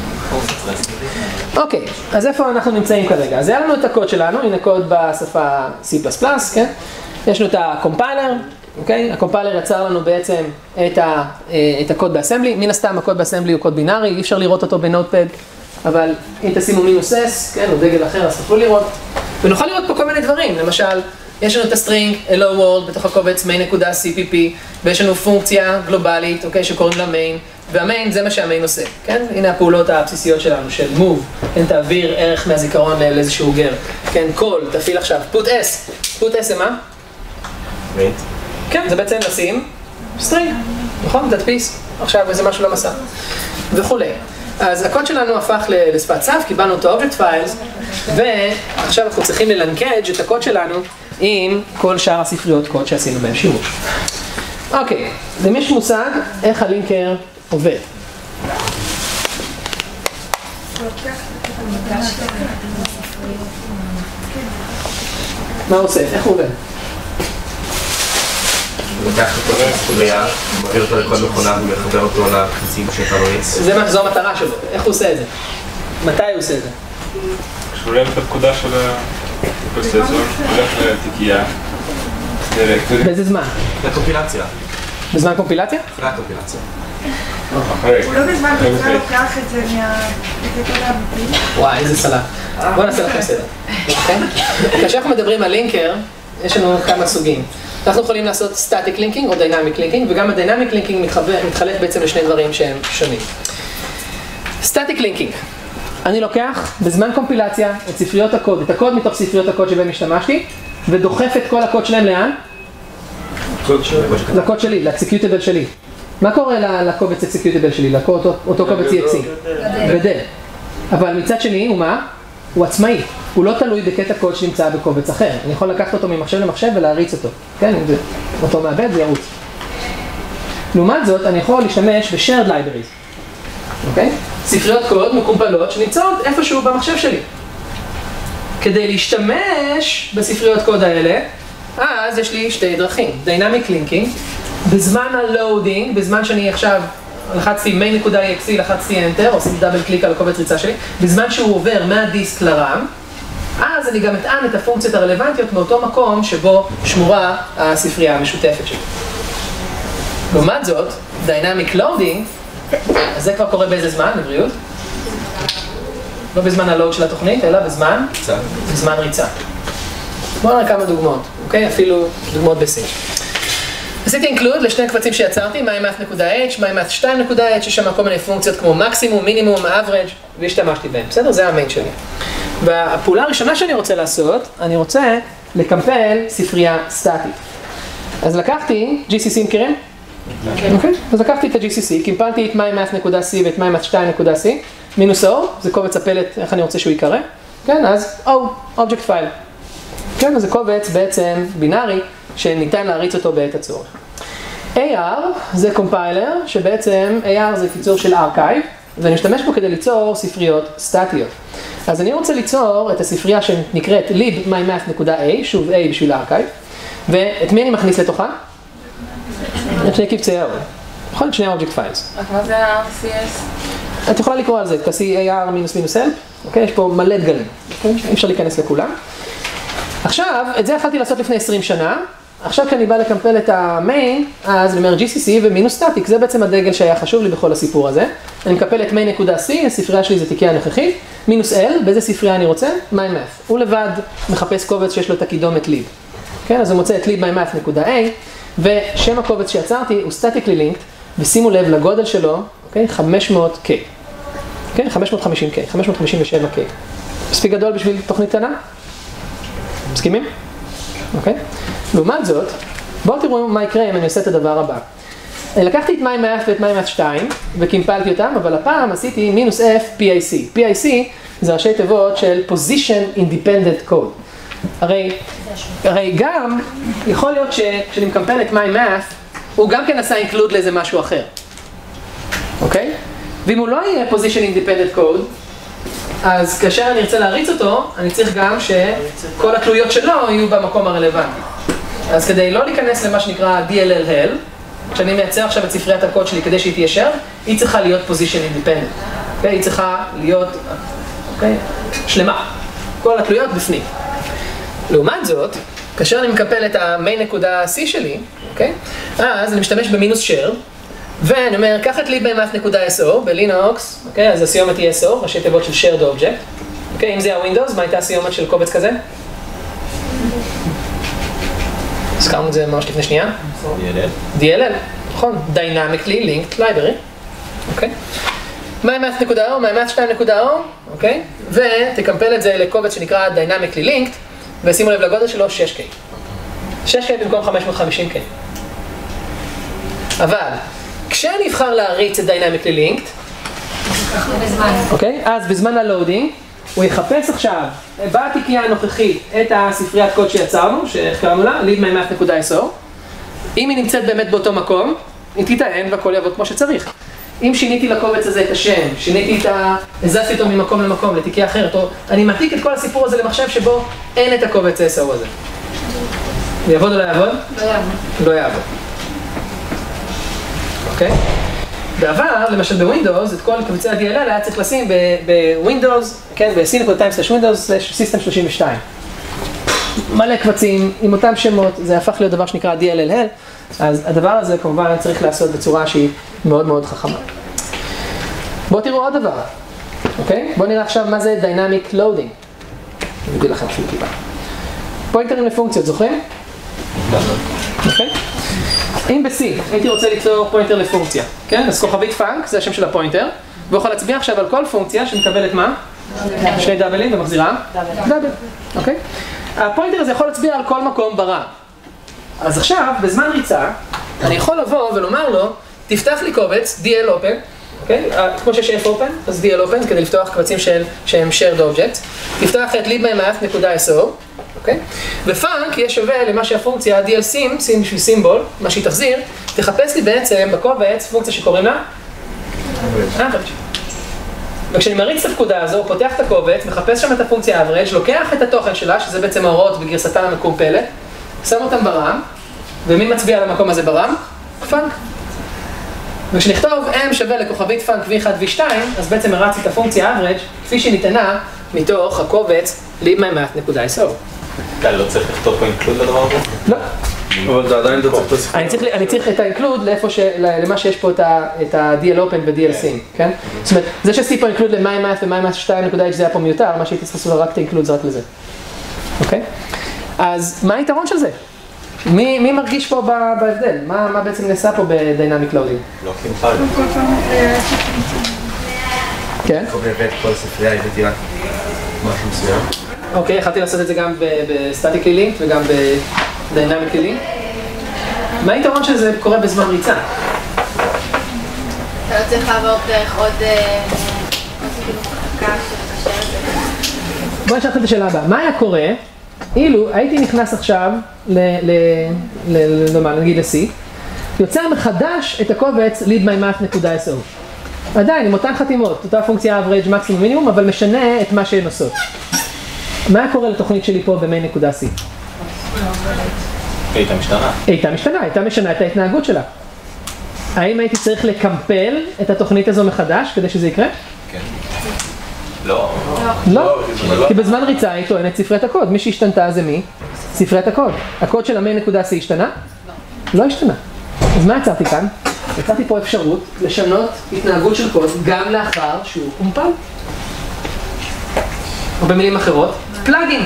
אוקיי, אז איפה אנחנו נמצאים כרגע? אז היה לנו את הקוד שלנו, הנה קוד בשפה C++, כן? יש לנו את הקומפיילר, אוקיי? הקומפיילר יצר לנו בעצם את הקוד באסמבלי. מן הסתם הקוד באסמבלי הוא קוד בינארי, אי אפשר לראות אותו בנוטפד, אבל אם תשימו מינוס S, כן, או דגל אחר, אז תוכלו לראות. ונוכל לראות פה כל מיני דברים, למשל, יש לנו את הסטרינג hello world בתוך הקובץ main.cpp, ויש לנו פונקציה גלובלית, אוקיי, שקוראים לה main, והמיין זה מה שהמיין עושה, כן? הנה הפעולות הבסיסיות שלנו של move, כן, תעביר ערך מהזיכרון לאיזשהו גר, כן, call, תפעיל עכשיו, put s זה מה? מית. כן, זה בעצם לשים סטרינג, נכון? תדפיס, עכשיו איזה משהו למסע, וכולי. אז הקוד שלנו הפך לשפת סף, קיבלנו את ה-object files, ועכשיו אנחנו צריכים ללנקג' את הקוד שלנו עם כל שאר הספריות קוד שעשינו בהם שימוש. אוקיי, למי יש מושג איך הלינקר עובד? מה הוא עושה? איך הוא עובד? הוא לוקח אותו לספרייה, מעביר אותו לקוד מכונה ומחבר אותו לחצים שאתה רואה. זו המטרה שלו, איך הוא עושה את זה? מתי הוא עושה את זה? כשהוא עולה את הפקודה של הפרוססור, הולך לתיקייה. באיזה זמן? לקומפילציה. בזמן קומפילציה? אחרי הקומפילציה. הוא לא בזמן קומפילציה לוקח את זה מהקוד האמיתי. וואי, איזה סלט. בואו נעשה לכם סדר. כאשר אנחנו מדברים על לינקר, יש לנו כמה סוגים. אנחנו יכולים לעשות סטטיק לינקינג או דיינמיק לינקינג, וגם הדינמיק לינקינג מתחלק בעצם לשני דברים שהם שונים. סטטיק לינקינג. אני לוקח בזמן קומפילציה את ספריות הקוד, את הקוד מתוך ספריות הקוד שבהם השתמשתי, ודוחף את כל הקוד שלהם לאן? לקוד שלי, לאקסקיוטיבל שלי. מה קורה לקובץ אקסקיוטיבל שלי, לאותו קובץ EXE? גדל. אבל מצד שני הוא מה? הוא עצמאי. הוא לא תלוי בקטע קוד שנמצא בקובץ אחר. אני יכול לקחת אותו ממחשב למחשב ולהריץ אותו. כן, אם זה אותו מעבד, זה ירוץ. לעומת זאת, אני יכול להשתמש ב-shared libraries. אוקיי? ספריות קוד מקומפלות שנמצאות איפשהו במחשב שלי. כדי להשתמש בספריות קוד האלה, אז יש לי שתי דרכים. Dynamic linking, בזמן ה-loading, בזמן שאני עכשיו לחצתי main.exe, לחצתי enter, עושים דאבל קליק על הקובץ ריצה שלי, בזמן שהוא עובר מהדיסק לרם, אז אני גם אטען את הפונקציות הרלוונטיות מאותו מקום שבו שמורה הספרייה המשותפת שלי. לעומת זאת, Dynamic loading, אז זה כבר קורה באיזה זמן, לבריאות? לא בזמן הלואוד של התוכנית, אלא בזמן ריצה. בואו נראה כמה דוגמאות, אוקיי? אפילו דוגמאות בסין. עשיתי אינקלוד לשני קבצים שיצרתי, mymath.h, mymath2.h, יש שם כל מיני פונקציות כמו מקסימום, מינימום, average, והשתמשתי בהם, בסדר? זה המיין שלי. והפעולה הראשונה שאני רוצה לעשות, אני רוצה לקמפל ספרייה סטטית. אז לקחתי GCC מכירים? אוקיי? אז לקחתי את ה-GCC, קימפלתי את mymath.c ואת mymath2.c, מינוס O, זה קובץ הפלט, איך אני רוצה שהוא יקרא. כן, אז O, Object File. כן, אז זה קובץ בעצם בינארי, שניתן להריץ אותו בעת הצורך. AR זה קומפיילר, שבעצם AR זה קיצור של Archive, ואני משתמש בו כדי ליצור ספריות סטטיות. אז אני רוצה ליצור את הספרייה שנקראת libmymath.a, שוב A בשביל Archive, ואת מי אני מכניס לתוכה? את שני קבצי AR, נכון? את שני Object Files. רק מה זה ה-RCS? את יכולה לקרוא על זה, תעשי AR-help, אוקיי? יש פה מלא דגלים, אוקיי? אי אפשר להיכנס לכולם. עכשיו, את זה יכלתי לעשות לפני 20 שנה, עכשיו כשאני בא לקמפל את המיין, אז אני אומר GCC ומינוס סטטיק, זה בעצם הדגל שהיה חשוב לי בכל הסיפור הזה. אני מקפל את main.c, הספרייה שלי זה תיקי הנוכחית, מינוס L, באיזה ספרייה אני רוצה? mymath. הוא לבד מחפש קובץ שיש לו את הקידומת lib. כן, אז הוא מוצא את libmymath.a, ושם הקובץ שיצרתי הוא statically linked, ושימו לב לגודל שלו, אוקיי? 500K. כן, 550K, 557K. מספיק גדול בשביל תוכנית קטנה? מסכימים? אוקיי? לעומת זאת, בואו תראו מה יקרה אם אני עושה את הדבר הבא. לקחתי את mymath ואת mymath 2 וקימפלתי אותם, אבל הפעם עשיתי מינוס F PIC. PIC זה ראשי תיבות של Position Independent Code. הרי גם יכול להיות שכשאני מקמפל את mymath, הוא גם כן עשה include לאיזה משהו אחר. אוקיי? ואם הוא לא יהיה Position Independent Code, אז כאשר אני ארצה להריץ אותו, אני צריך גם שכל התלויות שלו יהיו במקום הרלוונטי. אז כדי לא להיכנס למה שנקרא DLL, כשאני מייצר עכשיו את ספריית הקוד שלי כדי שהיא תהיה share, היא צריכה להיות Position Independent. היא צריכה להיות שלמה. כל התלויות בפנים. לעומת זאת, כאשר אני מקפל את ה-main.c שלי, אז אני משתמש במינוס share, ואני אומר, קח את libmymath.so בלינוקס, אז הסיומת היא SO, ראשי תיבות של shared object. אם זה ה-Windows, מה הייתה הסיומת של קובץ כזה? הזכרנו את זה ממש לפני שנייה? DLL, נכון, Dynamically Linked Library. mymath.o, mymath2.o, ותקמפל את זה לקובץ שנקרא Dynamically Linked, ושימו לב לגודל שלו 6K. 6K במקום 550K. אבל, כשאני אבחר להריץ את Dynamically Linked, אז בזמן הלואודינג, הוא יחפש עכשיו, בתיקייה הנוכחית, את הספריית קוד שיצרנו, שאיך קראנו לה, libmymath.so. אם היא נמצאת באמת באותו מקום, היא תיטען והכל יעבוד כמו שצריך. אם שיניתי לקובץ הזה את השם, הזזתי אותו ממקום למקום, לתיקייה אחרת, או אני מעתיק את כל הסיפור הזה למחשב שבו אין את הקובץ SO הזה. יעבוד או לא יעבוד? לא יעבוד. לא יעבוד. אוקיי? בעבר, למשל בווינדוס, את כל קבצי ה-DLL היה צריך לשים בווינדוס, כן, ב-c.windows/system 32. מלא קבצים עם אותם שמות, זה הפך להיות דבר שנקרא DLL, אז הדבר הזה כמובן צריך לעשות בצורה שהיא מאוד מאוד חכמה. בואו תראו עוד דבר, אוקיי? בואו נראה עכשיו מה זה Dynamic Loading. אני אגיד לכם שוב טיפה. פוינטרים לפונקציות, זוכרים? אוקיי? אם ב-C הייתי רוצה ליצור פוינטר לפונקציה, כן? אז כוכבית פאנק, זה השם של הפוינטר, והוא יכול להצביע עכשיו על כל פונקציה שמקבלת מה? שני דאבלים ומחזירה? דאבל. אוקיי? הפוינטר הזה יכול להצביע על כל מקום ברם. אז עכשיו, בזמן ריצה, אני יכול לבוא ולומר לו, תפתח לי קובץ, DL open, אוקיי? כמו שיש F open, אז DL open, כדי לפתוח קבצים שהם shared objects. תפתח את libmymath.so, אוקיי? ופאנק יהיה שווה למה שהפונקציה DL sim בשביל סימבול, מה שהיא תחזיר, תחפש לי בעצם בקובץ פונקציה שקוראים לה average. וכשאני מריץ את הפקודה הזו, הוא פותח את הקובץ, מחפש שם את הפונקציה average, לוקח את התוכן שלה, שזה בעצם ההוראות בגרסתה המקומפלת, שם אותם ברם, ומי מצביע על המקום הזה ברם? פאנק. וכשנכתוב m שווה לכוכבית פאנק v1 v2, אז בעצם הרצתי את הפונקציה average, כפי שניתנה מתוך הקובץ libmymath.so. לא צריך לכתוב פה include לדבר הזה? לא. אבל זה עדיין לא צריך את הסיפור. אני צריך את ה-include למה שיש פה את ה-DL open ו-DL sim, כן? זאת אומרת, זה שעשיתי פה include ל-mymath ו-mymath2.h זה היה פה מיותר, מה שהייתי צריך לעשות רק את ה-include זה רק לזה. אוקיי? אז מה היתרון של זה? מי מרגיש פה בהבדל? מה בעצם נעשה פה ב-Dynamic Loading? לא קימפל. כל פעם כן? הבאת כל ספרייה, הבאתי רק משהו מסוים. אוקיי, יכלתי לעשות את זה גם בסטטיקלי לינק וגם בדיינמיקלי לינק. מה היתרון שזה קורה בזמן ריצה? אתה לא צריך לעבור דרך עוד כאילו חקיקה שמקשר את זה. בואי נשאל את השאלה הבאה, מה היה קורה אילו הייתי נכנס עכשיו נגיד ל-C, יוצר מחדש את הקובץ leadmymath.so. עדיין, עם אותן חתימות, אותה פונקציה average, מקסימום, מינימום, אבל משנה את מה שהן עושות. מה היה קורה לתוכנית שלי פה ב-main.c? הייתה משתנה. הייתה משנה את ההתנהגות שלה. האם הייתי צריך לקמפל את התוכנית הזו מחדש כדי שזה יקרה? כן. לא. לא, כי בזמן ריצה היא טוענת ספריית הקוד. מי שהשתנתה זה מי? ספריית הקוד. הקוד של ה-main.c השתנה? לא השתנה. אז מה יצרתי כאן? יצרתי פה אפשרות לשנות התנהגות של קוד גם לאחר שהוא קומפל. או במילים אחרות, פלאגין.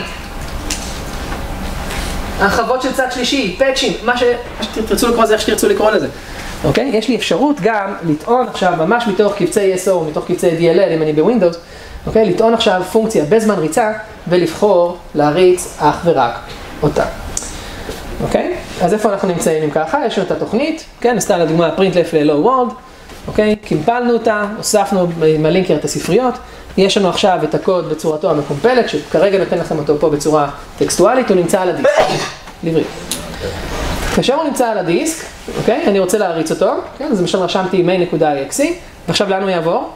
הרחבות של צד שלישי, פאצ'ים, מה שתרצו לקרוא זה איך שתרצו לקרוא לזה. אוקיי? יש לי אפשרות גם לטעון עכשיו ממש מתוך קבצי ESO, מתוך קבצי DLL, אם אני בווינדוס, אוקיי? לטעון עכשיו פונקציה בזמן ריצה ולבחור להריץ אך ורק אותה. אוקיי? אז איפה אנחנו נמצאים אם ככה? יש לנו את התוכנית, כן? נסתה לדוגמה printlf ל-hello world, אוקיי? קימפלנו אותה, הוספנו עם הלינקר את הספריות, יש לנו עכשיו את הקוד בצורתו המקומפלת, שכרגע נותן לכם אותו פה בצורה טקסטואלית, הוא נמצא על הדיסק, לעברית. כאשר הוא נמצא על הדיסק, אוקיי? אני רוצה להריץ אותו, כן? אז למשל רשמתי main.exe, ועכשיו לאן הוא יעבור?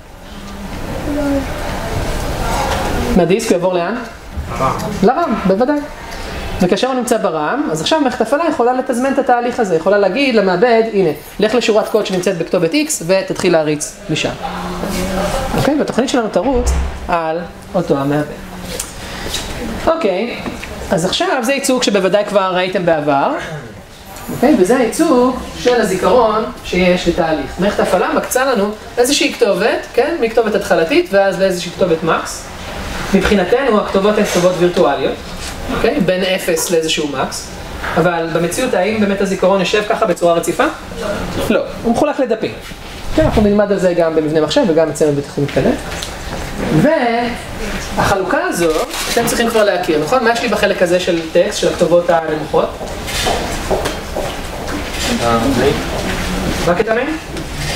מהדיסק הוא יעבור לאן? לרם, בוודאי. וכאשר הוא נמצא ברם, אז עכשיו מערכת הפעלה יכולה לתזמן את התהליך הזה, יכולה להגיד למעבד, הנה, לך לשורת קוד שנמצאת בכתובת X ותתחיל להריץ משם. אוקיי? והתוכנית שלנו תרוץ על אותו המעבד. אוקיי, אז עכשיו זה ייצוג שבוודאי כבר ראיתם בעבר. אוקיי? וזה הייצוג של הזיכרון שיש לתהליך. מערכת הפעלה מקצה לנו איזושהי כתובת, כן? מכתובת התחלתית ואז לאיזושהי כתובת מקס. מבחינתנו הכתובות הן כתובות וירטואליות. אוקיי? בין 0 לאיזשהו מקס. אבל במציאות האם באמת הזיכרון יושב ככה בצורה רציפה? לא. הוא מחולק לדפים. כן, אנחנו נלמד על זה גם במבנה מחשב וגם אצלנו בתכנית כזה. והחלוקה הזו, אתם צריכים כבר להכיר, נכון? מה יש לי בחלק הזה של טקסט, של הכתובות הנמוכות? מה קטע מהם?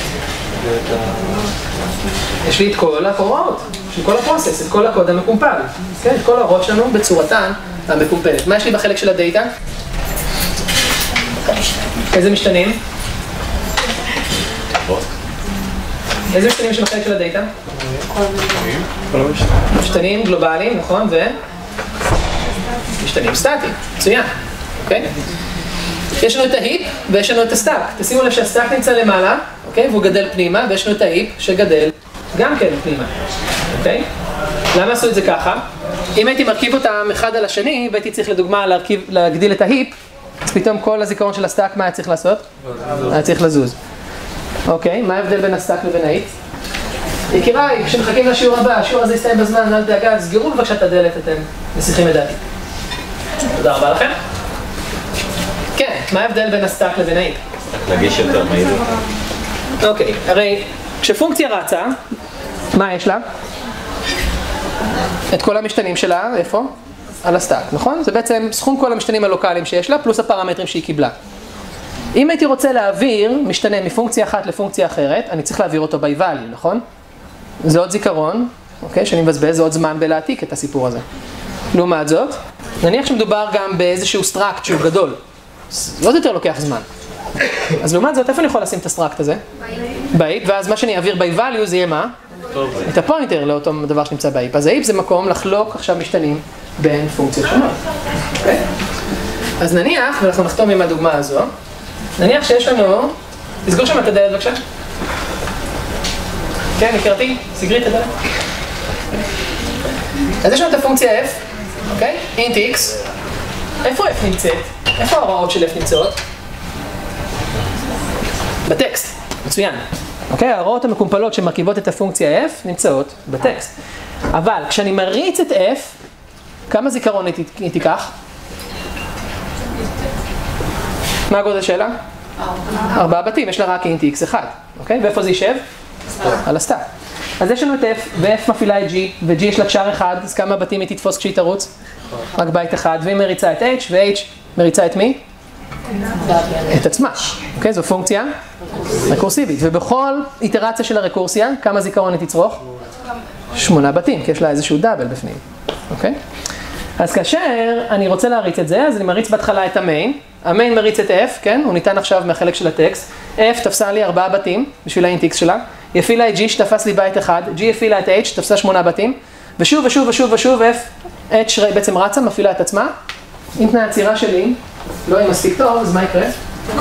יש לי את כל ההוראות, של כל הפרוסס, את כל הקוד המקומפל. כן, את כל ההוראות שלנו בצורתן המקומפלת. מה יש לי בחלק של הדאטה? איזה משתנים? איזה משתנים יש בחלק של הדאטה? משתנים גלובליים, נכון? ומשתנים סטטיים, מצוין, אוקיי? יש לנו את ההיפ ויש לנו את הסטאק. תשימו לב שהסטאק נמצא למעלה, אוקיי? והוא גדל פנימה, ויש לנו את ההיפ שגדל גם כן פנימה, אוקיי? למה עשו את זה ככה? אם הייתי מרכיב אותם אחד על השני, והייתי צריך לדוגמה להגדיל את ההיפ, אז פתאום כל הזיכרון של הסטאק, מה היה צריך לעשות? היה צריך לזוז. אוקיי, מה ההבדל בין הסטאק לבין ההיפ? יקיריי, כשמחכים לשיעור הבא, השיעור הזה יסתיים בזמן, אל דאגה, סגרו בבקשה את הדלת, אתם מסיחים את דעתי. תודה רבה לכם. כן, מה ההבדל בין הסטאק לבין ההיפ? להגיש יותר מהיר. אוקיי, הרי כשפונקציה רצה, מה יש לה? את כל המשתנים שלה, איפה? על הסטאק, נכון? זה בעצם סכום כל המשתנים הלוקליים שיש לה, פלוס הפרמטרים שהיא קיבלה. אם הייתי רוצה להעביר משתנה מפונקציה אחת לפונקציה אחרת, אני צריך להעביר אותו by-value, נכון? זה עוד זיכרון, אוקיי? שאני מבזבז, זה עוד זמן בלהעתיק את הסיפור הזה. לעומת זאת, נניח שמדובר גם באיזשהו סטרקט שהוא גדול. זה עוד יותר לוקח זמן. אז לעומת זאת, איפה אני יכול לשים את הסטרקט הזה? בהיפ, ואז מה שאני אעביר by-value זה יהיה מה? את הפוינטר לאותו דבר שנמצא בהיפ. אז ההיפ זה מקום לחלוק עכשיו משתנים בין פונקציות שונות. אוקיי? אז נניח, ואנחנו נחתום עם הדוגמה הזו, נניח שיש לנו, תסגור שם את הדלת בבקשה. כן, הכרתי, סגרי את הדלת. אז יש לנו את הפונקציה f, אוקיי? int x. איפה f נמצאת? איפה ההוראות של f נמצאות? בטקסט, מצוין. אוקיי, ההוראות המקומפלות שמרכיבות את הפונקציה f נמצאות בטקסט. אבל כשאני מריץ את f, כמה זיכרון היא תיקח? מה הגודל שלה? 4 בתים, יש לה רק int x1, אוקיי? ואיפה זה יישב? על הסטאק. אז יש לנו את F, ו-F מפעילה את G, ו-G יש לה צ'אר אחד, אז כמה בתים היא תתפוס כשהיא תרוץ? רק בית אחד, והיא מריצה את H, ו-H מריצה את מי? את עצמה. אוקיי, זו פונקציה רקורסיבית, ובכל איטרציה של הרקורסיה, כמה זיכרון היא תצרוך? 8 בתים, כי יש לה איזשהו דאבל בפנים. אוקיי? אז כאשר אני רוצה להריץ את זה, אז אני מריץ בהתחלה את המיין. המיין מריץ את F, כן? הוא ניתן עכשיו מהחלק של הטקסט. F תפסה לי 4 בתים בשביל האינטיקס שלה. היא הפעילה את G שתפס לי בית אחד. G הפעילה את H, תפסה 8 בתים. ושוב ושוב ושוב ושוב F, H בעצם רצה, מפעילה את עצמה. אם תנאי הצירה שלי לא יהיה מספיק טוב, אז מה יקרה?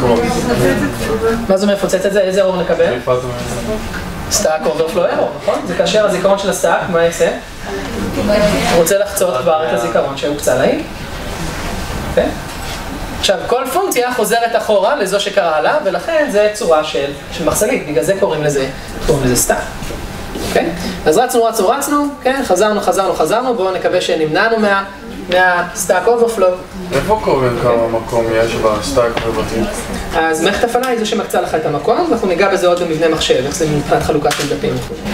מה זה מפוצץ את זה? איזה אור נקבל? סטאק אוברפלו ארור, נכון? זה כאשר הזיכרון של הסטאק, מה יעשה? הוא רוצה לחצות כבר את הזיכרון שהוקצה להם. אוקיי? עכשיו, כל פונקציה חוזרת אחורה לזו שקרה לה, ולכן זה צורה של מחסנית, בגלל זה קוראים לזה סטאק. אוקיי? אז רצנו, כן? חזרנו, בואו נקווה שנמנענו מהסטאק אוברפלו. איפה קוראים כמה מקום יש בסטאק ובתים? אז מערכת הפעלה היא זו שמקצה לך את המקום, ואנחנו ניגע בזה עוד במבנה מחשב, איך זה מבחינת חלוקה של דפים.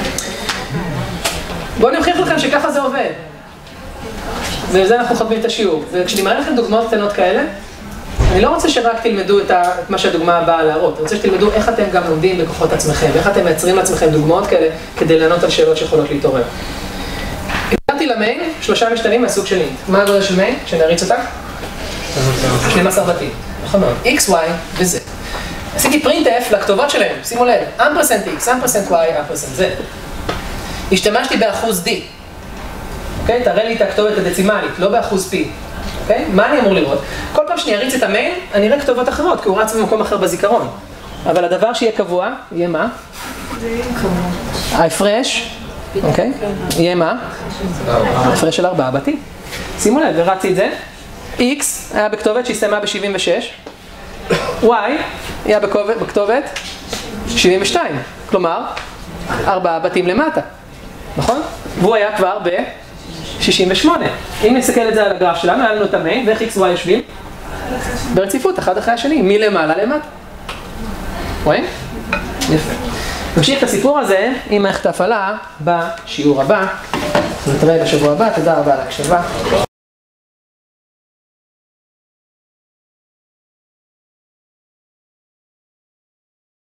בואו אני אוכיח לכם שככה זה עובד. ובזה אנחנו חותמים את השיעור. וכשאני מראה לכם דוגמאות קטנות כאלה, אני לא רוצה שרק תלמדו את מה שהדוגמה הבאה להראות, אני רוצה שתלמדו איך אתם גם לומדים בכוחות עצמכם, איך אתם מייצרים לעצמכם דוגמאות כאלה כדי לענות על שאלות שיכולות להתעורר. הגעתי למיין 3 משתנים מהסוג של אינט. מה הגודל של מיין? כשנריץ אותה? 12 בתים. נכון מאוד. X, Y ו-Z. עשיתי printf לכתובות שלהם, שימו לב, %x, %y, %z. השתמשתי באחוז D. אוקיי? תראה לי את הכתובת הדצימלית, לא באחוז P. אוקיי? מה אני אמור לראות? כל פעם שאני אריץ את המיין, אני אראה כתובות אחרות, כי הוא רץ במקום אחר בזיכרון. אבל הדבר שיהיה קבוע, יהיה מה? ההפרש, אוקיי? יהיה מה? ההפרש של 4 בתים. שימו לב, ורצתי את זה. X היה בכתובת שהסתיימה ב-76. Y היה בכתובת 72. כלומר, 4 בתים למטה. נכון? והוא היה כבר ב-68. אם נסתכל את זה על הגרף שלנו, היה לנו את המיין, ואיך X, Y יושבים? ברציפות, אחד אחרי השני, מלמעלה למטה. רואים? יפה. נמשיך את הסיפור הזה עם מערכת ההפעלה בשיעור הבא. נתראה בשבוע הבא, תודה רבה על ההקשבה.